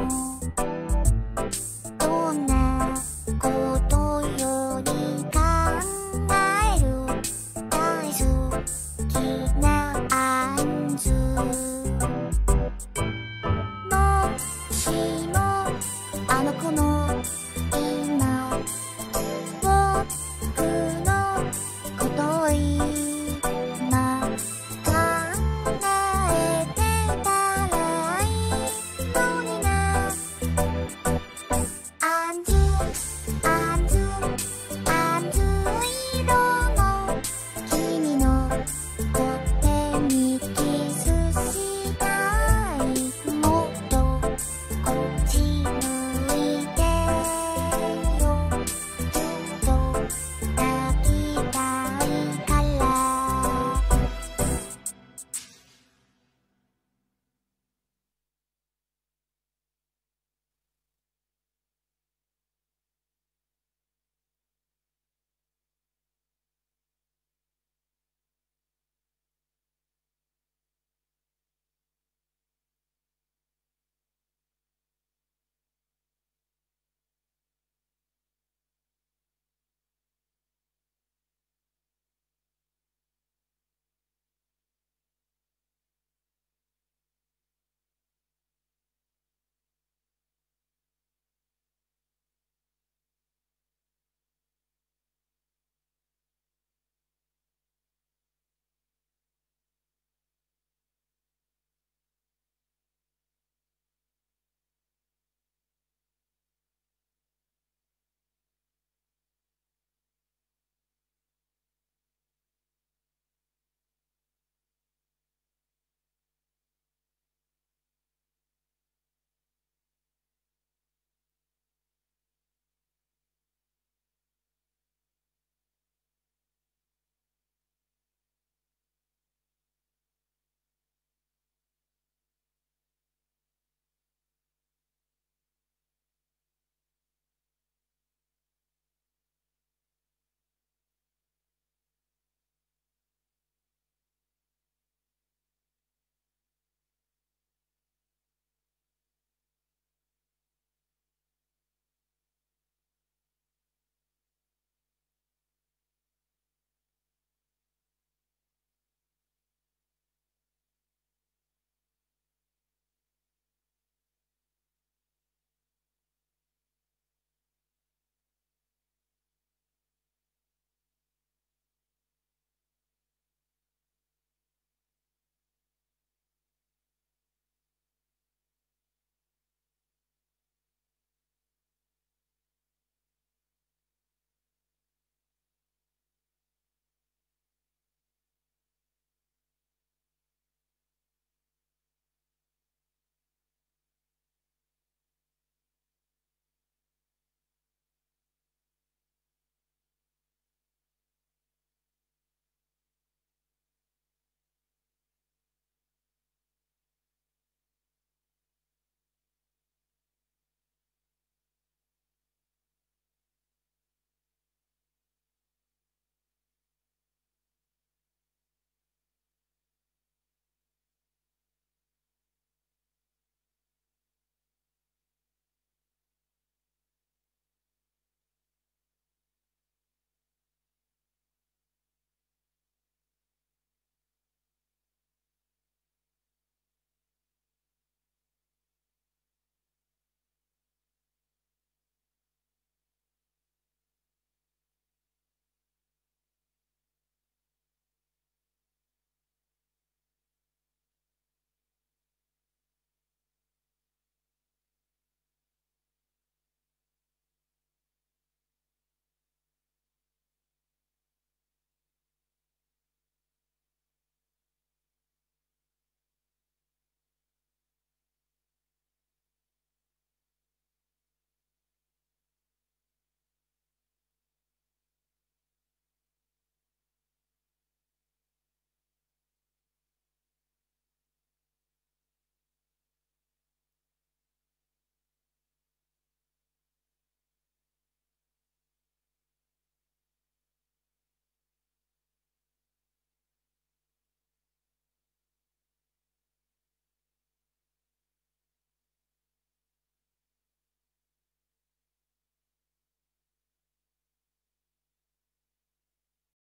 D: どんなことより考える大好きなアンズもしもあの子の今僕のことを今考えてたらいいのになアンズアンズアンズ色の君のほっぺにキスしたいもっとこっち向いて